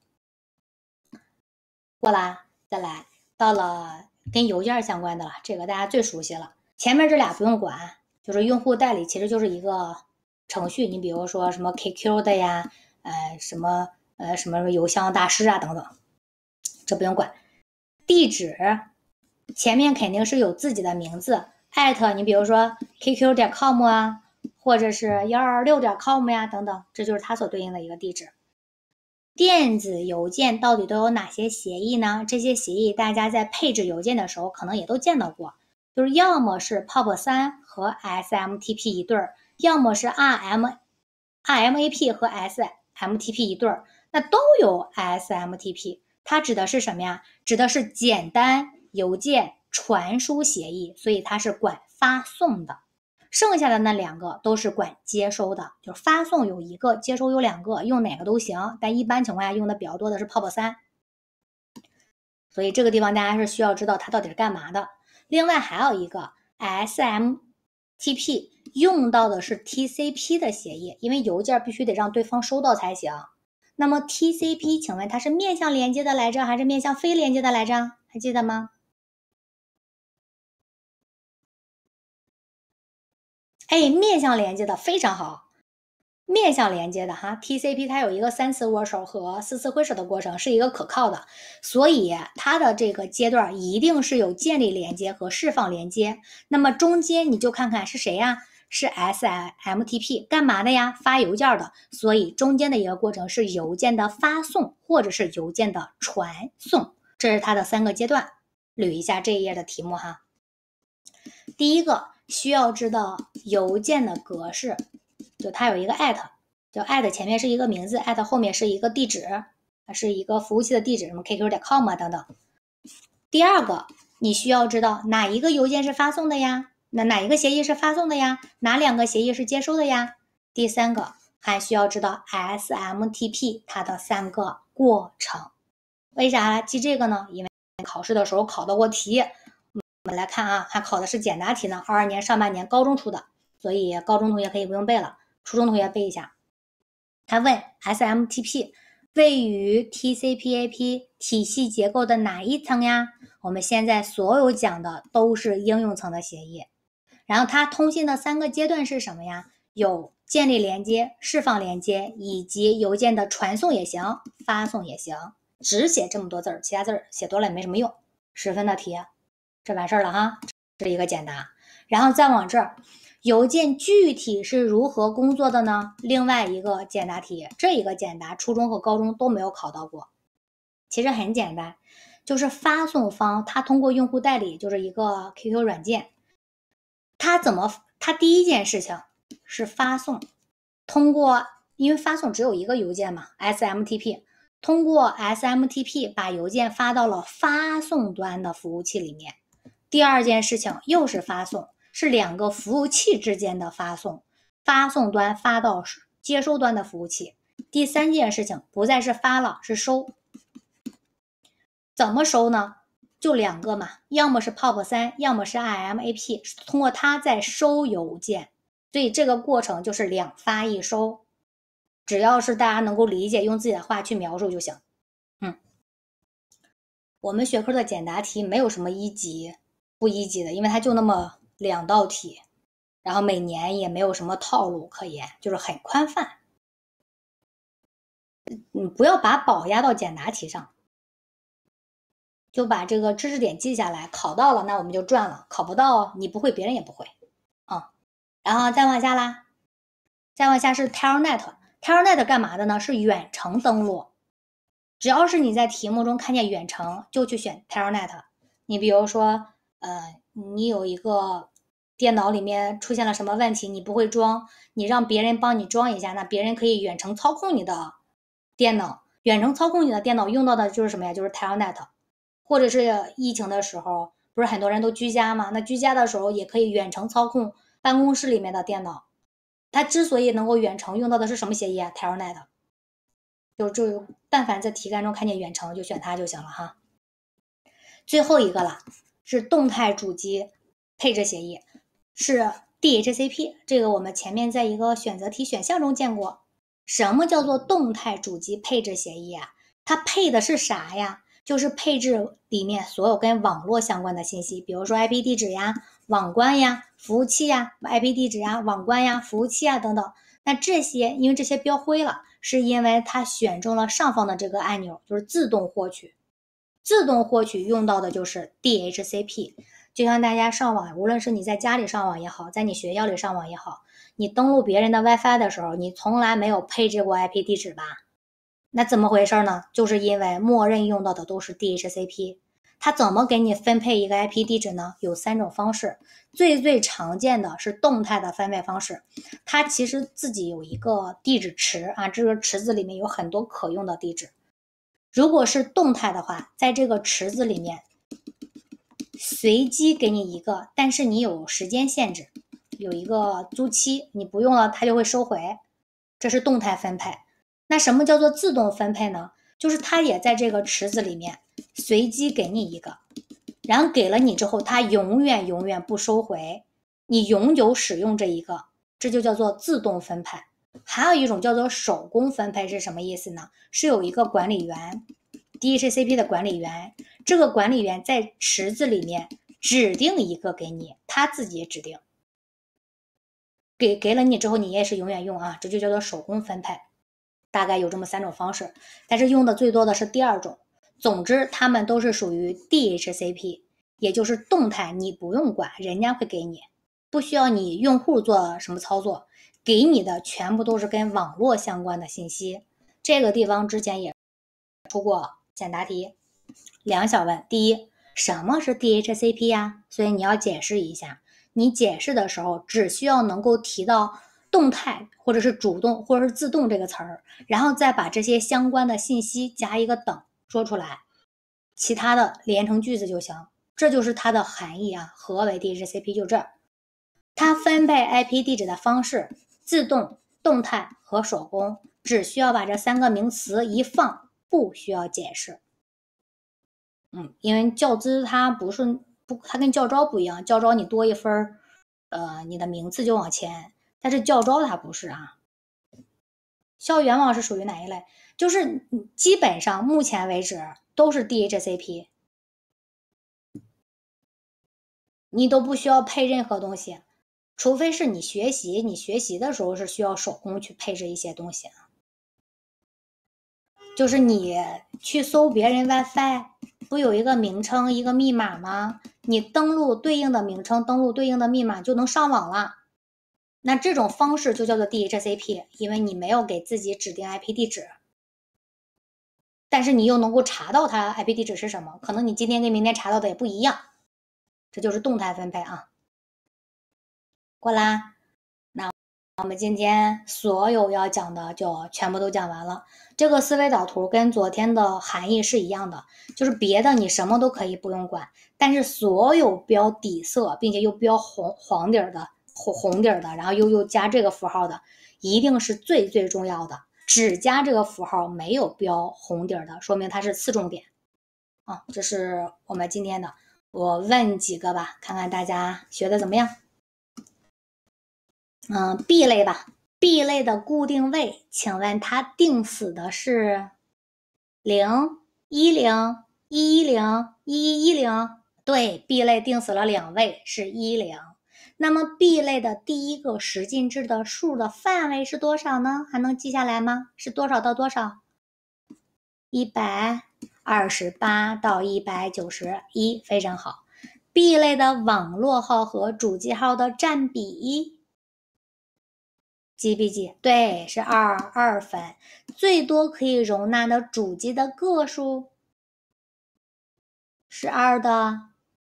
过啦，再来到了跟邮件相关的了，这个大家最熟悉了。前面这俩不用管，就是用户代理其实就是一个程序，你比如说什么 QQ 的呀，什么邮箱大师啊等等，这不用管。地址前面肯定是有自己的名字，艾特你比如说 qq.com 啊，或者是126.com 呀等等，这就是它所对应的一个地址。电子邮件到底都有哪些协议呢？这些协议大家在配置邮件的时候可能也都见到过，就是要么是 POP3 和 SMTP 一对儿，要么是 RMAP 和 SMTP 一对儿，那都有 SMTP。它指的是什么呀？指的是简单邮件传输协议，所以它是管发送的。剩下的那2个都是管接收的，就是发送有1个，接收有2个，用哪个都行，但一般情况下用的比较多的是 POP3。所以这个地方大家是需要知道它到底是干嘛的。另外还有一个 SMTP 用到的是 TCP 的协议，因为邮件必须得让对方收到才行。那么 TCP 请问它是面向连接的来着还是面向非连接的来着？还记得吗？面向连接的非常好，面向连接的哈 ，TCP 它有一个3次握手和4次挥手的过程，是一个可靠的，所以它的这个阶段一定是有建立连接和释放连接。那么中间你就看看是谁呀？是 SMTP 干嘛的呀？发邮件的，所以中间的一个过程是邮件的发送或者是邮件的传送，这是它的3个阶段。捋一下这一页的题目哈。第一个需要知道邮件的格式，就它有一个艾特，就艾特前面是一个名字，艾特后面是一个地址，是一个服务器的地址，什么 qq.com 啊等等。第二个，你需要知道哪一个邮件是发送的呀？哪一个协议是发送的呀？哪2个协议是接收的呀？第三个，还需要知道 SMTP 它的3个过程。为啥记这个呢？因为考试的时候考到过题。我们来看啊，还考的是简答题呢，22年上半年高中出的，所以高中同学可以不用背了，初中同学背一下。他问 SMTP 位于 TCP/IP 体系结构的哪一层呀？我们现在所有讲的都是应用层的协议。然后它通信的3个阶段是什么呀？有建立连接、释放连接，以及邮件的传送也行，发送也行。只写这么多字儿，其他字儿写多了也没什么用。10分的题，这完事儿了哈，这是一个简答。然后再往这儿，邮件具体是如何工作的呢？另外一个简答题，这一个简答初中和高中都没有考到过。其实很简单，就是发送方他通过用户代理，就是一个 QQ 软件，他第一件事情是发送，因为发送只有一个邮件嘛 ，SMTP， 通过 SMTP 把邮件发到了发送端的服务器里面。第二件事情又是发送，是2个服务器之间的发送，发送端发到接收端的服务器。第三件事情不再是发了，是收。怎么收呢？ 就2个嘛，要么是 POP3，要么是 IMAP，通过它在收邮件，所以这个过程就是2发1收，只要是大家能够理解，用自己的话去描述就行。我们学科的简答题没有什么1级不1级的，因为它就那么2道题，然后每年也没有什么套路可言，就是很宽泛。不要把宝压到简答题上，就把这个知识点记下来，考到了那我们就赚了，考不到你不会别人也不会啊。然后再往下啦，再往下是 Telnet 干嘛的呢？是远程登录。只要是你在题目中看见远程，就去选 Telnet。你比如说，你有一个电脑里面出现了什么问题，你不会装，你让别人帮你装一下，那别人可以远程操控你的电脑。远程操控你的电脑用到的就是什么呀？就是 Telnet。或者是疫情的时候，不是很多人都居家吗？那居家的时候也可以远程操控办公室里面的电脑。它之所以能够远程，用到的是什么协议啊 ？Telnet。就但凡在题干中看见远程，就选它就行了哈。最后一个了，是动态主机配置协议，是 DHCP。这个我们前面在一个选择题选项中见过。什么叫做动态主机配置协议啊？它配的是啥呀？就是配置里面所有跟网络相关的信息，比如说 IP 地址呀、网关呀、服务器呀、IP 地址呀、网关呀、服务器啊等等。那这些因为这些标灰了，是因为它选中了上方的这个按钮，就是自动获取。自动获取用到的就是 DHCP。就像大家上网，无论是你在家里上网也好，在你学校里上网也好，你登录别人的 WiFi 的时候，你从来没有配置过 IP 地址吧？那怎么回事呢？就是因为默认用到的都是 DHCP。它怎么给你分配一个 IP 地址呢？有3种方式。最常见的是动态的分配方式，它其实自己有一个地址池啊，这个池子里面有很多可用的地址。如果是动态的话，在这个池子里面随机给你一个，但是你有时间限制，有一个租期，你不用了它就会收回，这是动态分配。那什么叫做自动分配呢？就是它也在这个池子里面随机给你一个，然后给了你之后，它永远不收回，你永久使用这一个，这就叫做自动分配。还有一种叫做手工分配是什么意思呢？是有一个管理员 DHCP 的管理员，这个管理员在池子里面指定一个给你，他自己指定，给了你之后你也是永远用啊，这就叫做手工分配。大概有这么3种方式，但是用的最多的是第2种。总之它们都是属于 DHCP， 也就是动态，你不用管，人家会给你，不需要你用户做什么操作，给你的全部都是跟网络相关的信息。这个地方之前也出过简答题，2小问。第一，什么是 DHCP 呀？所以你要解释一下。你解释的时候只需要能够提到动态或者是主动或者是自动这个词儿，然后再把这些相关的信息加一个等说出来，其他的连成句子就行。这就是它的含义啊。何为 DHCP？ 就这儿，它分配 IP 地址的方式，自动、动态和手工，只需要把这3个名词一放，不需要解释。因为教资它它跟教招不一样，教招你多1分，你的名次就往前。但是教招它不是啊。校园网是属于哪一类？就是基本上目前为止都是 DHCP， 你都不需要配任何东西，除非是你学习的时候是需要手工去配置一些东西。就是你去搜别人 WiFi， 不有一个名称一个密码吗？你登录对应的名称，登录对应的密码就能上网了。那这种方式就叫做 DHCP， 因为你没有给自己指定 IP 地址，但是你又能够查到它 IP 地址是什么，可能你今天跟明天查到的也不一样，这就是动态分配啊。过啦，那我们今天所有要讲的就全部都讲完了。这个思维导图跟昨天的含义是一样的，就是别的你什么都可以不用管，但是所有标底色并且又标红底的，然后又加这个符号的，一定是最重要的。只加这个符号没有标红底的，说明它是次重点。 啊。这是我们今天的，我问几个吧，看看大家学的怎么样。B 类吧。B 类的固定位，请问它定死的是0、10、110、1110？对 ，B 类定死了2位，是10。那么 B 类的第一个十进制的数的范围是多少呢？还能记下来吗？是多少到多少？128到191，非常好。B 类的网络号和主机号的占比记不记？对，是2分。最多可以容纳的主机的个数是2的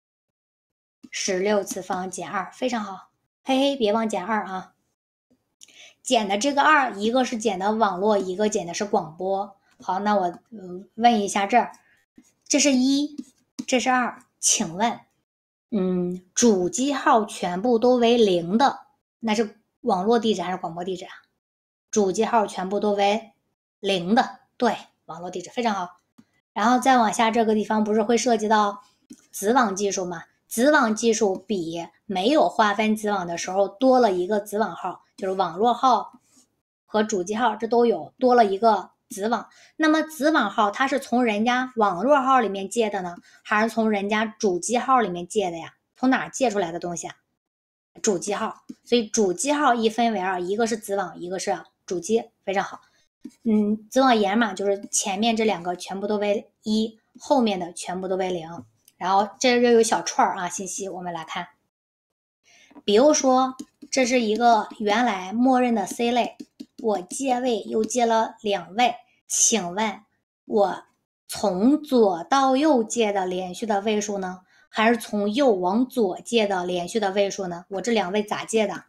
16次方减2，非常好。嘿嘿，别忘减2啊。减的这个2，一个是减的网络，一个减的是广播。好，那我问一下这儿，这是1，这是2，请问，主机号全部都为0的，那是网络地址还是广播地址啊？主机号全部都为0的，对，网络地址非常好。然后再往下这个地方不是会涉及到子网技术吗？子网技术比没有划分子网的时候多了一个子网号，就是网络号和主机号这都有，多了一个子网。那么子网号它是从人家网络号里面借的呢，还是从人家主机号里面借的呀？从哪儿借出来的东西啊？主机号。所以主机号一分为2，一个是子网，一个是主机，非常好。子网延码就是前面这2个全部都为1，后面的全部都为0。然后这有小串啊信息，我们来看。比如说这是一个原来默认的 C 类，我借位又借了2位，请问我从左到右借的连续的位数呢，还是从右往左借的连续的位数呢？我这2位咋借的？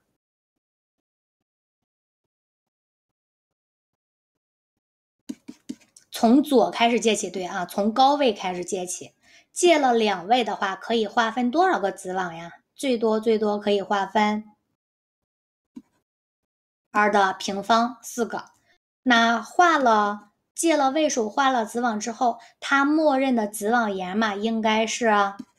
从左开始借起，对啊，从高位开始借起。借了2位的话，可以划分多少个子网呀？最多可以划分2的平方4个。那借了位数，画了子网之后，它默认的子网延码应该是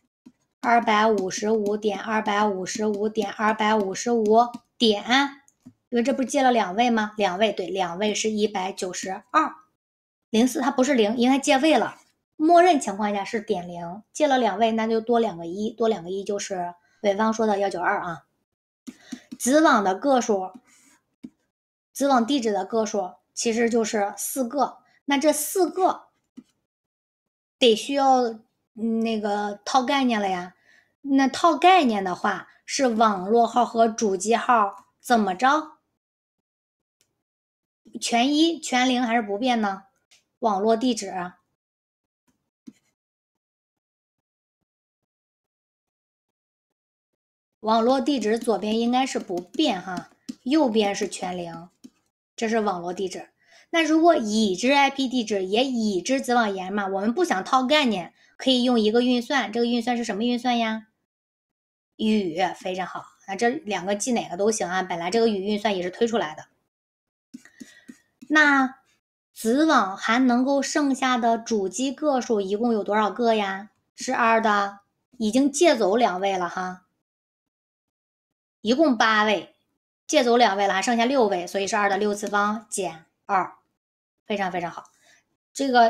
255.255.255点，因为这不是借了2位吗？2位，对，2位是192。04它不是0，因为它借位了。默认情况下是点0，借了2位，那就多2个1，多2个1就是伟芳说的192啊。子网的个数，子网地址的个数其实就是4个，那这4个得需要那个套概念了呀。那套概念的话，是网络号和主机号怎么着？全1、全0还是不变呢？网络地址。网络地址左边应该是不变哈，右边是全0，这是网络地址。那如果已知 IP 地址也已知子网延码，我们不想套概念，可以用一个运算，这个运算是什么运算呀？语，非常好。那这2个记哪个都行啊，本来这个语运算也是推出来的。那子网还能够剩下的主机个数一共有多少个呀？是2的，已经借走2位了哈。一共8位，借走2位了，还剩下6位，所以是2的6次方减2，非常非常好。这个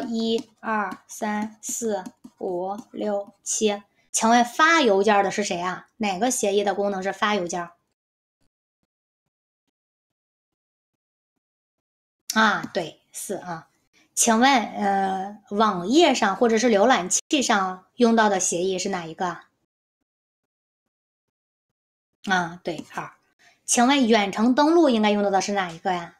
1、2、3、4、5、6、7，请问发邮件的是谁啊？哪个协议的功能是发邮件？啊，对，4啊。请问网页上或者是浏览器上用到的协议是哪一个啊？对，2。请问远程登录应该用到的是哪一个呀？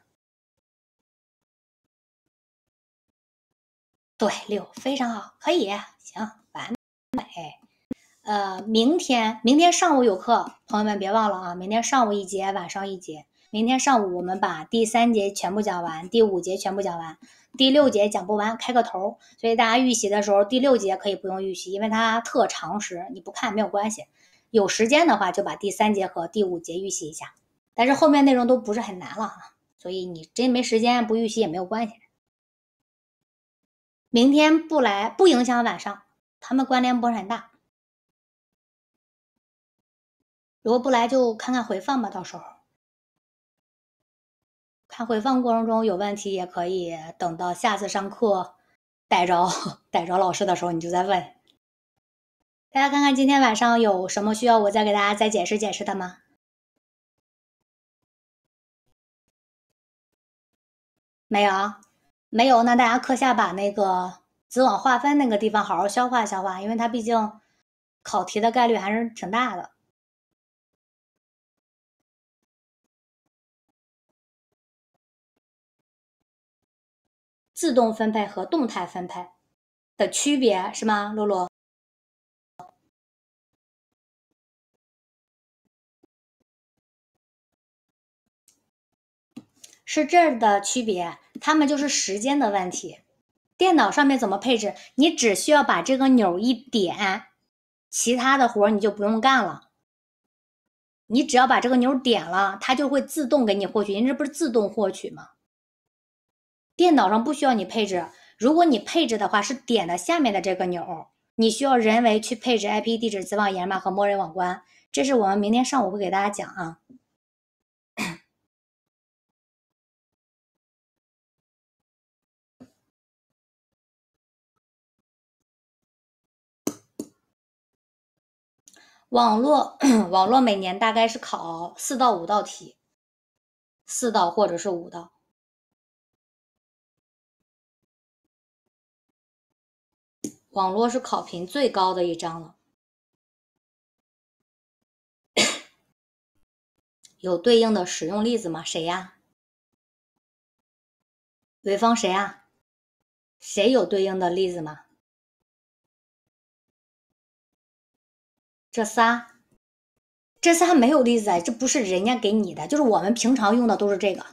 对，6，非常好，可以，行，完美。明天上午有课，朋友们别忘了啊，明天上午1节，晚上1节。明天上午我们把第3节全部讲完，第5节全部讲完，第6节讲不完，开个头。所以大家预习的时候，第6节可以不用预习，因为它特长时，你不看没有关系。有时间的话，就把第3节和第5节预习一下。但是后面内容都不是很难了啊，所以你真没时间不预习也没有关系。明天不来不影响晚上， 他们关联不是很大。如果不来就看看回放吧，到时候看回放过程中有问题，也可以等到下次上课逮着老师的时候你就再问。大家看看今天晚上有什么需要我再给大家再解释解释的吗？没有，没有，那大家课下把那个子网划分那个地方好好消化消化，因为它毕竟考题的概率还是挺大的。自动分配和动态分配的区别是吗，露露？是这儿的区别，它们就是时间的问题。电脑上面怎么配置？你只需要把这个钮一点，其他的活你就不用干了。你只要把这个钮点了，它就会自动给你获取。你这不是自动获取吗？电脑上不需要你配置，如果你配置的话，是点了下面的这个钮，你需要人为去配置 IP 地址、子网延码和默认网关。这是我们明天上午会给大家讲啊。网络每年大概是考4到5道题，4道或者是5道。网络是考评最高的一章了。有对应的使用例子吗？谁呀？潍坊谁啊？谁有对应的例子吗？这仨没有例子啊，这不是人家给你的，就是我们平常用的都是这个。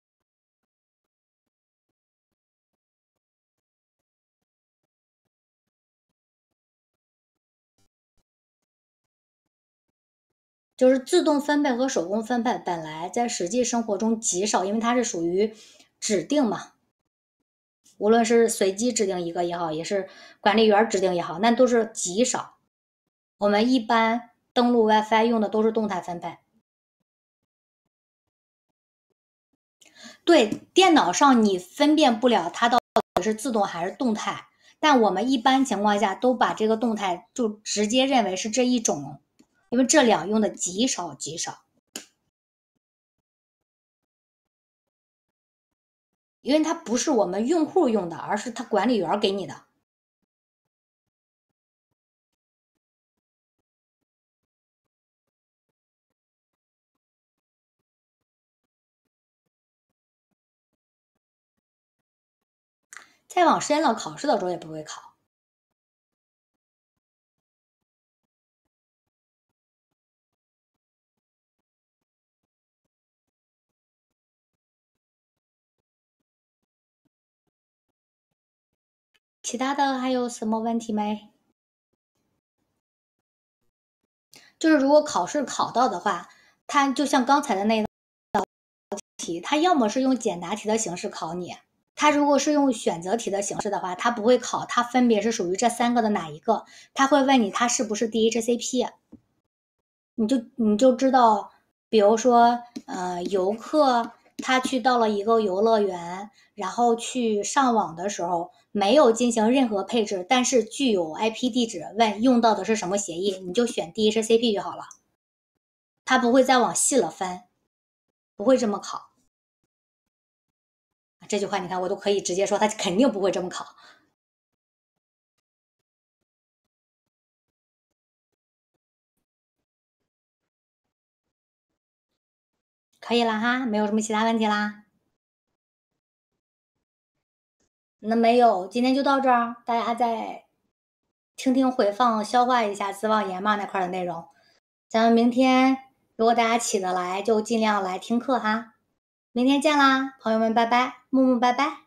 就是自动分配和手工分配本来在实际生活中极少，因为它是属于指定嘛，无论是随机指定一个也好，也是管理员指定也好，那都是极少。我们一般登录 WiFi 用的都是动态分配。对，电脑上你分辨不了它到底是自动还是动态，但我们一般情况下都把这个动态就直接认为是这一种，因为这两用的极少极少。因为它不是我们用户用的，而是它管理员给你的。再往深了，考试的时候也不会考。其他的还有什么问题没？就是如果考试考到的话，它就像刚才的那道题，它要么是用简答题的形式考你，它如果是用选择题的形式的话，它不会考它分别是属于这3个的哪一个，它会问你它是不是 DHCP， 你就知道，比如说游客他去到了一个游乐园，然后去上网的时候没有进行任何配置，但是具有 IP 地址，问用到的是什么协议，你就选 DHCP 就好了，它不会再往细了分，不会这么考。这句话你看我都可以直接说，他肯定不会这么考。可以了哈，没有什么其他问题啦。那没有，今天就到这儿，大家再听听回放，消化一下子网延码那块的内容。咱们明天如果大家起得来，就尽量来听课哈。明天见啦，朋友们，拜拜，木木拜拜。